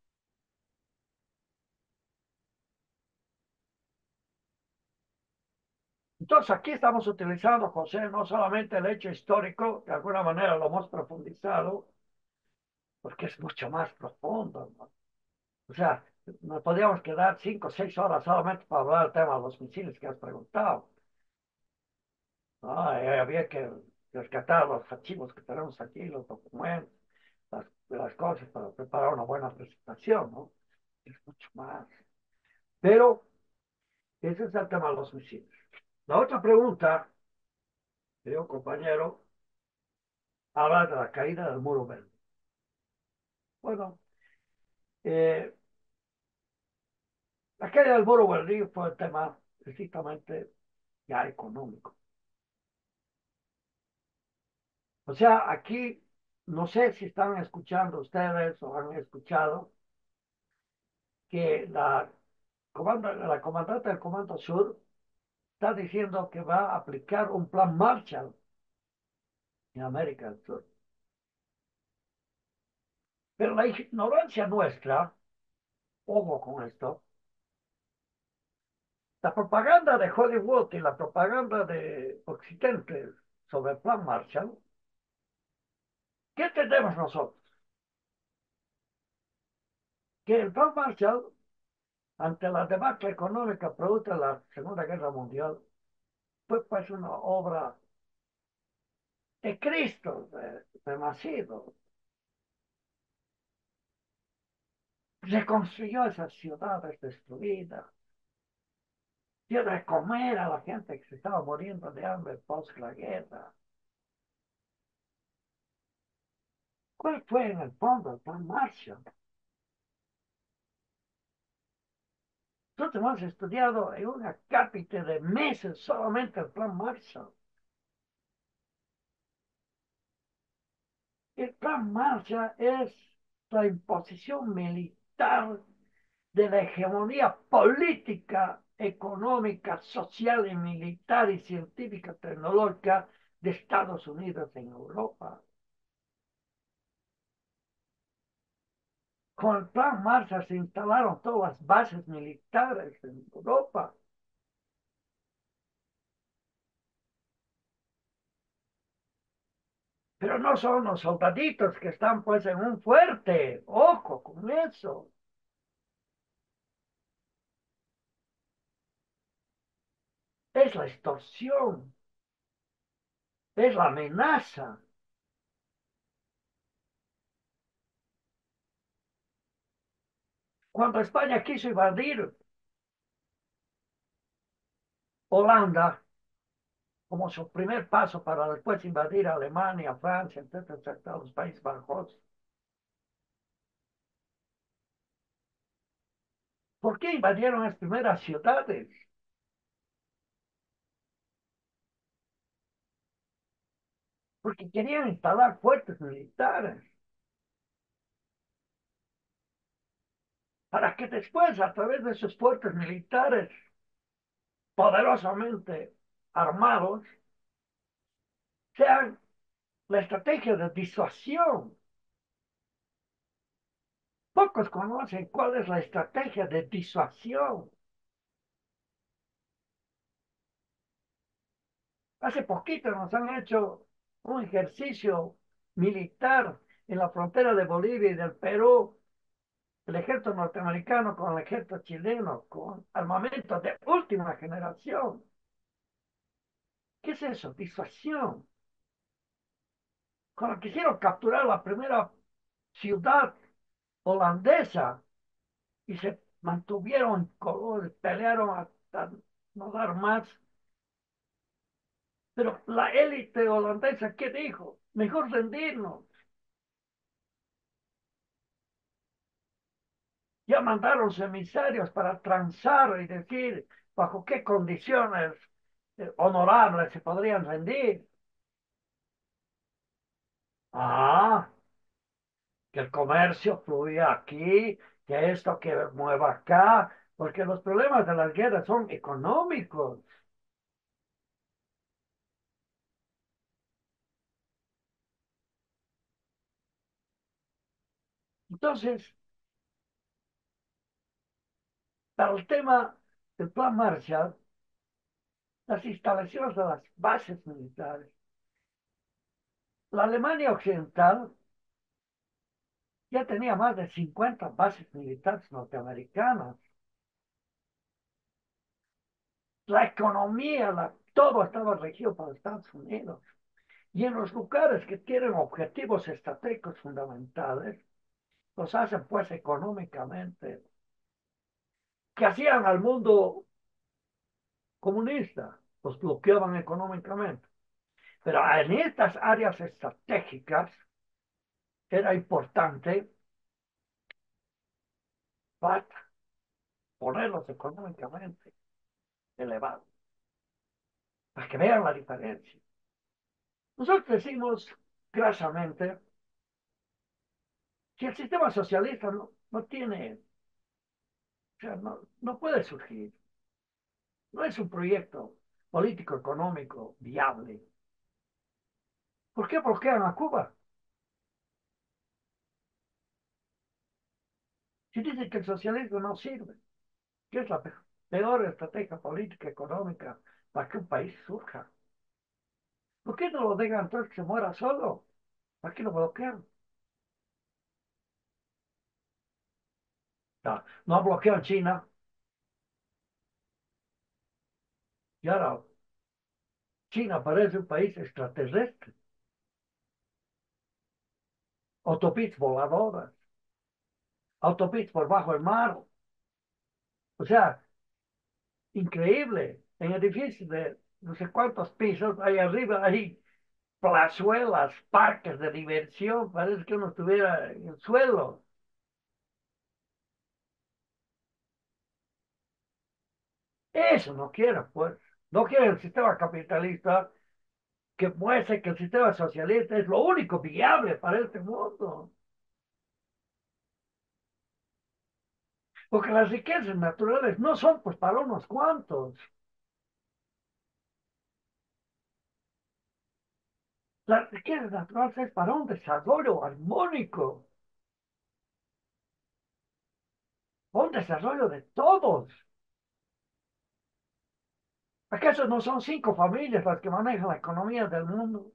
Entonces aquí estamos utilizando, José, no solamente el hecho histórico, de alguna manera lo hemos profundizado, porque es mucho más profundo, ¿no? O sea, nos podríamos quedar cinco o seis horas solamente para hablar del tema de los misiles que has preguntado. ¿No? Había que rescatar los archivos que tenemos aquí, los documentos, las, las cosas para preparar una buena presentación, ¿no? Es mucho más. Pero ese es el tema de los misiles. La otra pregunta, querido compañero, habla de la caída del muro verde. Bueno, eh, la caída del muro verde fue el tema precisamente ya económico. O sea, aquí no sé si están escuchando ustedes o han escuchado que la, comanda, la comandante del Comando Sur está diciendo que va a aplicar un plan Marshall en América del Sur. Pero la ignorancia nuestra, ojo con esto, la propaganda de Hollywood y la propaganda de Occidente sobre el plan Marshall, ¿qué tenemos nosotros? Que el plan Marshall, ante la debacle económica producto de la Segunda Guerra Mundial, fue pues una obra de Cristo, de, de nacido. Reconstruyó esas ciudades destruidas, dio de comer a la gente que se estaba muriendo de hambre post la guerra. ¿Cuál fue en el fondo el plan Marshall? Nosotros hemos estudiado en una cápita de meses solamente el plan Marshall. El plan Marshall es la imposición militar de la hegemonía política, económica, social y militar y científica tecnológica de Estados Unidos en Europa. Con el plan Marshall se instalaron todas las bases militares en Europa. Pero no son los soldaditos que están pues en un fuerte. Ojo con eso. Es la extorsión. Es la amenaza. Cuando España quiso invadir Holanda como su primer paso para después invadir Alemania, Francia, etcétera, etcétera, los Países Bajos. ¿Por qué invadieron las primeras ciudades? Porque querían instalar fuertes militares. Para que después, a través de esos fuertes militares poderosamente armados, sean la estrategia de disuasión. Pocos conocen cuál es la estrategia de disuasión. Hace poquito nos han hecho un ejercicio militar en la frontera de Bolivia y del Perú, el ejército norteamericano con el ejército chileno, con armamento de última generación. ¿Qué es eso? Disuasión. Cuando quisieron capturar la primera ciudad holandesa y se mantuvieron en color, pelearon hasta no dar más. Pero la élite holandesa, ¿qué dijo? Mejor rendirnos. Ya mandaron emisarios para transar y decir bajo qué condiciones eh, honorables se podrían rendir. Ah, que el comercio fluya aquí, que esto que mueva acá, porque los problemas de las guerras son económicos. Entonces, para el tema del Plan Marshall, las instalaciones de las bases militares, la Alemania Occidental ya tenía más de cincuenta bases militares norteamericanas. La economía, la, todo estaba regido por Estados Unidos. Y en los lugares que tienen objetivos estratégicos fundamentales, los hacen pues económicamente, que hacían al mundo comunista, los bloqueaban económicamente. Pero en estas áreas estratégicas era importante para ponerlos económicamente elevados, para que vean la diferencia. Nosotros decimos grasamente que el sistema socialista no, no tiene, o sea, no, no puede surgir. No es un proyecto político económico viable. ¿Por qué bloquean a Cuba? Si dicen que el socialismo no sirve, que es la peor estrategia política económica para que un país surja. ¿Por qué no lo dejan entonces que se muera solo? ¿Para qué lo bloquean? No, no bloquean China. Y ahora China parece un país extraterrestre. Autopistas voladoras, autopistas por bajo el mar. O sea, increíble. En edificios de no sé cuántos pisos, ahí arriba hay plazuelas, parques de diversión. Parece que uno estuviera en el suelo. Eso no quieren, pues. No quieren el sistema capitalista que muestre que el sistema socialista es lo único viable para este mundo. Porque las riquezas naturales no son pues para unos cuantos. Las riquezas naturales es para un desarrollo armónico, un desarrollo de todos. ¿Acaso no son cinco familias las que manejan la economía del mundo?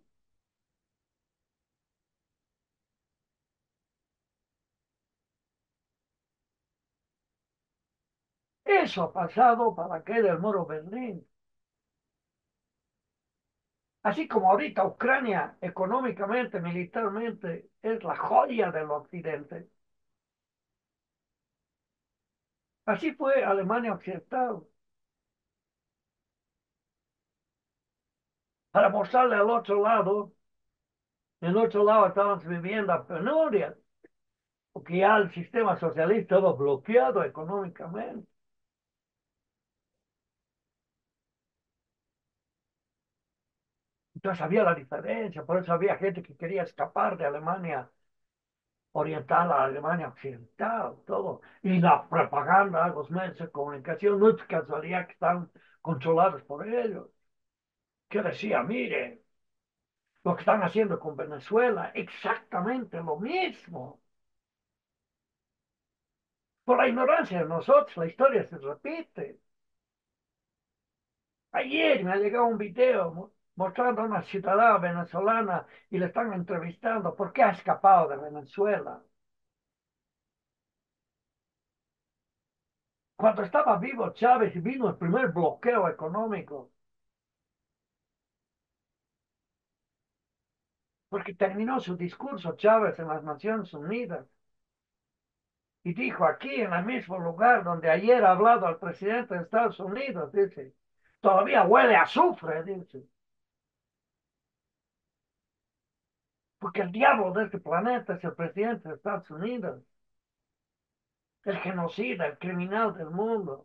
Eso ha pasado para la caída del muro de Berlín. Así como ahorita Ucrania económicamente, militarmente, es la joya del occidente. Así fue Alemania Occidental. Para mostrarle al otro lado, en el otro lado estaban viviendo a penuria, porque ya el sistema socialista estaba bloqueado económicamente. Entonces había la diferencia, por eso había gente que quería escapar de Alemania oriental a Alemania occidental, todo. Y la propaganda, los medios de comunicación, no es casualidad que están controlados por ellos. Que decía, mire, lo que están haciendo con Venezuela, exactamente lo mismo. Por la ignorancia de nosotros, la historia se repite. Ayer me ha llegado un video mostrando a una ciudadana venezolana y le están entrevistando por qué ha escapado de Venezuela. Cuando estaba vivo Chávez y vino el primer bloqueo económico, porque terminó su discurso Chávez en las Naciones Unidas y dijo aquí en el mismo lugar donde ayer ha hablado al presidente de Estados Unidos, dice, todavía huele a azufre, dice, porque el diablo de este planeta es el presidente de Estados Unidos, el genocida, el criminal del mundo.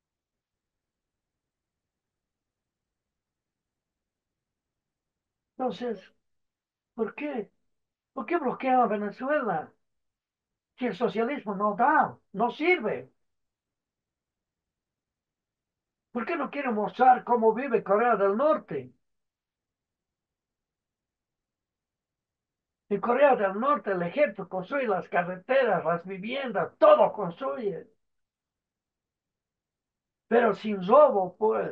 Entonces, ¿por qué? ¿Por qué bloquean a Venezuela? Si el socialismo no da, no sirve. ¿Por qué no quieren mostrar cómo vive Corea del Norte? En Corea del Norte el ejército construye las carreteras, las viviendas, todo construye. Pero sin robo, pues.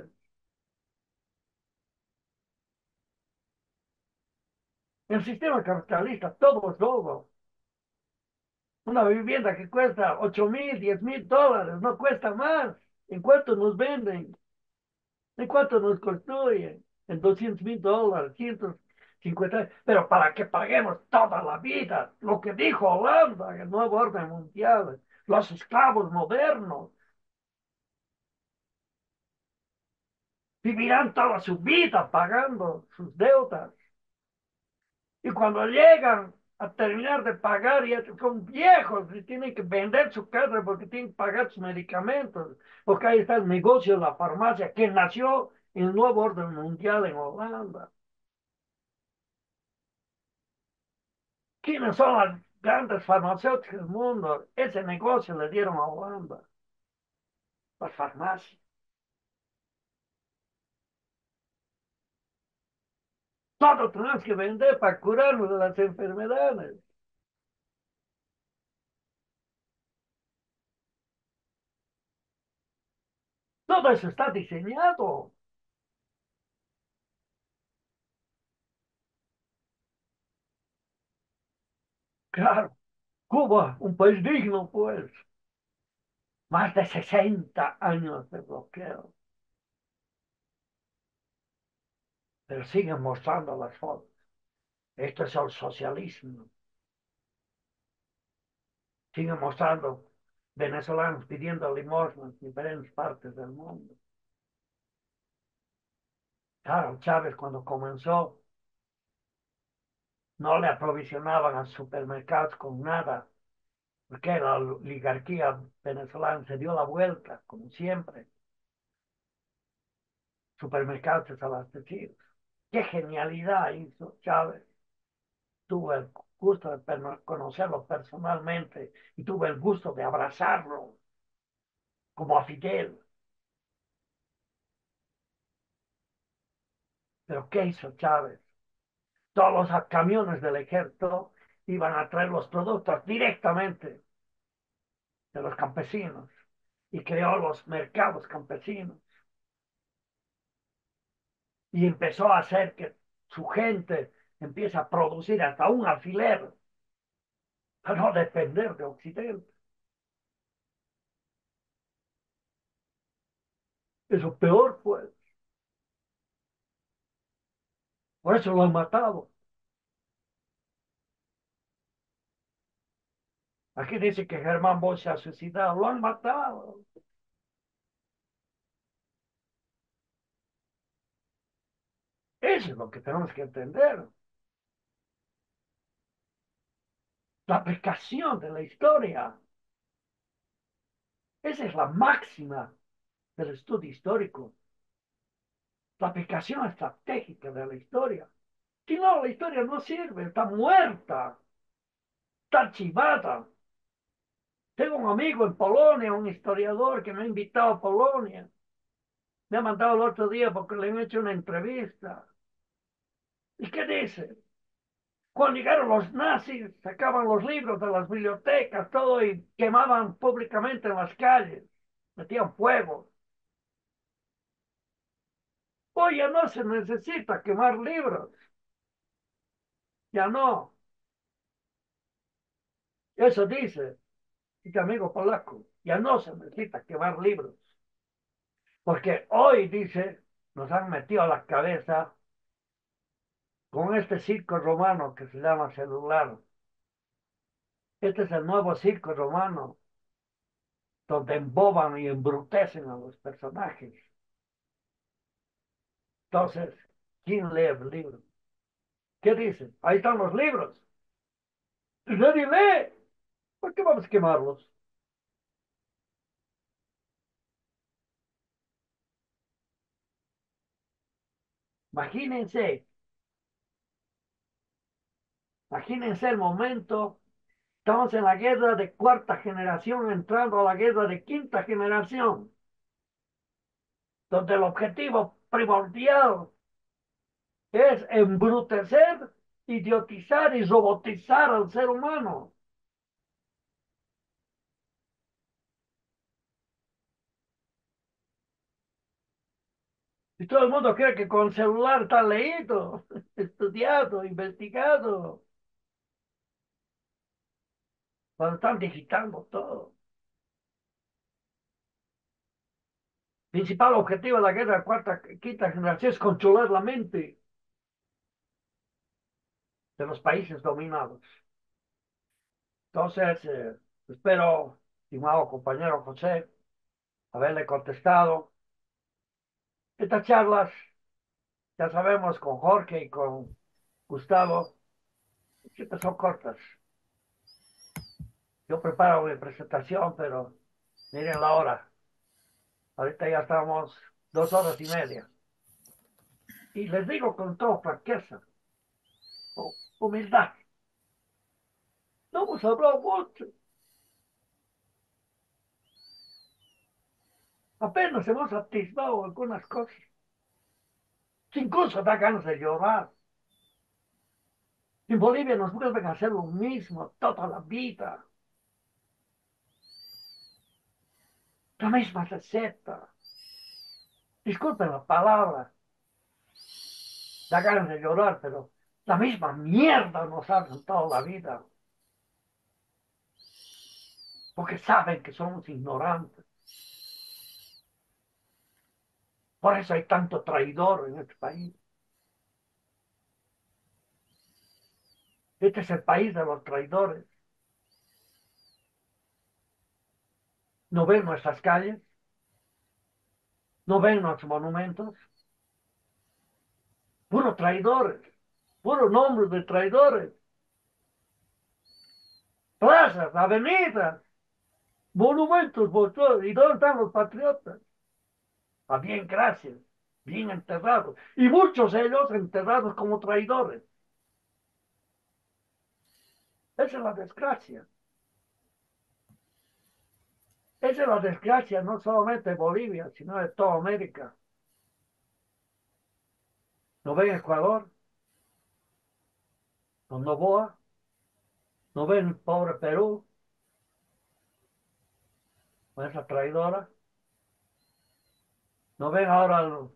El sistema capitalista, todo es robo. Una vivienda que cuesta ocho mil, diez mil dólares, no cuesta más. ¿En cuánto nos venden? ¿En cuánto nos construyen? En doscientos mil dólares, cien, cincuenta, pero para que paguemos toda la vida, lo que dijo Holanda, el nuevo orden mundial, los esclavos modernos, vivirán toda su vida pagando sus deudas. Y cuando llegan a terminar de pagar, ya son viejos y tienen que vender su casa porque tienen que pagar sus medicamentos. Porque ahí está el negocio de la farmacia que nació en el nuevo orden mundial en Holanda. ¿Quiénes son las grandes farmacéuticas del mundo? Ese negocio le dieron a Holanda, las farmacias. Todo tenemos que vender para curarnos de las enfermedades. Todo eso está diseñado. Claro, Cuba, un país digno, pues. Más de sesenta años de bloqueo. Pero siguen mostrando las fotos. Esto es el socialismo. Siguen mostrando venezolanos pidiendo limosna en diferentes partes del mundo. Claro, Chávez cuando comenzó no le aprovisionaban a supermercados con nada, porque la oligarquía venezolana se dio la vuelta, como siempre. Supermercados desabastecidos. ¡Qué genialidad hizo Chávez! Tuve el gusto de conocerlo personalmente y tuve el gusto de abrazarlo como a Fidel. Pero ¿qué hizo Chávez? Todos los camiones del ejército iban a traer los productos directamente de los campesinos y creó los mercados campesinos y empezó a hacer que su gente empiece a producir hasta un alfiler para no depender de Occidente. Eso peor, pues. Por eso lo han matado. Aquí dice que Germán Bosch se ha suicidado. Lo han matado. Eso es lo que tenemos que entender. La aplicación de la historia. Esa es la máxima del estudio histórico. La aplicación estratégica de la historia. Si no, la historia no sirve, está muerta, está archivada. Tengo un amigo en Polonia, un historiador que me ha invitado a Polonia. Me ha mandado el otro día porque le han hecho una entrevista. ¿Y qué dice? Cuando llegaron los nazis, sacaban los libros de las bibliotecas, todo, y quemaban públicamente en las calles, metían fuego. Hoy ya no se necesita quemar libros, ya no. Eso dice este amigo polaco, ya no se necesita quemar libros, porque hoy, dice, nos han metido a la cabeza con este circo romano que se llama celular. Este es el nuevo circo romano, donde emboban y embrutecen a los personajes. Entonces, ¿quién lee el libro? ¿Qué dice? Ahí están los libros. Y nadie lee. ¿Por qué vamos a quemarlos? Imagínense, imagínense el momento. Estamos en la guerra de cuarta generación, entrando a la guerra de quinta generación, donde el objetivo primordial es embrutecer, idiotizar y robotizar al ser humano. Y todo el mundo cree que con celular está leído, estudiado, investigado, cuando están digitando todo. Principal objetivo de la guerra de cuarta, quinta generación es controlar la mente. de los países dominados. Entonces, eh, espero, estimado compañero José, haberle contestado. Estas charlas, ya sabemos, con Jorge y con Gustavo, siempre son cortas. Yo preparo mi presentación, pero miren la hora. Ahorita ya estamos dos horas y media. Y les digo con toda franqueza, con humildad, no hemos hablado mucho. Apenas hemos atisbado algunas cosas. Incluso da ganas de llorar. En Bolivia nos vuelven a hacer lo mismo toda la vida. La misma receta. Disculpen la palabra. Da ganas de llorar, pero la misma mierda nos hacen toda la vida. Porque saben que somos ignorantes. Por eso hay tanto traidor en este país. Este es el país de los traidores. ¿No ven nuestras calles? ¿No ven nuestros monumentos? Puro traidores. Puro nombre de traidores. Plazas, avenidas, monumentos, botones. ¿Y dónde están los patriotas? Ah, bien, gracias. Bien enterrados. Y muchos de ellos enterrados como traidores. Esa es la desgracia. Esa es la desgracia no solamente de Bolivia, sino de toda América. ¿No ven Ecuador? ¿No Novoa? ¿No ven el pobre Perú? ¿Con esa traidora? ¿No ven ahora al,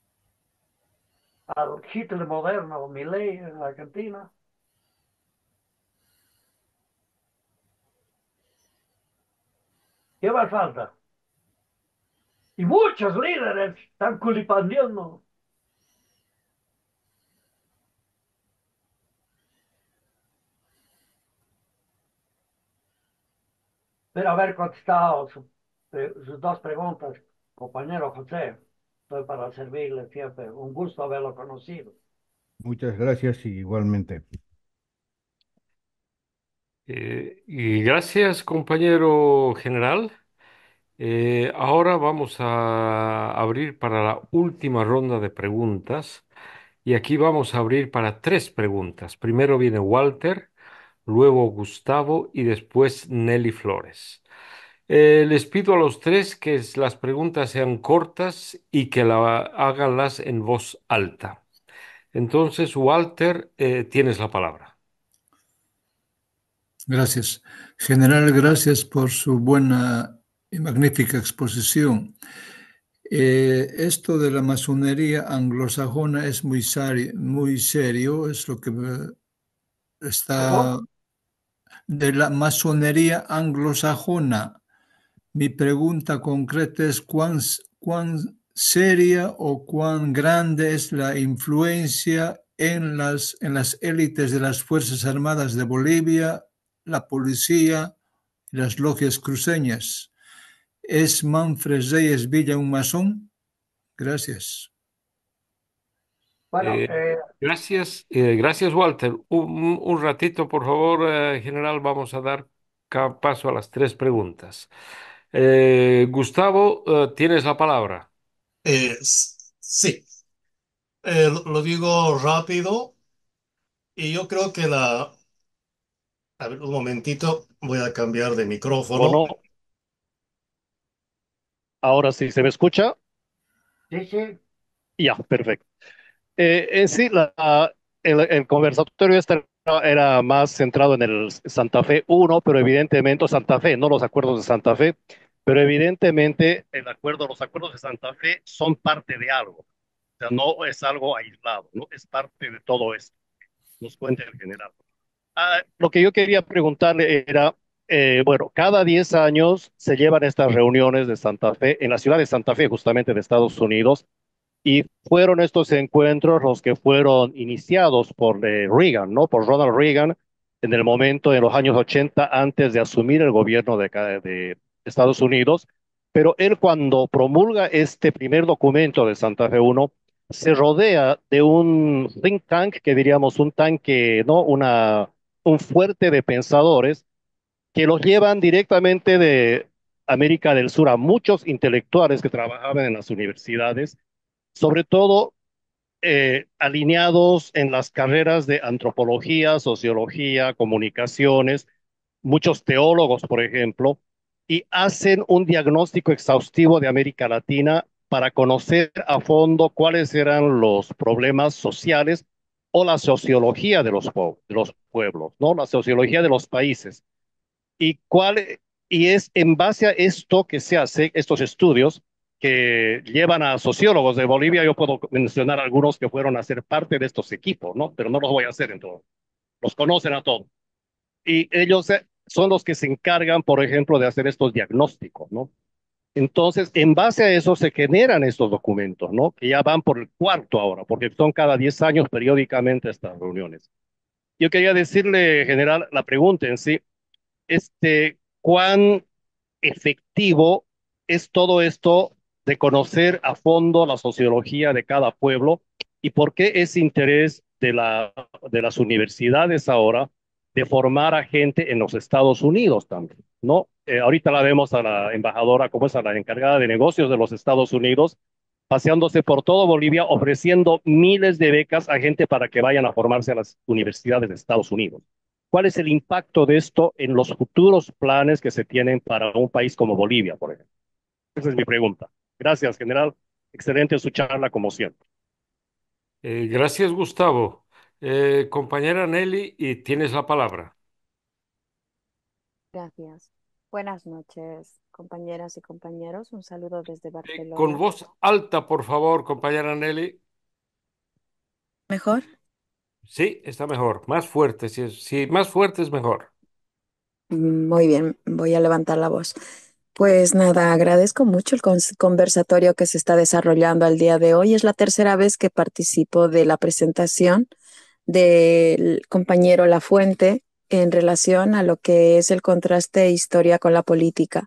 al Hitler moderno, Milei en Argentina? ¿Qué más falta? Y muchos líderes están culipandiendo. Pero haber contestado su- eh, sus dos preguntas, compañero José. Estoy para servirle siempre. Un gusto haberlo conocido.
Muchas gracias y igualmente.
Eh, y gracias, compañero general. Eh, ahora vamos a abrir para la última ronda de preguntas. Y aquí vamos a abrir para tres preguntas. Primero viene Walter, luego Gustavo y después Nelly Flores. Eh, les pido a los tres que s- las preguntas sean cortas y que la háganlas en voz alta. Entonces, Walter, eh, tienes la palabra.
Gracias. General, gracias por su buena y magnífica exposición. Eh, esto de la masonería anglosajona es muy, sari- muy serio, es lo que eh, está
¿Cómo?
de la masonería anglosajona. Mi pregunta concreta es cuán, s- cuán seria o cuán grande es la influencia en las, en las élites de las Fuerzas Armadas de Bolivia, la policía y las logias cruceñas. ¿Es Manfred Reyes Villa un masón? Gracias.
Bueno,
Eh,
eh,
gracias, eh, gracias, Walter. Un, un ratito, por favor, eh, general, vamos a dar ca- paso a las tres preguntas. Eh, Gustavo, eh, tienes la palabra.
Eh, s- sí, Eh, lo lo digo rápido y yo creo que la... A ver, un momentito, voy a cambiar de micrófono.
Bueno, ahora sí se me escucha.
sí, sí.
Ya, perfecto. Eh, en sí, la- el, el conversatorio este era, era más centrado en el Santa Fe uno, pero evidentemente, o Santa Fe, no los acuerdos de Santa Fe, pero evidentemente el acuerdo, los acuerdos de Santa Fe son parte de algo. O sea, no es algo aislado, ¿no? Es parte de todo esto, nos cuenta el general. Ah, lo que yo quería preguntarle era, eh, bueno, cada diez años se llevan estas reuniones de Santa Fe, en la ciudad de Santa Fe, justamente de Estados Unidos, Y fueron estos encuentros los que fueron iniciados por eh, Reagan, ¿no? Por Ronald Reagan en el momento, en los años ochenta, antes de asumir el gobierno de, ca- de Estados Unidos. Pero él cuando promulga este primer documento de Santa Fe uno, se rodea de un think tank, que diríamos un tanque, ¿no? Una, un fuerte de pensadores que los llevan directamente de América del Sur a muchos intelectuales que trabajaban en las universidades, sobre todo eh, alineados en las carreras de antropología, sociología, comunicaciones, muchos teólogos, por ejemplo, y hacen un diagnóstico exhaustivo de América Latina para conocer a fondo cuáles eran los problemas sociales o la sociología de los, pue- de los pueblos, ¿no? La sociología de los países. ¿Y cuál, y es en base a esto que se hace, estos estudios que llevan a sociólogos de Bolivia? Yo puedo mencionar algunos que fueron a ser parte de estos equipos, ¿no? Pero no los voy a hacer en todos. Los conocen a todos. Y ellos eh, son los que se encargan, por ejemplo, de hacer estos diagnósticos, ¿no? Entonces, en base a eso se generan estos documentos, ¿no? Que ya van por el cuarto ahora, porque son cada diez años periódicamente estas reuniones. Yo quería decirle, general, la pregunta en sí, este, ¿cuán efectivo es todo esto de conocer a fondo la sociología de cada pueblo y por qué ese interés de, la, de las universidades ahora de formar a gente en los Estados Unidos también, ¿no? Eh, ahorita la vemos a la embajadora, como es a la encargada de negocios de los Estados Unidos, paseándose por todo Bolivia, ofreciendo miles de becas a gente para que vayan a formarse a las universidades de Estados Unidos. ¿Cuál es el impacto de esto en los futuros planes que se tienen para un país como Bolivia, por ejemplo? Esa es mi pregunta. Gracias, general. Excelente su charla, como siempre.
Eh, gracias, Gustavo. Eh, compañera Nelly, y tienes la palabra.
Gracias. Buenas noches, compañeras y compañeros. Un saludo desde
Eh, con
Barcelona.
voz alta, por favor, compañera Nelly.
¿Mejor?
Sí, está mejor. Más fuerte, si es, sí, más fuerte es mejor.
Mm, Muy bien, voy a levantar la voz. Pues nada, agradezco mucho el cons- conversatorio que se está desarrollando al día de hoy. Es la tercera vez que participo de la presentación del compañero Lafuente en relación a lo que es el contraste de historia con la política.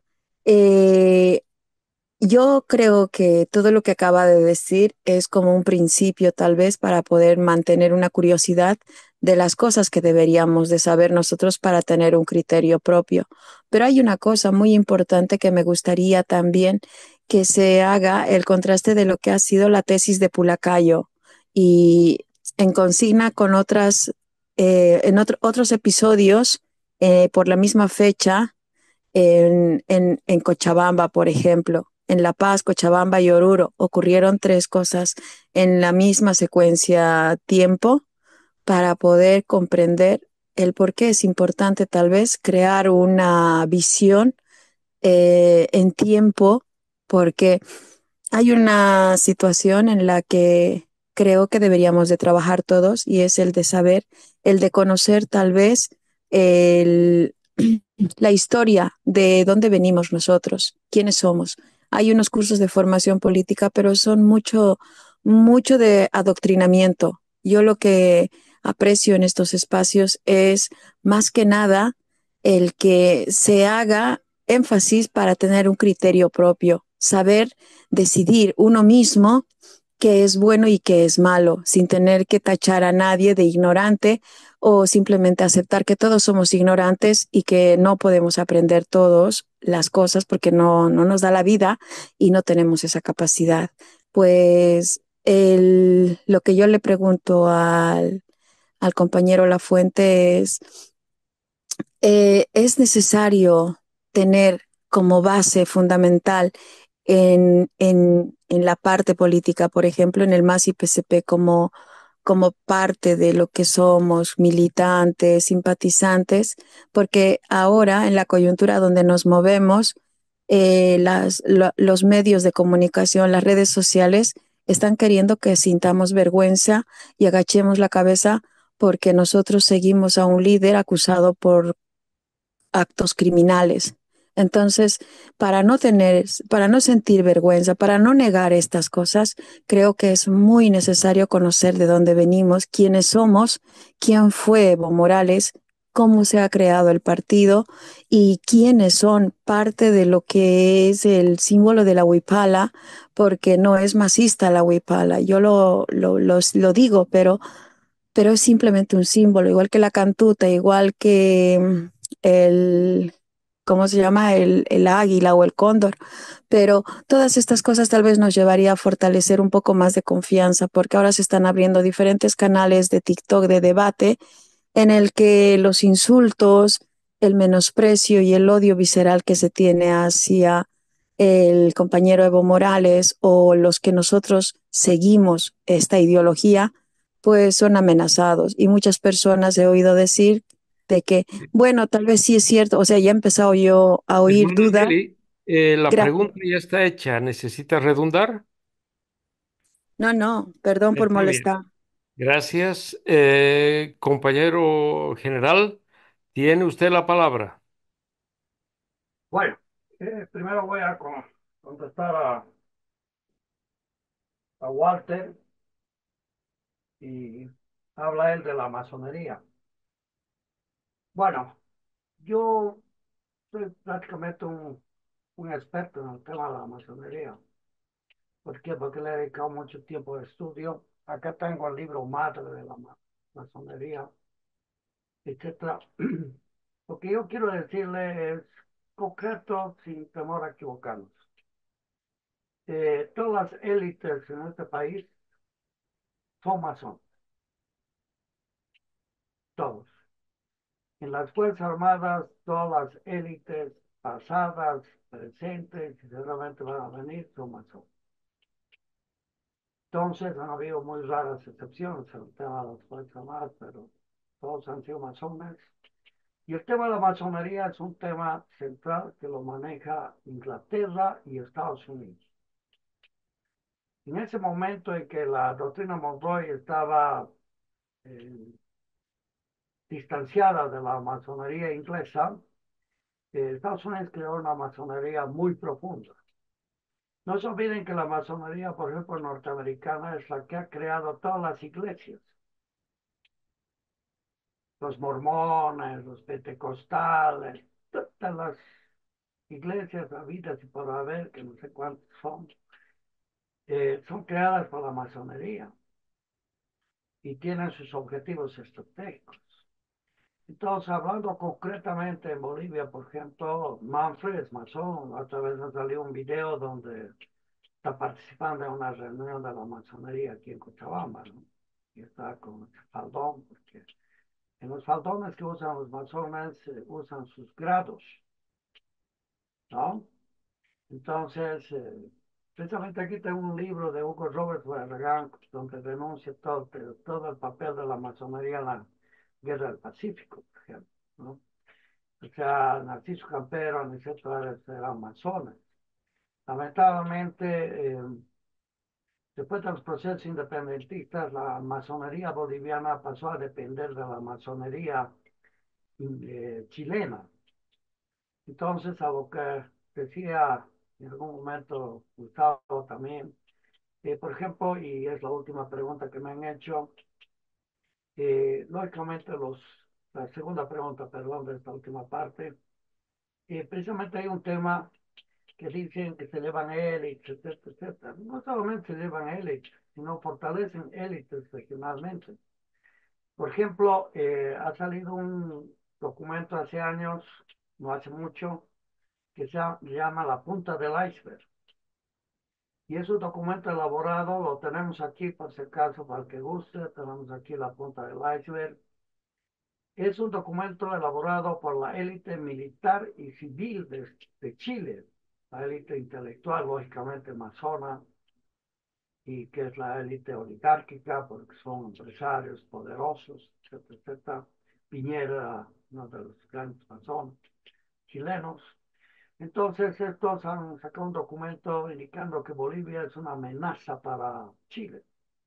Eh, Yo creo que todo lo que acaba de decir es como un principio tal vez para poder mantener una curiosidad de las cosas que deberíamos de saber nosotros para tener un criterio propio. Pero hay una cosa muy importante que me gustaría también que se haga el contraste de lo que ha sido la tesis de Pulacayo y en consigna con otras, eh, en otro- otros episodios eh, por la misma fecha en, en, en Cochabamba, por ejemplo. En La Paz, Cochabamba y Oruro ocurrieron tres cosas en la misma secuencia tiempo para poder comprender el por qué es importante tal vez crear una visión eh, en tiempo, porque hay una situación en la que creo que deberíamos de trabajar todos y es el de saber, el de conocer tal vez el, la historia de dónde venimos nosotros, quiénes somos. Hay unos cursos de formación política, pero son mucho, mucho de adoctrinamiento. Yo lo que aprecio en estos espacios es más que nada el que se haga énfasis para tener un criterio propio, saber decidir uno mismo qué es bueno y qué es malo, sin tener que tachar a nadie de ignorante o simplemente aceptar que todos somos ignorantes y que no podemos aprender todos las cosas porque no, no nos da la vida y no tenemos esa capacidad. Pues el, lo que yo le pregunto al, al compañero Lafuente es, eh, ¿es necesario tener como base fundamental en, en, en la parte política, por ejemplo, en el M A S y P C P como, como parte de lo que somos, militantes, simpatizantes, porque ahora en la coyuntura donde nos movemos, eh, las, lo- los medios de comunicación, las redes sociales, están queriendo que sintamos vergüenza y agachemos la cabeza porque nosotros seguimos a un líder acusado por actos criminales. Entonces, para no tener, para no sentir vergüenza, para no negar estas cosas, creo que es muy necesario conocer de dónde venimos, quiénes somos, quién fue Evo Morales, cómo se ha creado el partido y quiénes son parte de lo que es el símbolo de la huipala, porque no es masista la huipala. Yo lo, lo, los- lo digo, pero pero es simplemente un símbolo, igual que la cantuta, igual que mm, el, ¿cómo se llama? El, el águila o el cóndor. Pero todas estas cosas tal vez nos llevaría a fortalecer un poco más de confianza, porque ahora se están abriendo diferentes canales de TikTok de debate en el que los insultos, el menosprecio y el odio visceral que se tiene hacia el compañero Evo Morales o los que nosotros seguimos esta ideología, pues son amenazados. Y muchas personas he oído decir de que, bueno, tal vez sí es cierto, o sea, ya he empezado yo a oír
Hermana
dudas.
Kelly, eh, la
Gracias.
pregunta ya está hecha. ¿Necesita redundar?
No, no, perdón por
Está bien.
molestar.
Gracias. Eh, compañero general, tiene usted la palabra.
Bueno, eh, primero voy a con- contestar a, a Walter y habla él de la masonería. Bueno, yo soy prácticamente un, un experto en el tema de la masonería. ¿Por qué? Porque le he dedicado mucho tiempo de estudio. Acá tengo el libro madre de la ma- masonería, etcétera. Lo que yo quiero decirle es concreto, sin temor a equivocarnos. Eh, todas las élites en este país son masones, todos. En las Fuerzas Armadas, todas las élites pasadas, presentes y seguramente van a venir son masones. Entonces han habido muy raras excepciones en el tema de las Fuerzas Armadas, pero todos han sido masones. Y el tema de la masonería es un tema central que lo maneja Inglaterra y Estados Unidos. En ese momento en que la doctrina Monroe estaba eh, distanciada de la masonería inglesa, eh, Estados Unidos creó una masonería muy profunda. No se olviden que la masonería, por ejemplo, norteamericana es la que ha creado todas las iglesias. Los mormones, los pentecostales, todas las iglesias habidas y por haber, que no sé cuántas son, eh, son creadas por la masonería y tienen sus objetivos estratégicos. Entonces, hablando concretamente en Bolivia, por ejemplo, Manfred es masón. Otra vez ha salido un video donde está participando en una reunión de la masonería aquí en Cochabamba, ¿no? Y está con el faldón, porque en los faldones que usan los masones eh, usan sus grados, ¿no? Entonces, eh, precisamente aquí tengo un libro de Hugo Robert Barragán donde denuncia todo, todo el papel de la masonería en la Guerra del Pacífico, por ejemplo, ¿no? O sea, Narciso Campero, Aniceto Ares eran masones. Lamentablemente, eh, después de los procesos independentistas, la masonería boliviana pasó a depender de la masonería eh, chilena. Entonces, a lo que decía en algún momento Gustavo también, eh, por ejemplo, y es la última pregunta que me han hecho, eh, lógicamente los, la segunda pregunta, perdón, de esta última parte, eh, precisamente hay un tema que dicen que se elevan élites, etcétera, etcétera. No solamente se elevan élites, sino fortalecen élites regionalmente. Por ejemplo, eh, ha salido un documento hace años, no hace mucho, que se llama La Punta del Iceberg. Y es un documento elaborado, lo tenemos aquí por si acaso, para el que guste, tenemos aquí La Punta del Iceberg. Es un documento elaborado por la élite militar y civil de, de Chile, la élite intelectual, lógicamente masona, y que es la élite oligárquica, porque son empresarios poderosos, etcétera, etcétera. Piñera, uno de los grandes masones chilenos. Entonces, estos han sacado un documento indicando que Bolivia es una amenaza para Chile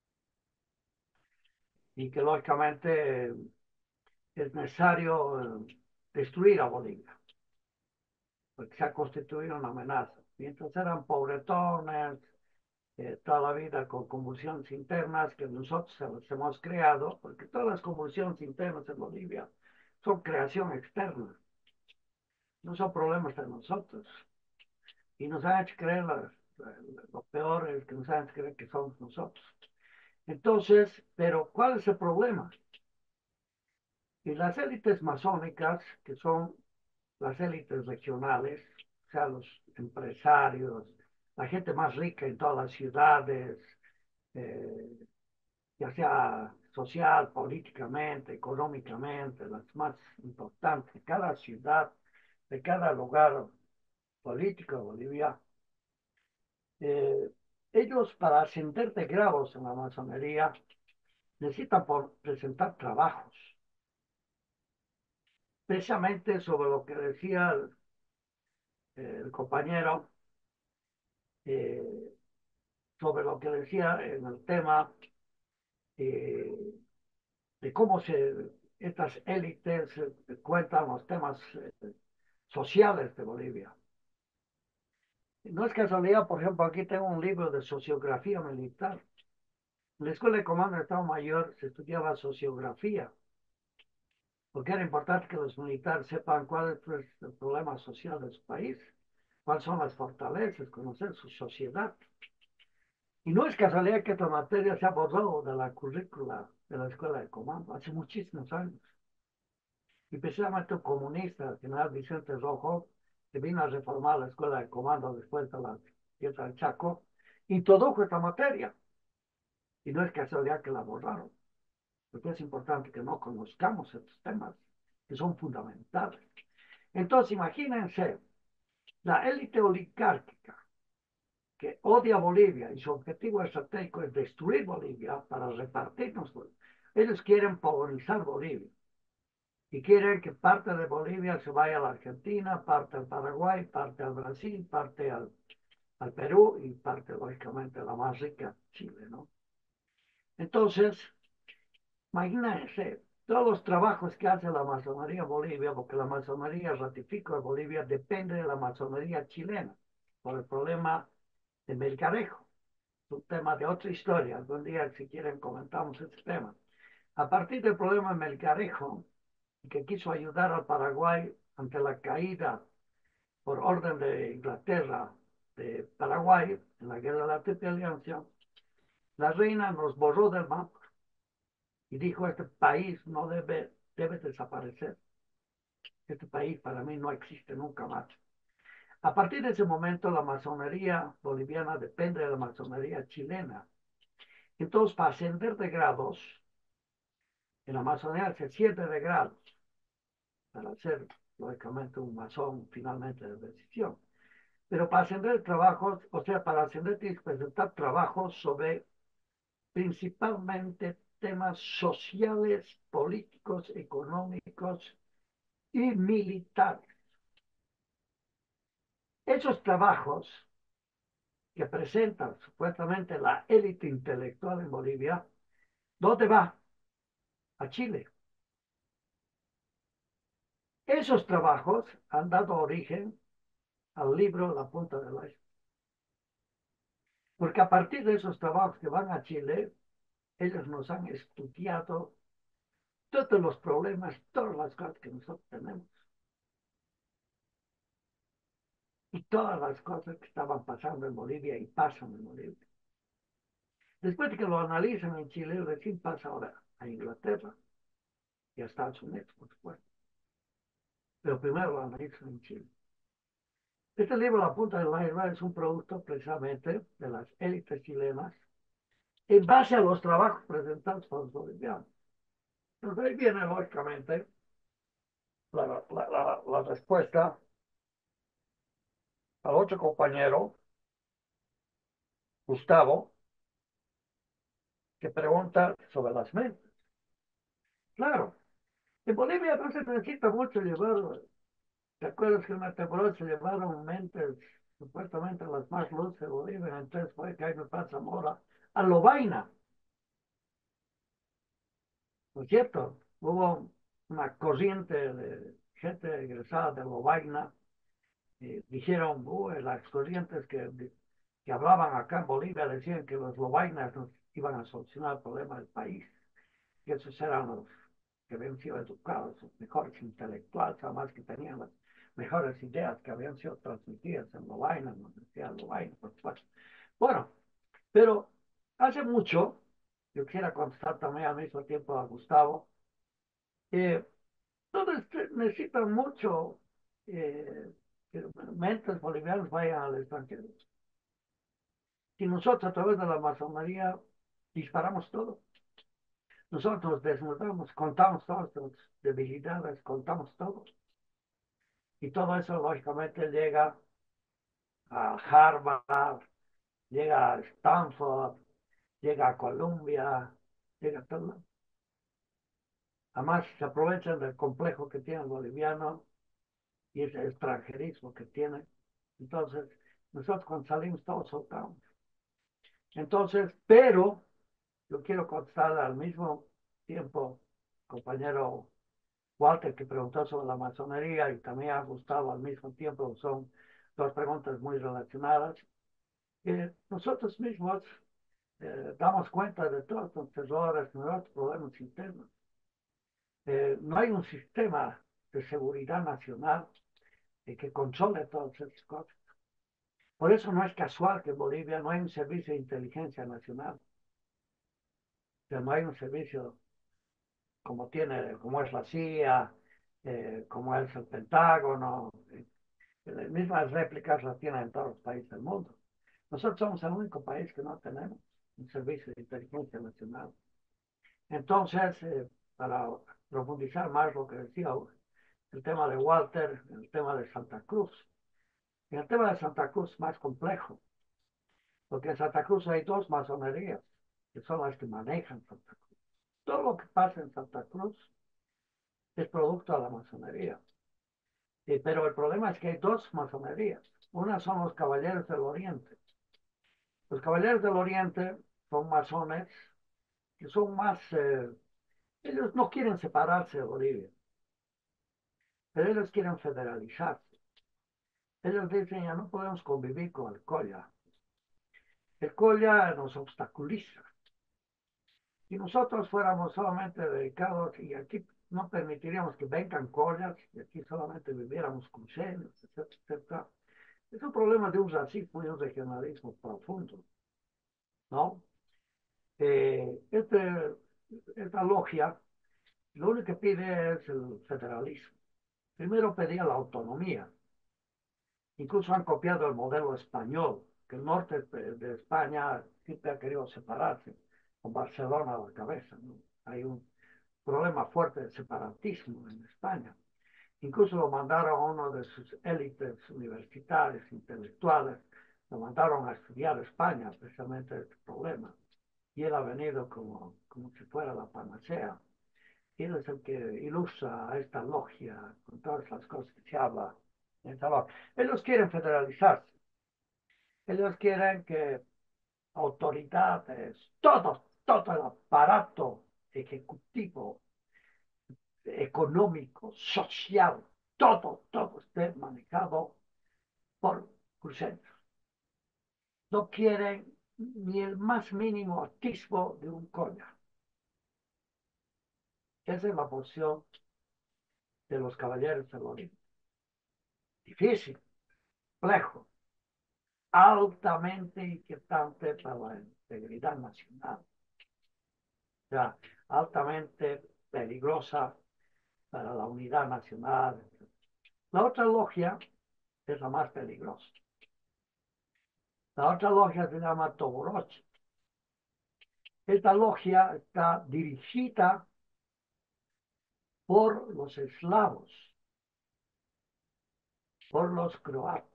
y que lógicamente es necesario eh, destruir a Bolivia. porque se ha constituido una amenaza. Mientras eran pobretones, eh, toda la vida con convulsiones internas que nosotros las hemos creado, porque todas las convulsiones internas en Bolivia son creación externa, no son problemas de nosotros. Y nos han hecho creer, la, la, lo peor es que nos han hecho creer que somos nosotros. Entonces, pero ¿cuál es el problema? Y las élites masónicas, que son las élites regionales, o sea, los empresarios, la gente más rica en todas las ciudades, eh, ya sea social, políticamente, económicamente, las más importantes de cada ciudad, de cada lugar político de Bolivia, eh, ellos para ascender de grados en la masonería necesitan por presentar trabajos, precisamente sobre lo que decía el, el compañero, eh, sobre lo que decía en el tema eh, de cómo se, estas élites eh, cuentan los temas eh, sociales de Bolivia. No es casualidad, por ejemplo, aquí tengo un libro de sociografía militar. En la Escuela de Comando de Estado Mayor se estudiaba sociografía, porque era importante que los militares sepan cuál es pues, el problema social de su país, cuáles son las fortalezas, conocer su sociedad. Y no es casualidad que esta materia se ha borrado de la currícula de la Escuela de Comando hace muchísimos años. Y precisamente un comunista, el general Vicente Rojo, que vino a reformar la Escuela de Comando después de la guerra del Chaco, introdujo esta materia. Y no es casualidad que la borraron, porque es importante que no conozcamos estos temas que son fundamentales. Entonces, imagínense, la élite oligárquica que odia Bolivia y su objetivo estratégico es destruir Bolivia para repartirnos. Ellos quieren polarizar Bolivia y quieren que parte de Bolivia se vaya a la Argentina, parte al Paraguay, parte al Brasil, parte al, al Perú y parte, lógicamente, la más rica, Chile, ¿no? Entonces, imagínense todos los trabajos que hace la masonería Bolivia, porque la masonería, ratifico, de Bolivia depende de la masonería chilena por el problema de Melgarejo. Es un tema de otra historia. Algún día, si quieren, comentamos este tema. A partir del problema de Melgarejo, que quiso ayudar al Paraguay ante la caída por orden de Inglaterra de Paraguay en la guerra de la Triple Alianza, la reina nos borró del mapa y dijo: este país no debe, debe desaparecer. Este país para mí no existe nunca más. A partir de ese momento, la masonería boliviana depende de la masonería chilena. Entonces, para ascender de grados, en la masonería se asciende de grados para ser, lógicamente, un masón finalmente de decisión. Pero para ascender trabajos, o sea, para ascender tienes que presentar trabajos sobre principalmente temas sociales, políticos, económicos y militares. Esos trabajos que presentan supuestamente la élite intelectual en Bolivia, ¿dónde va? A Chile. Esos trabajos han dado origen al libro La punta del iceberg. Porque a partir de esos trabajos que van a Chile, ellos nos han estudiado todos los problemas, todas las cosas que nosotros tenemos. Y todas las cosas que estaban pasando en Bolivia y pasan en Bolivia. Después de que lo analizan en Chile, recién pasa ahora a Inglaterra y a Estados Unidos, por supuesto. Pero primero lo analizan en Chile. Este libro, La punta del iceberg, es un producto precisamente de las élites chilenas en base a los trabajos presentados por los bolivianos. Entonces ahí viene, lógicamente, la, la, la, la respuesta al otro compañero, Gustavo, que pregunta sobre las mentes. Claro, en Bolivia no se necesita mucho llevar. ¿Te acuerdas que en una temporada se llevaron mentes, supuestamente las más luces de Bolivia? Entonces fue que ahí me pasa Zamora a Lovaina, ¿no es cierto? Hubo una corriente de gente egresada de Lovaina eh, dijeron, uh, las corrientes que, que hablaban acá en Bolivia decían que los lobainas nos iban a solucionar el problema del país, y esos eran los que habían sido educados, los mejores intelectuales, además que tenían las mejores ideas que habían sido transmitidas en Lovaina, nos decía Lovaina, por supuesto. Bueno, pero hace mucho, yo quiero contestar también al mismo tiempo a Gustavo, eh, todos necesitan mucho eh, que mentes bolivianos vayan al extranjero. Si nosotros a través de la masonería disparamos todo, nosotros desnudamos, contamos todas nuestras debilidades, contamos todo. Y todo eso lógicamente llega a Harvard, llega a Stanford, llega a Columbia, llega a todo. Además se aprovechan del complejo que tiene el boliviano y ese extranjerismo que tiene. Entonces, nosotros cuando salimos todos soltamos. Entonces, pero yo quiero contestar al mismo tiempo, compañero Walter, que preguntó sobre la masonería y también a Gustavo al mismo tiempo, son dos preguntas muy relacionadas. Eh, nosotros mismos eh, damos cuenta de todos los errores, de los problemas internos. Eh, no hay un sistema de seguridad nacional eh, que controle todas esas cosas. Por eso no es casual que en Bolivia no hay un servicio de inteligencia nacional, que no hay un servicio como tiene, como es la C I A, eh, como es el Pentágono, eh, las mismas réplicas las tienen en todos los países del mundo. Nosotros somos el único país que no tenemos un servicio de inteligencia nacional. Entonces, eh, para profundizar más lo que decía el tema de Walter, el tema de Santa Cruz. En el tema de Santa Cruz es más complejo, porque en Santa Cruz hay dos masonerías, que son las que manejan Santa Cruz. Todo lo que pasa en Santa Cruz es producto de la masonería. Eh, pero el problema es que hay dos masonerías. Una son los Caballeros del Oriente. Los Caballeros del Oriente son masones que son más... Eh, ellos no quieren separarse de Bolivia, pero ellos quieren federalizarse. Ellos dicen, ya no podemos convivir con el Colla. El Colla nos obstaculiza. Si nosotros fuéramos solamente dedicados, y aquí no permitiríamos que vengan collas, y aquí solamente viviéramos cruceros, etcétera, etcétera. Es un problema de un racismo y un regionalismo profundo, ¿no? Eh, este, esta logia lo único que pide es el federalismo. Primero pedía la autonomía. Incluso han copiado el modelo español, que el norte de España siempre ha querido separarse, con Barcelona a la cabeza, ¿no? Hay un problema fuerte de separatismo en España. Incluso lo mandaron a uno de sus élites universitarias, intelectuales, lo mandaron a estudiar a España, precisamente este problema. Y él ha venido como, como si fuera la panacea. Y él es el que ilustra a esta logia con todas las cosas que se habla en esta logia. Ellos quieren federalizarse. Ellos quieren que autoridades, todo, todo el aparato ejecutivo, económico, social, todo, todo esté manejado por cruceros. No quieren ni el más mínimo atisbo de un colla. Esa es la posición de los caballeros del Oriente. Difícil, complejo, altamente inquietante para la integridad nacional. O sea, altamente peligrosa para la unidad nacional. La otra logia es la más peligrosa. La otra logia se llama Toboroche. Esta logia está dirigida por los eslavos, por los croatas.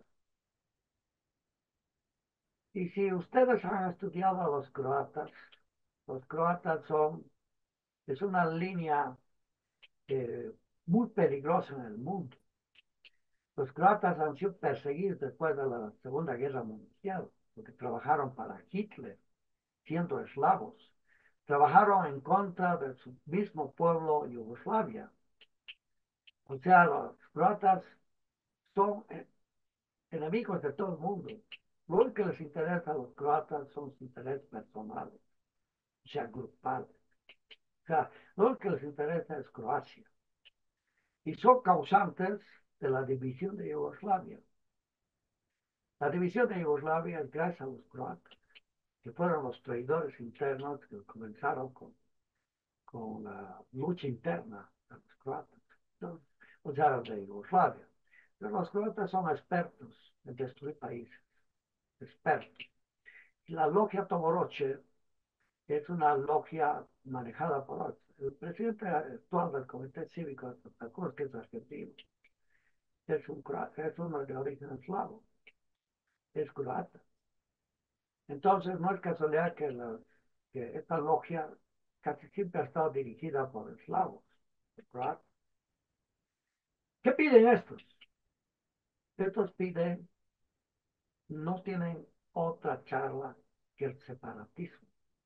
Y si ustedes han estudiado a los croatas, los croatas son, es una línea eh, muy peligrosa en el mundo. Los croatas han sido perseguidos después de la Segunda Guerra Mundial, porque trabajaron para Hitler, siendo eslavos. Trabajaron en contra de su mismo pueblo, Yugoslavia. O sea, los croatas son enemigos de todo el mundo. Lo único que les interesa a los croatas son sus intereses personales, o sea, grupales. O sea, lo único que les interesa es Croacia. Y son causantes de la división de Yugoslavia. La división de Yugoslavia es gracias a los croatas, que fueron los traidores internos que comenzaron con, con la lucha interna de los croatas, ¿no? O sea, de Yugoslavia. Pero los croatas son expertos en destruir países, expertos. Y la logia Toboroche es una logia manejada por el presidente actual del Comité Cívico de Santa Cruz, que es argentino. Es, un, es uno de origen eslavo, es croata. Entonces, no es casualidad que, la, que esta logia casi siempre ha estado dirigida por eslavos, croatas. ¿Qué piden estos? Estos piden, no tienen otra charla que el separatismo.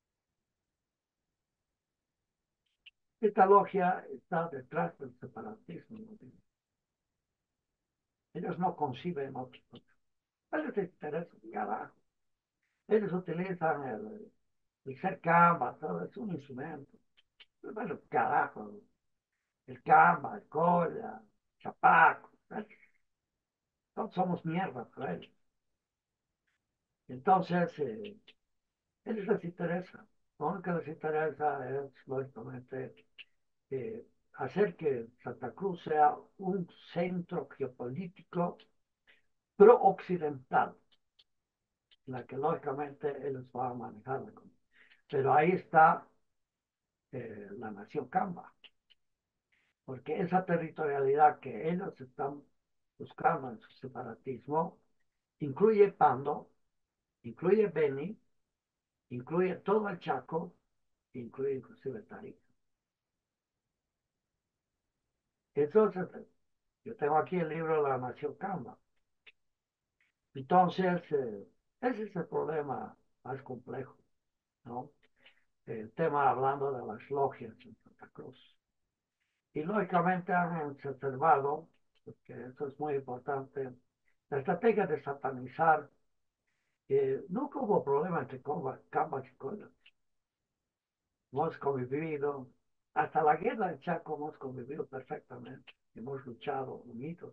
Esta logia está detrás del separatismo. ¿No? Ellos no conciben otro. Ellos les interesa un carajo. Ellos utilizan el, el ser camba, todo es un instrumento. Bueno, carajo. El camba, el colla, el chapaco. ¿Eh? Todos somos mierda para ellos. Entonces, eh, ellos les interesa. Lo único que les interesa es, lógicamente, eh, hacer que Santa Cruz sea un centro geopolítico pro-occidental, la que lógicamente ellos van a manejar. Pero ahí está eh, la nación Camba, porque esa territorialidad que ellos están buscando en su separatismo incluye Pando, incluye Beni, incluye todo el Chaco, incluye inclusive Tarija. Entonces, yo tengo aquí el libro de la nación Camba. Entonces, eh, ese es el problema más complejo, ¿no? El tema hablando de las logias en Santa Cruz. Y lógicamente han observado, porque eso es muy importante, la estrategia de satanizar. Eh, nunca hubo problema entre Cambas y Colas. Hemos convivido, hasta la guerra de Chaco hemos convivido perfectamente, hemos luchado unidos.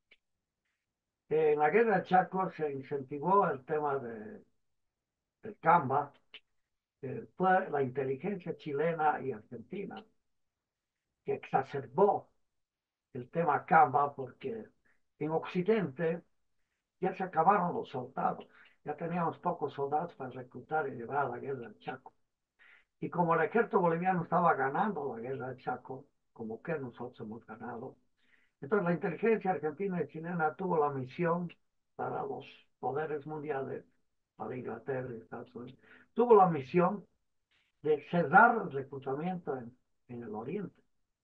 En la guerra de Chaco se incentivó el tema de, del Camba, eh, fue la inteligencia chilena y argentina que exacerbó el tema Camba porque en Occidente ya se acabaron los soldados, ya teníamos pocos soldados para reclutar y llevar a la guerra del Chaco. Y como el ejército boliviano estaba ganando la guerra del Chaco, como que nosotros hemos ganado, entonces la inteligencia argentina y chilena tuvo la misión para los poderes mundiales, para Inglaterra y Estados Unidos, tuvo la misión de cerrar el reclutamiento en, en el oriente.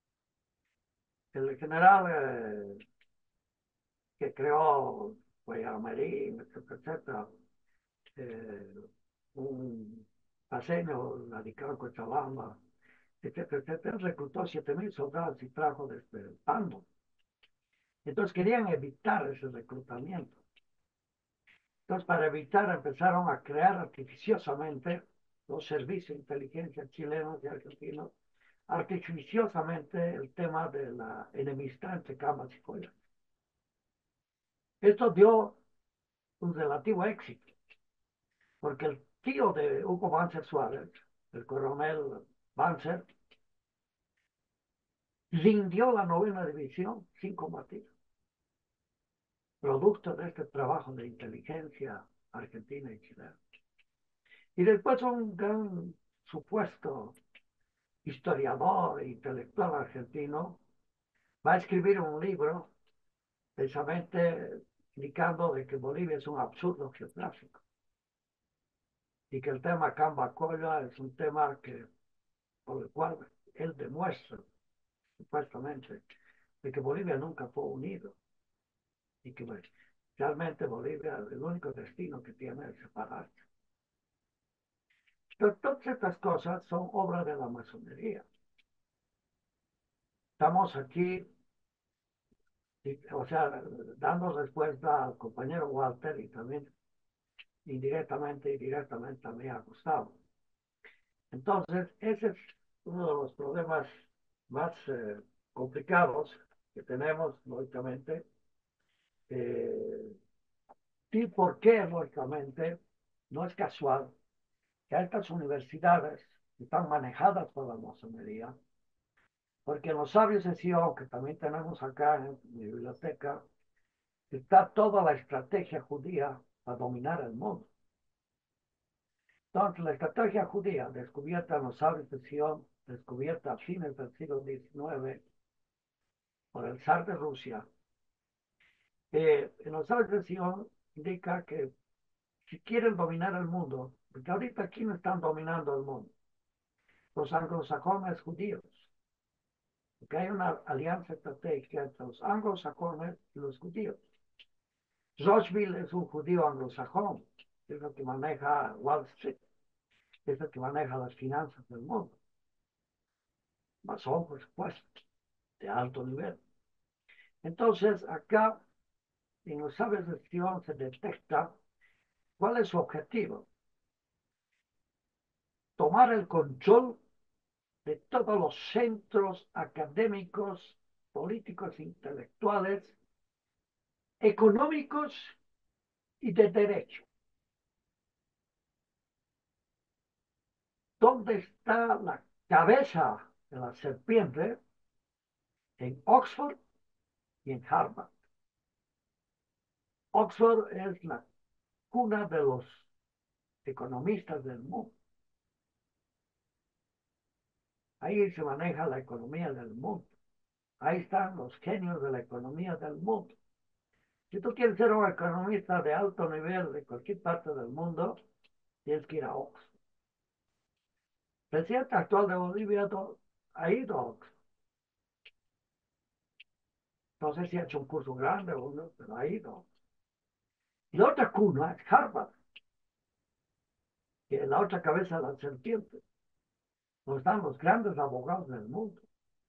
El general eh, que creó Guayamarín, etcétera, etcétera, eh, un paseño radicado en Cochabamba, etcétera, etcétera, reclutó siete mil soldados y trajo desde el Pando. Entonces querían evitar ese reclutamiento. Entonces, para evitar, empezaron a crear artificiosamente los servicios de inteligencia chilenos y argentinos, artificiosamente el tema de la enemistad entre Cambas y Colas. Esto dio un relativo éxito, porque el tío de Hugo Banzer Suárez, el coronel Banzer, rindió la novena división sin combatir, producto de este trabajo de inteligencia argentina y chilena. Y después un gran supuesto historiador e intelectual argentino va a escribir un libro precisamente indicando de que Bolivia es un absurdo geográfico y que el tema Camba-Colla es un tema que, por el cual él demuestra supuestamente de que Bolivia nunca fue unido y que bueno, realmente Bolivia el único destino que tiene es separarse. Pero todas estas cosas son obra de la masonería. Estamos aquí Y, o sea, dando respuesta al compañero Walter y también indirectamente y directamente también a Gustavo. Entonces, ese es uno de los problemas más eh, complicados que tenemos, lógicamente. Eh, y por qué, lógicamente, no es casual que estas universidades están manejadas por la masonería, porque en los sabios de Sion, que también tenemos acá en mi biblioteca, está toda la estrategia judía para dominar el mundo. Entonces, la estrategia judía, descubierta en los sabios de Sion, descubierta a fines del siglo diecinueve por el zar de Rusia, eh, en los sabios de Sion indica que si quieren dominar el mundo, porque ahorita aquí no están dominando el mundo, los anglosajones judíos, porque hay una alianza estratégica entre los anglosajones y los judíos. Rothschild es un judío anglosajón, es el que maneja Wall Street, es el que maneja las finanzas del mundo. Masón, por supuesto, de alto nivel. Entonces, acá en los sabios de Sion se detecta cuál es su objetivo. Tomar el control de todos los centros académicos, políticos, intelectuales, económicos y de derecho. ¿Dónde está la cabeza de la serpiente? En Oxford y en Harvard. Oxford es la cuna de los economistas del mundo. Ahí se maneja la economía del mundo. Ahí están los genios de la economía del mundo. Si tú quieres ser un economista de alto nivel de cualquier parte del mundo, tienes que ir a Oxford. El presidente actual de Bolivia ha ido a Oxford. No sé si ha hecho un curso grande o no, pero ha ido. Y la otra cuna es Harvard, que es la otra cabeza de la serpiente, donde están los grandes abogados del mundo.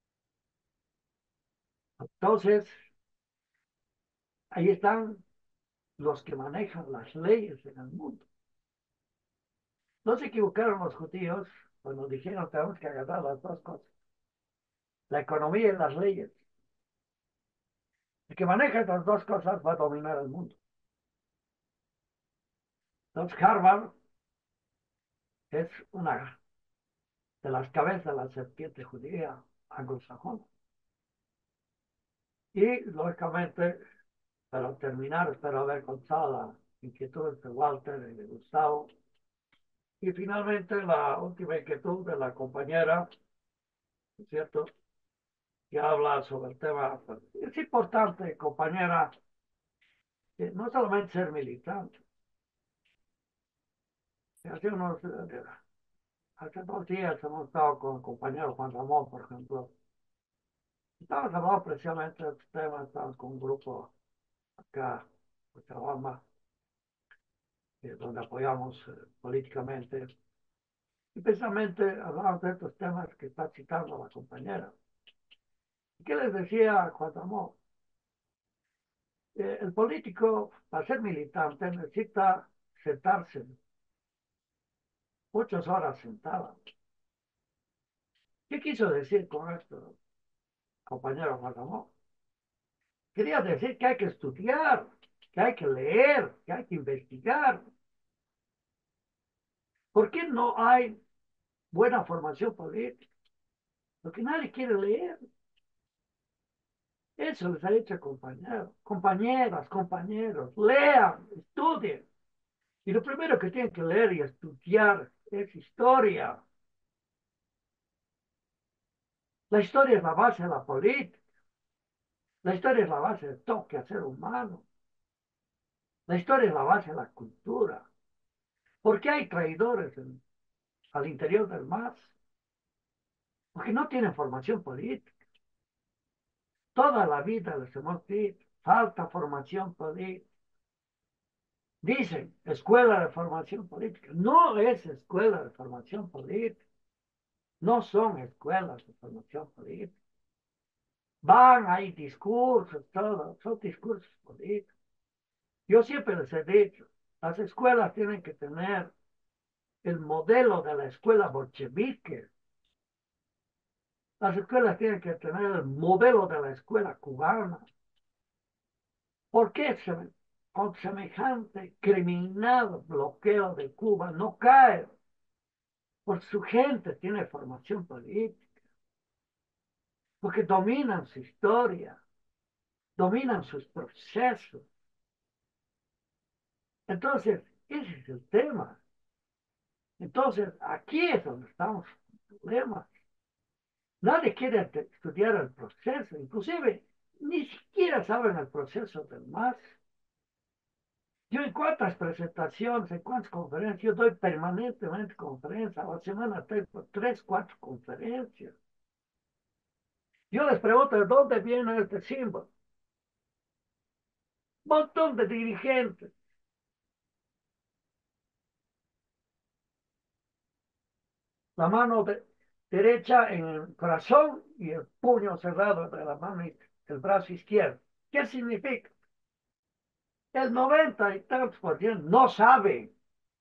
Entonces, ahí están los que manejan las leyes en el mundo. No se equivocaron los judíos cuando dijeron que tenemos que agarrar las dos cosas, la economía y las leyes. El que maneja estas dos cosas va a dominar el mundo. Entonces, Harvard es una de las cabezas de la serpiente judía anglosajona. Y, lógicamente, para terminar, espero haber contado las inquietudes de Walter y de Gustavo. Y finalmente, la última inquietud de la compañera, ¿no es cierto?, que habla sobre el tema. Es importante, compañera, que no solamente ser militante. Hace unos, hace dos días hemos estado con el compañero Juan Ramón, por ejemplo. Estamos hablando precisamente de este tema, estamos con un grupo acá, en Cochabamba, eh, donde apoyamos eh, políticamente. Y precisamente hablamos de estos temas que está citando la compañera. ¿Y qué les decía Juan Ramón? Eh, el político, para ser militante, necesita sentarse muchas horas sentado. ¿Qué quiso decir con esto, compañero Juan Ramón? Quería decir que hay que estudiar, que hay que leer, que hay que investigar. ¿Por qué no hay buena formación política? Porque nadie quiere leer. Eso les ha dicho compañeros, compañeras, compañeros, lean, estudien. Y lo primero que tienen que leer y estudiar es historia. La historia es la base de la política. La historia es la base de todo quehacer humano. La historia es la base de la cultura. ¿Por qué hay traidores en, al interior del M A S? Porque no tienen formación política. Toda la vida les hemos dicho, falta formación política. Dicen, escuela de formación política. No es escuela de formación política. No son escuelas de formación política. Van, hay discursos, todo, son discursos políticos. Yo siempre les he dicho, las escuelas tienen que tener el modelo de la escuela bolchevique. Las escuelas tienen que tener el modelo de la escuela cubana. ¿Por qué se, con semejante criminal bloqueo de Cuba no cae? Porque su gente tiene formación política, porque dominan su historia, dominan sus procesos. Entonces, ese es el tema. Entonces, aquí es donde estamos con problemas. Nadie quiere estudiar el proceso, inclusive ni siquiera saben el proceso del MAS. Yo en cuántas presentaciones, en cuántas conferencias, yo doy permanentemente conferencias, a la semana tengo tres, cuatro conferencias. Yo les pregunto de dónde viene este símbolo. Un montón de dirigentes. La mano de- derecha en el corazón y el puño cerrado de la mano, el brazo izquierdo. ¿Qué significa? El noventa y tantos por ciento no sabe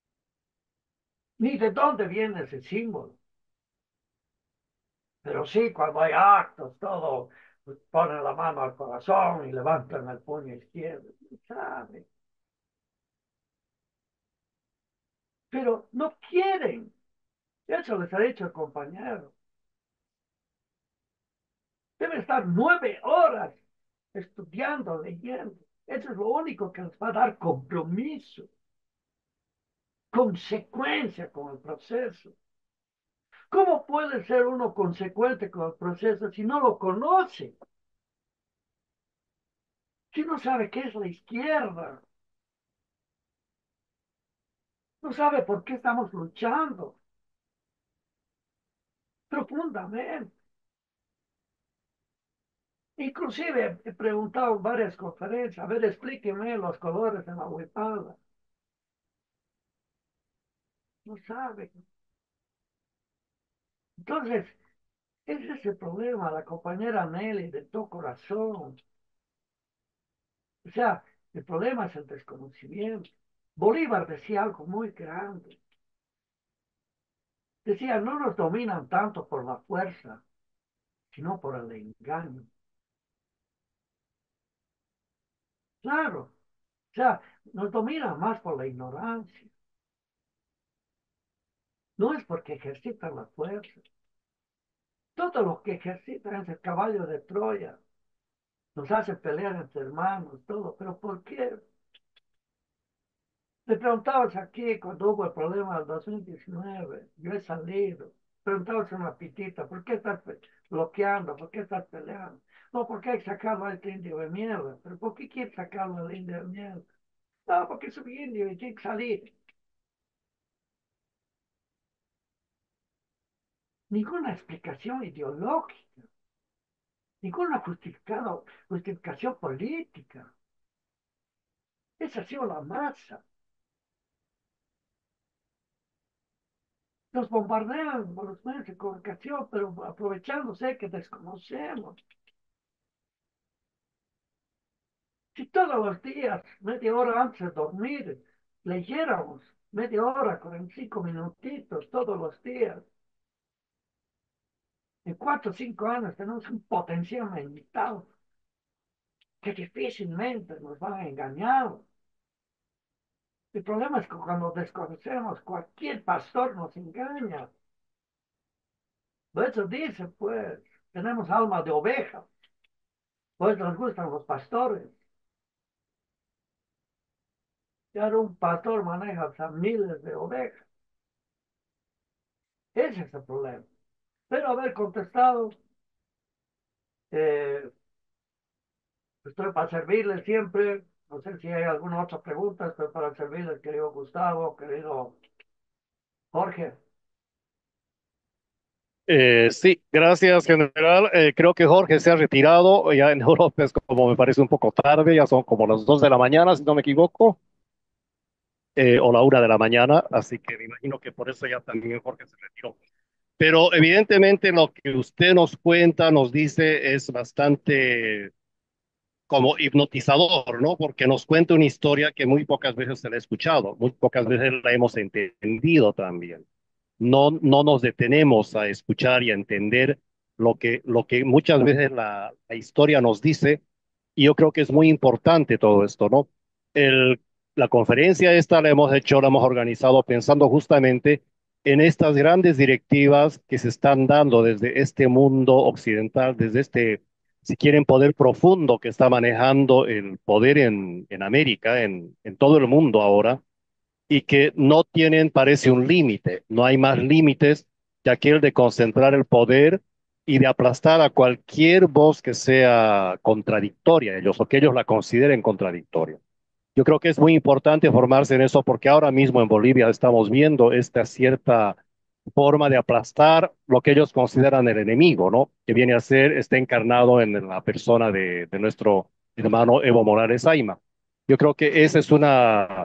ni de dónde viene ese símbolo. Pero sí, cuando hay actos, todo, pues, ponen la mano al corazón y levantan el puño izquierdo. No sabe. Pero no quieren. Eso les ha dicho el compañero. Deben estar nueve horas estudiando, leyendo. Eso es lo único que les va a dar compromiso, consecuencia con el proceso. ¿Cómo puede ser uno consecuente con el proceso si no lo conoce? Si no sabe qué es la izquierda, no sabe por qué estamos luchando profundamente. Inclusive he preguntado en varias conferencias, a ver, explíqueme los colores de la huipada. No sabe. Entonces, ese es el problema, la compañera Nelly de todo corazón. O sea, el problema es el desconocimiento. Bolívar decía algo muy grande. Decía, no nos dominan tanto por la fuerza, sino por el engaño. Claro, o sea, nos dominan más por la ignorancia. No es porque ejercitan la fuerza. Todo lo que ejercitan es el caballo de Troya. Nos hace pelear entre hermanos, todo. ¿Pero por qué? Le preguntabas aquí cuando hubo el problema del dos mil diecinueve. Yo he salido. Preguntabas a una pitita, ¿por qué estás bloqueando? ¿Por qué estás peleando? No, porque hay que sacarlo a este indio de mierda. ¿Pero por qué quieres sacarlo al indio de mierda? No, porque es un indio y tiene que salir. Ninguna explicación ideológica, ninguna justificación política. Esa ha sido la masa. Nos bombardean por los medios de comunicación, pero aprovechándose que desconocemos. Si todos los días, media hora antes de dormir, leyéramos media hora, cuarenta y cinco minutitos todos los días, en cuatro o cinco años tenemos un potencial mental que difícilmente nos van a engañar. El problema es que cuando desconocemos, cualquier pastor nos engaña. Por eso dice, pues, tenemos alma de oveja, pues nos gustan los pastores. Y ahora un pastor maneja a miles de ovejas. Ese es el problema. Pero haber contestado, eh, estoy para servirles siempre. No sé si hay alguna otra pregunta, estoy para servirles, querido Gustavo, querido Jorge.
Eh, sí, gracias, general. Eh, creo que Jorge se ha retirado. Ya en Europa es como me parece un poco tarde, ya son como las dos de la mañana, si no me equivoco, eh, o la una de la mañana, así que me imagino que por eso ya también Jorge se retiró. Pero evidentemente lo que usted nos cuenta, nos dice, es bastante como hipnotizador, ¿no? Porque nos cuenta una historia que muy pocas veces se la ha escuchado, muy pocas veces la hemos entendido también. No, no nos detenemos a escuchar y a entender lo que, lo que muchas veces la, la historia nos dice, y yo creo que es muy importante todo esto, ¿no? El, la conferencia esta la hemos hecho, la hemos organizado pensando justamente en estas grandes directivas que se están dando desde este mundo occidental, desde este, si quieren, poder profundo que está manejando el poder en, en América, en, en todo el mundo ahora, y que no tienen, parece, un límite. No hay más límites que aquel de concentrar el poder y de aplastar a cualquier voz que sea contradictoria a ellos o que ellos la consideren contradictoria. Yo creo que es muy importante formarse en eso porque ahora mismo en Bolivia estamos viendo esta cierta forma de aplastar lo que ellos consideran el enemigo, ¿no? Que viene a ser, está encarnado en la persona de, de nuestro hermano Evo Morales Ayma. Yo creo que esa es una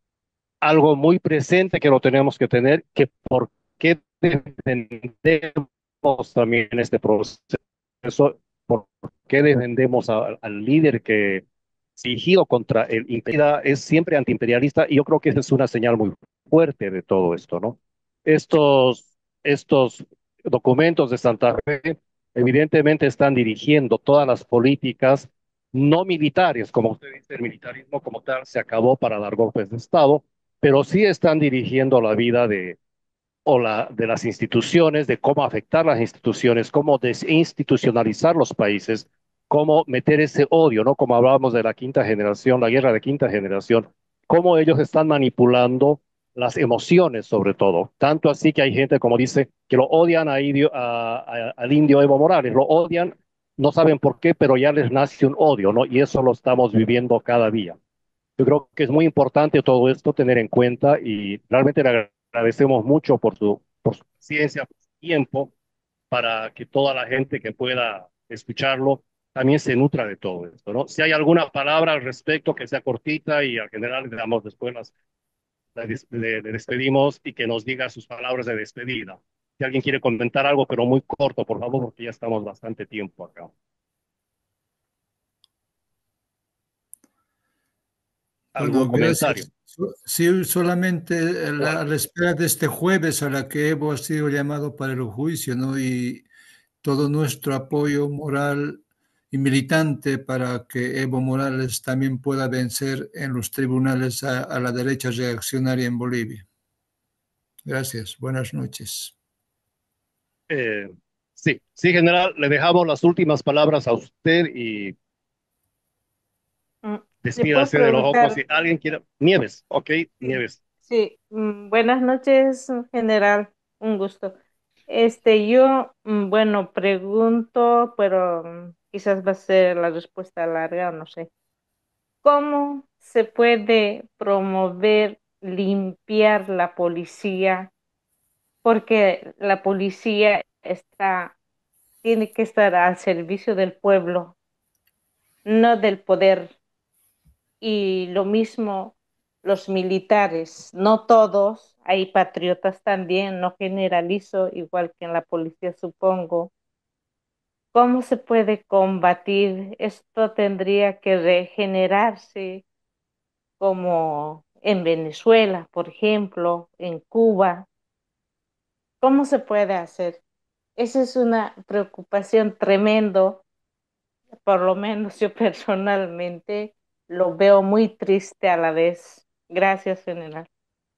algo muy presente que lo tenemos que tener, que por qué defendemos también este proceso, por qué defendemos a- al líder que dirigido contra el imperio es siempre antiimperialista y yo creo que esa es una señal muy fuerte de todo esto, ¿no? Estos, estos documentos de Santa Fe evidentemente están dirigiendo todas las políticas no militares, como usted dice, el militarismo como tal se acabó para dar golpes de Estado, pero sí están dirigiendo la vida de, o la, de las instituciones, de cómo afectar las instituciones, cómo desinstitucionalizar los países, cómo meter ese odio, ¿no? Como hablábamos de la quinta generación, la guerra de quinta generación, cómo ellos están manipulando las emociones sobre todo. Tanto así que hay gente, como dice, que lo odian a indio- a- a- al indio Evo Morales, lo odian, no saben por qué, pero ya les nace un odio, ¿no? Y eso lo estamos viviendo cada día. Yo creo que es muy importante todo esto tener en cuenta y realmente le agradecemos mucho por su, por su paciencia, por su tiempo, para que toda la gente que pueda escucharlo también se nutra de todo esto, ¿no? Si hay alguna palabra al respecto que sea cortita y al general le damos después las, la des- le, le despedimos y que nos diga sus palabras de despedida. Si alguien quiere comentar algo, pero muy corto, por favor, porque ya estamos bastante tiempo acá. ¿Algún
Bueno,
comentario?
gracias. So- Sí, solamente la, a la espera de este jueves a la que Evo ha sido llamado para el juicio, ¿no? Y todo nuestro apoyo moral y militante para que Evo Morales también pueda vencer en los tribunales a, a la derecha reaccionaria en Bolivia. Gracias. Buenas noches.
Eh, sí, sí, general, le dejamos las últimas palabras a usted y
Mm, ¿Le puedo
despídase de los otros.
preguntar?
Si alguien quiere, Nieves, ok,
Sí,
Nieves.
sí. mm, Buenas noches, general. Un gusto. Este, yo, mm, bueno, pregunto, pero mm, quizás va a ser la respuesta larga o no sé. ¿Cómo se puede promover, limpiar la policía? Porque la policía está, tiene que estar al servicio del pueblo, no del poder. Y lo mismo los militares, no todos, hay patriotas también, no generalizo, igual que en la policía supongo. ¿Cómo se puede combatir? Esto tendría que regenerarse como en Venezuela, por ejemplo, en Cuba. ¿Cómo se puede hacer? Esa es una preocupación tremendo, por lo menos yo personalmente lo veo muy triste a la vez. Gracias, general.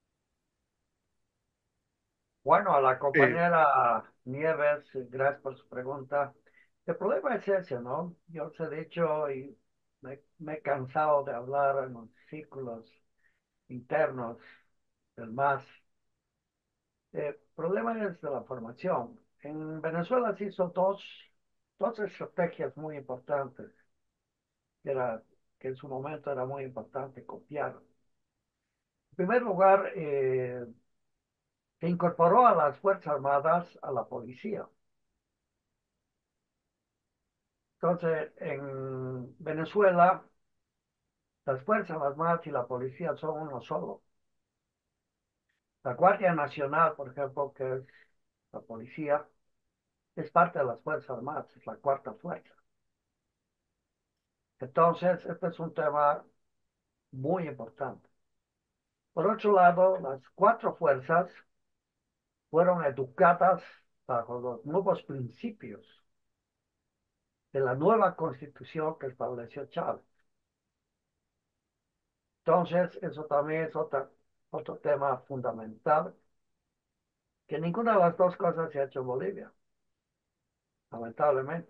Bueno, a la
Eh,
compañera Nieves, gracias por su pregunta. El problema es ese, ¿no? Yo os he dicho y me, me he cansado de hablar en los círculos internos del MAS. El problema es de la formación. En Venezuela se hizo dos, dos estrategias muy importantes, que, era, que en su momento era muy importante copiar. En primer lugar, eh, se incorporó a las Fuerzas Armadas a la policía. Entonces, en Venezuela, las Fuerzas Armadas y la policía son uno solo. La Guardia Nacional, por ejemplo, que es la policía, es parte de las Fuerzas Armadas, es la cuarta fuerza. Entonces, este es un tema muy importante. Por otro lado, las cuatro fuerzas fueron educadas bajo los nuevos principios de la nueva constitución que estableció Chávez. Entonces, eso también es otra, otro tema fundamental, que ninguna de las dos cosas se ha hecho en Bolivia, lamentablemente.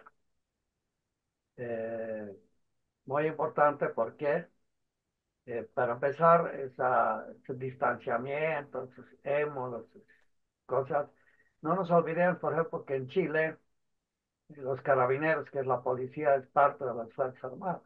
Eh, muy importante porque, eh, para empezar, esa, ese distanciamiento, esos emos, cosas. No nos olvidemos, por ejemplo, que en Chile los carabineros, que es la policía, es parte de las Fuerzas Armadas.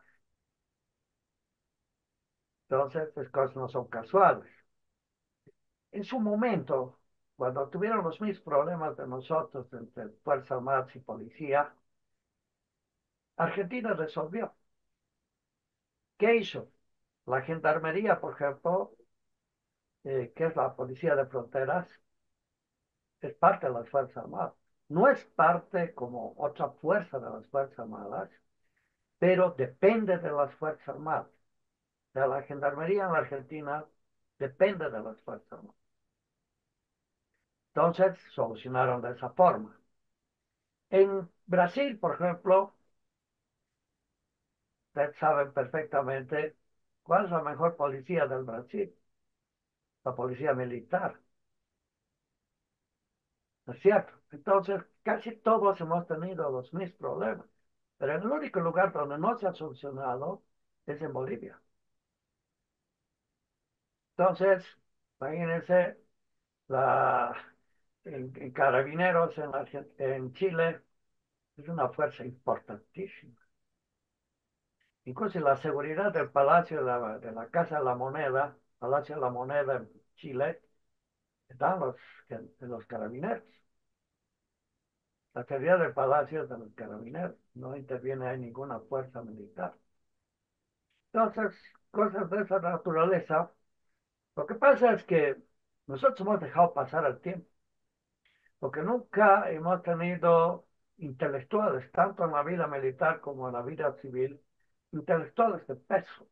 Entonces, estas cosas no son casuales. En su momento, cuando tuvieron los mismos problemas de nosotros entre Fuerzas Armadas y policía, Argentina resolvió. ¿Qué hizo? La gendarmería, por ejemplo, eh, que es la policía de fronteras, es parte de las Fuerzas Armadas. No es parte como otra fuerza de las Fuerzas Armadas, pero depende de las Fuerzas Armadas. O sea, la gendarmería en la Argentina depende de las Fuerzas Armadas. Entonces, solucionaron de esa forma. En Brasil, por ejemplo, ustedes saben perfectamente cuál es la mejor policía del Brasil, la policía militar. ¿No es cierto? Entonces, casi todos hemos tenido los mismos problemas. Pero el único lugar donde no se ha solucionado es en Bolivia. Entonces, imagínense, la, en, en Carabineros en, la, en Chile es una fuerza importantísima. Incluso la seguridad del Palacio de la, de la Casa de la Moneda, Palacio de la Moneda en Chile, están los, los carabineros. La seguridad del Palacio es de los carabineros, no interviene ahí ninguna fuerza militar. Entonces, cosas de esa naturaleza. Lo que pasa es que nosotros hemos dejado pasar el tiempo, porque nunca hemos tenido intelectuales, tanto en la vida militar como en la vida civil, intelectuales de peso.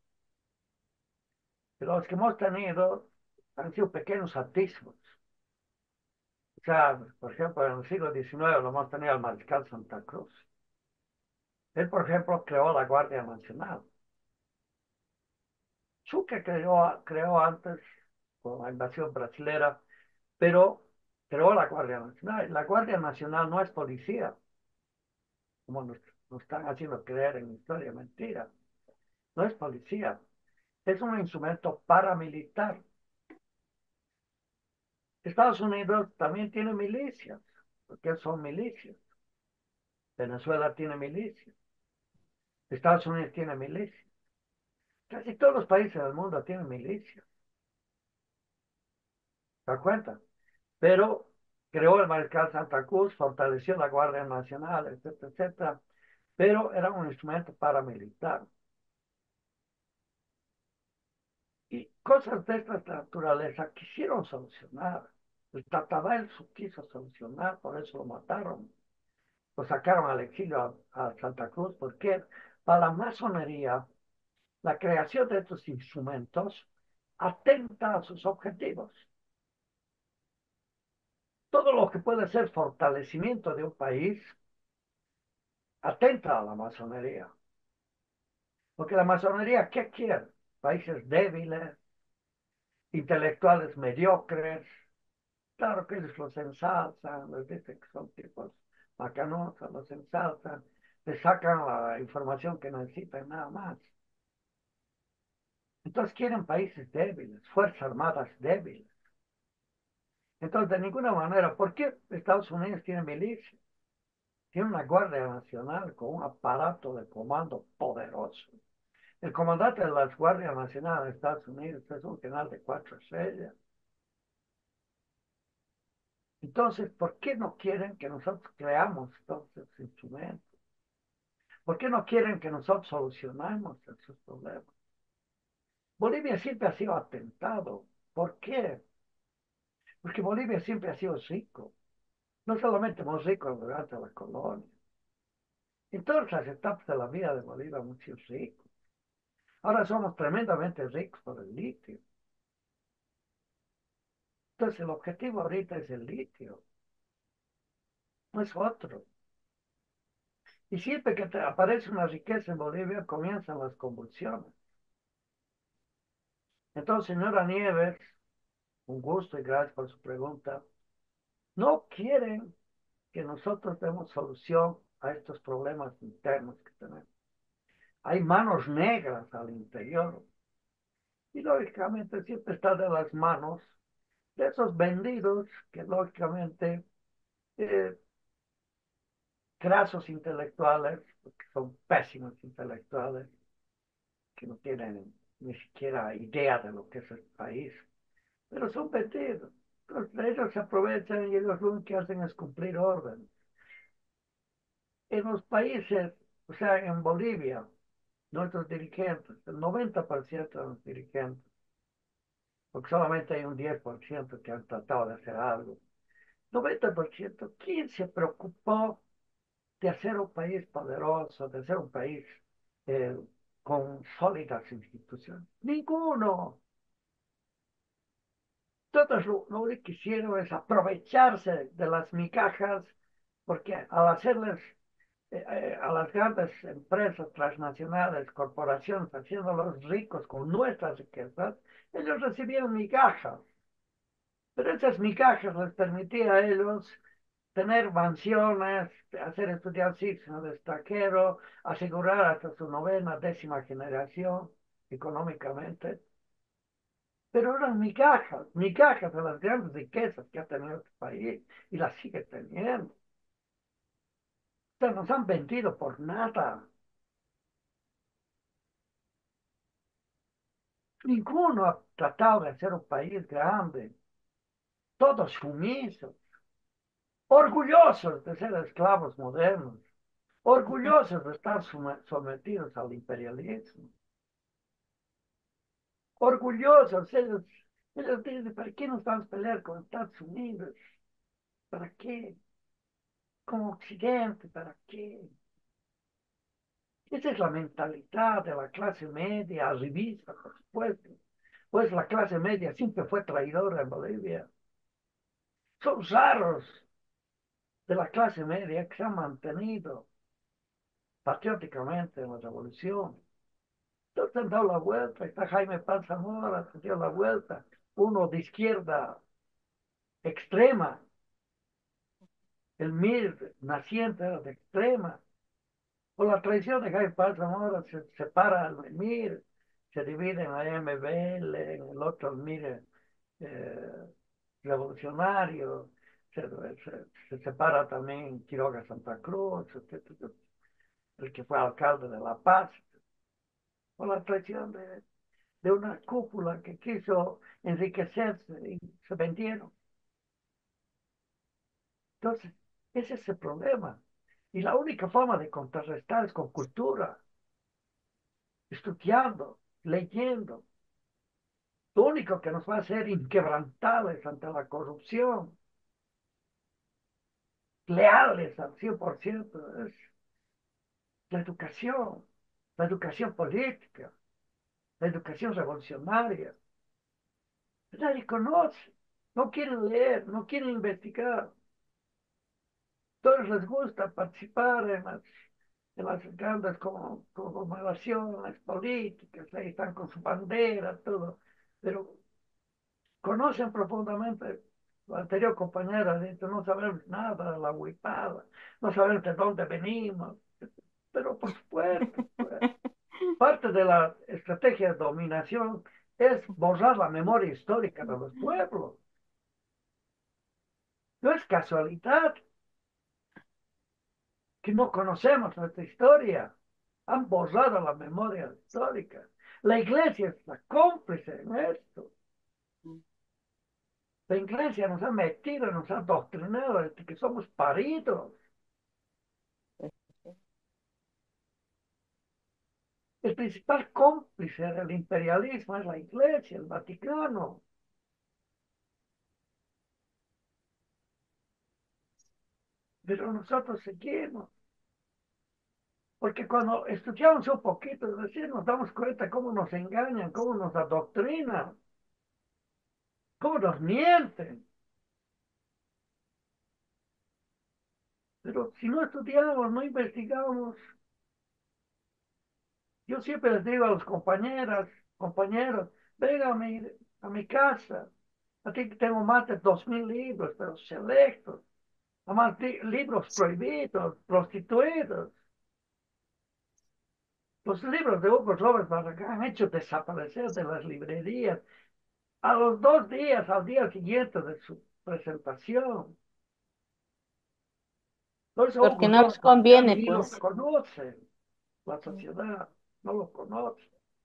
Y los que hemos tenido han sido pequeños atisbos. O sea, por ejemplo, en el siglo diecinueve lo hemos tenido al mariscal Santa Cruz. Él, por ejemplo, creó la Guardia Nacional. Sucre creó, creó antes, con la invasión brasilera, pero creó la Guardia Nacional. La Guardia Nacional no es policía, como nos, nos están haciendo creer en historia, mentira. No es policía, es un instrumento paramilitar. Estados Unidos también tiene milicias, porque son milicias. Venezuela tiene milicias. Estados Unidos tiene milicias. Casi todos los países del mundo tienen milicias. ¿Se da cuenta? Pero creó el mariscal Santa Cruz, fortaleció la Guardia Nacional, etcétera, etcétera. Pero era un instrumento paramilitar. Y cosas de esta naturaleza quisieron solucionar. El Tatadelso quiso solucionar, por eso lo mataron. Lo sacaron al exilio a, a Santa Cruz, porque para la masonería la creación de estos instrumentos atenta a sus objetivos. Todo lo que puede ser fortalecimiento de un país atenta a la masonería. Porque la masonería, ¿qué quiere? Países débiles, intelectuales mediocres. Claro que ellos los ensalzan, les dicen que son tipos macanosos, los ensalzan, les sacan la información que necesitan, nada más. Entonces quieren países débiles, fuerzas armadas débiles. Entonces, de ninguna manera, ¿por qué Estados Unidos tiene milicia? Tiene una Guardia Nacional con un aparato de comando poderoso. El comandante de las Guardias Nacionales de Estados Unidos es un general de cuatro estrellas. Entonces, ¿por qué no quieren que nosotros creamos todos esos instrumentos? ¿Por qué no quieren que nosotros solucionemos esos problemas? Bolivia siempre ha sido atentado. ¿Por qué? Porque Bolivia siempre ha sido rico. No solamente hemos ricos durante la colonia. En todas las etapas de la vida de Bolivia hemos sido ricos. Ahora somos tremendamente ricos por el litio. Entonces el objetivo ahorita es el litio, no es otro. Y siempre que te aparece una riqueza en Bolivia, comienzan las convulsiones. Entonces, señora Nieves, un gusto y gracias por su pregunta. No quieren que nosotros demos solución a estos problemas internos que tenemos. Hay manos negras al interior. Y lógicamente siempre está de las manos de esos vendidos que lógicamente eh, grasos intelectuales, porque son pésimos intelectuales, que no tienen ni siquiera idea de lo que es el país, pero son vendidos. Entonces ellos se aprovechan y ellos lo único que hacen es cumplir órdenes. En los países, o sea, en Bolivia, nuestros dirigentes, el noventa por ciento de los dirigentes, porque solamente hay un diez por ciento que han tratado de hacer algo, noventa por ciento, ¿quién se preocupó de hacer un país poderoso, de hacer un país eh, con sólidas instituciones? Ninguno. Todos lo, lo único que hicieron es aprovecharse de las migajas, porque al hacerles eh, eh, a las grandes empresas transnacionales, corporaciones, haciéndolos ricos con nuestras riquezas, ellos recibieron migajas. Pero esas migajas les permitía a ellos tener mansiones, hacer estudiar en el extranjero, asegurar hasta su novena, décima generación económicamente. Pero eran migajas, migajas de las grandes riquezas que ha tenido este país y las sigue teniendo. O sea, nos han vendido por nada. Ninguno ha tratado de hacer un país grande. Todos sumisos, orgullosos de ser esclavos modernos, orgullosos de estar sometidos al imperialismo, orgullosos. Ellos, ellos dicen, ¿para qué nos vamos a pelear con Estados Unidos? ¿Para qué? Con Occidente, ¿para qué? Esa es la mentalidad de la clase media, arribista, por supuesto. Pues la clase media siempre fue traidora en Bolivia. Son raros de la clase media que se han mantenido patrióticamente en la revolución. Entonces han dado la vuelta, está Jaime Paz Zamora, se dio la vuelta, uno de izquierda extrema, el M I R naciente era de extrema. Por la traición de Jaime Paz Zamora se separa el M I R, se divide en la M B L, en el otro el M I R eh, revolucionario, se, se, se separa también Quiroga Santa Cruz, etcétera, el que fue alcalde de La Paz, por la traición de, de una cúpula que quiso enriquecerse y se vendieron. Entonces, ese es el problema. Y la única forma de contrarrestar es con cultura, estudiando, leyendo. Lo único que nos va a hacer inquebrantables ante la corrupción, leales al cien por ciento, es la educación, la educación política, la educación revolucionaria. Nadie conoce, no quieren leer, no quieren investigar. Todos les gusta participar en las, en las grandes conmemoraciones políticas, ahí están con su bandera, todo, pero conocen profundamente. La anterior compañera ha dicho, no sabemos nada de la huipada, no sabemos de dónde venimos, pero por supuesto, pues, parte de la estrategia de dominación es borrar la memoria histórica de los pueblos. No es casualidad que no conocemos nuestra historia. Han borrado la memoria histórica. La iglesia es la cómplice en esto. La iglesia nos ha metido, nos ha adoctrinado desde que somos paridos. El principal cómplice del imperialismo es la iglesia, el Vaticano. pero nosotros seguimos. Porque cuando estudiamos un poquito, es decir, nos damos cuenta cómo nos engañan, cómo nos adoctrinan, cómo nos mienten. Pero si no estudiamos, no investigamos, yo siempre les digo a los compañeras, compañeros, vengan a mi, a mi casa. Aquí tengo más de dos mil libros, pero selectos. Además, li- libros prohibidos, prostituidos. Los libros de Hugo Robert Barragán han hecho desaparecer de las librerías a los dos días, al día siguiente de su presentación. Por eso
Porque
Hugo
no les
Robert Barragán
conviene,
ni lo
pues.
conoce la sociedad, no lo conoce.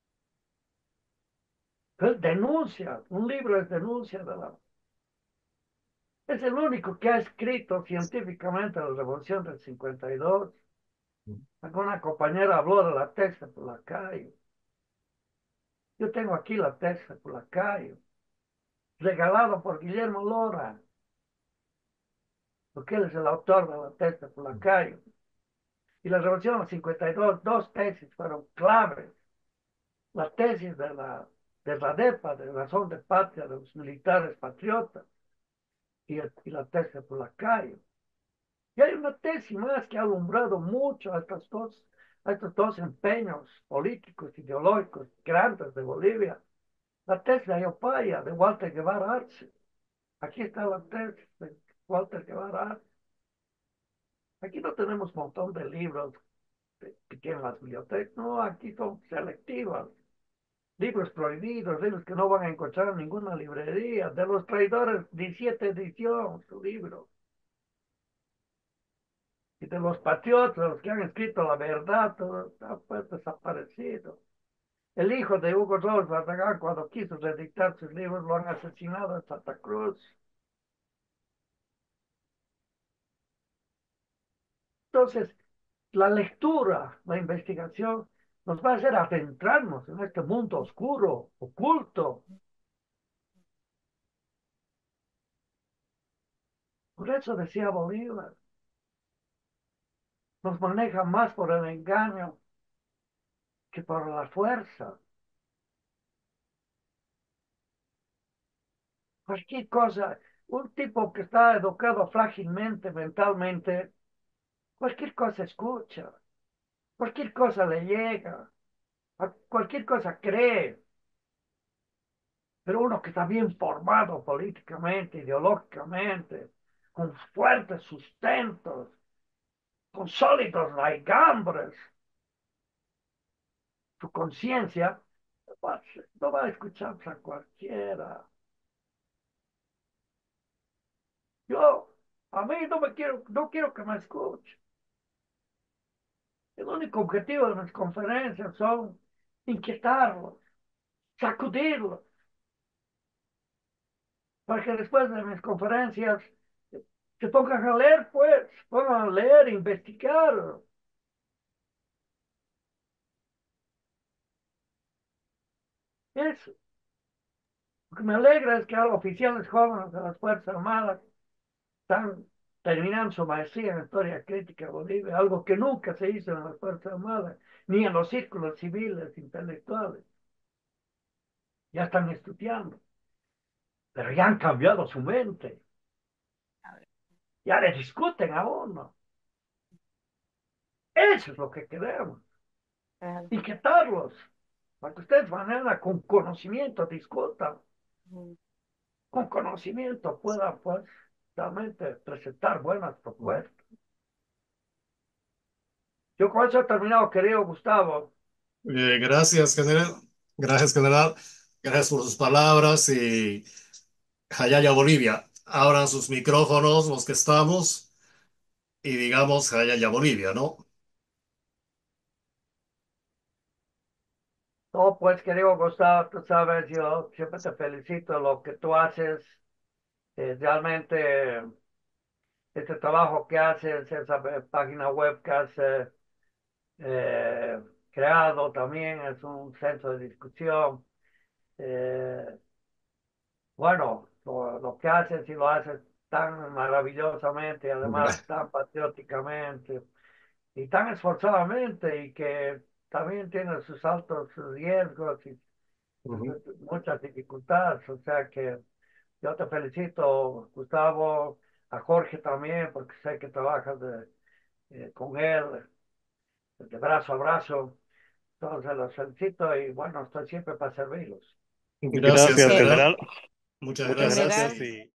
Él denuncia, un libro es denuncia de la... Es el único que ha escrito científicamente la Revolución del cincuenta y dos. Alguna compañera habló de la tesis por la calle. Yo tengo aquí la tesis por la calle, regalado por Guillermo Lora, porque él es el autor de la tesis por la calle. Y la Revolución del cincuenta y dos, dos tesis fueron claves. La tesis de la, de la DEPA, de Razón de Patria, de los militares patriotas, y, y la tesis por la calle. Y hay una tesis más que ha alumbrado mucho a estos dos, a estos dos empeños políticos, ideológicos, grandes de Bolivia. La tesis de Ayopaya, de Walter Guevara Arce. Aquí está la tesis de Walter Guevara Arce. Aquí no tenemos un montón de libros que tienen las bibliotecas. No, aquí son selectivas. Libros prohibidos, libros que no van a encontrar en ninguna librería. De los traidores, diecisiete edición, su libro. Y de los patriotas, los que han escrito la verdad, todo está pues desaparecido. El hijo de Hugo Robles Barragán, cuando quiso reeditar sus libros, lo han asesinado en Santa Cruz. Entonces, la lectura, la investigación, nos va a hacer adentrarnos en este mundo oscuro, oculto. Por eso decía Bolívar, nos maneja más por el engaño que por la fuerza. Cualquier cosa, un tipo que está educado frágilmente, mentalmente, cualquier cosa escucha, cualquier cosa le llega, a cualquier cosa cree. Pero uno que está bien formado políticamente, ideológicamente, con fuertes sustentos, con sólidos raigambres, su conciencia no va a escuchar a cualquiera. Yo, a mí no me quiero, no quiero que me escuche. El único objetivo de mis conferencias son inquietarlos, sacudirlos, para que después de mis conferencias se pongan a leer, pues, pongan a leer, investigar. Eso. Lo que me alegra es que los oficiales jóvenes de las Fuerzas Armadas están terminando su maestría en historia crítica de Bolivia, algo que nunca se hizo en las Fuerzas Armadas, ni en los círculos civiles intelectuales. Ya están estudiando, pero ya han cambiado su mente. Ya le discuten a uno. Eso es lo que queremos.
Claro.
Inquietarlos, para que ustedes mañana con conocimiento discutan,
Mm.
con conocimiento puedan pues realmente presentar buenas propuestas. Yo con eso he terminado, querido Gustavo.
Eh, gracias, general. Gracias, general. Gracias por sus palabras y Jayaya Bolivia. Abran sus micrófonos los que estamos y digamos Jayaya Bolivia, ¿no?
No, pues querido Gustavo, tú sabes, yo siempre te felicito lo que tú haces. Eh, realmente este trabajo que haces, esa eh, página web que has eh, eh, creado también es un centro de discusión. Eh, bueno, lo, lo que haces y lo haces tan maravillosamente y además tan patrióticamente y tan esforzadamente y que también tiene sus altos riesgos y
Ujú.
muchas dificultades. O sea que yo te felicito, Gustavo, a Jorge también, porque sé que trabajas de- eh, con él de brazo a brazo. Entonces los felicito y bueno, estoy siempre para servirlos.
Gracias,
Gracias,
Eh,
general.
general.
Muchas
Muchas
gracias.
general,
gracias y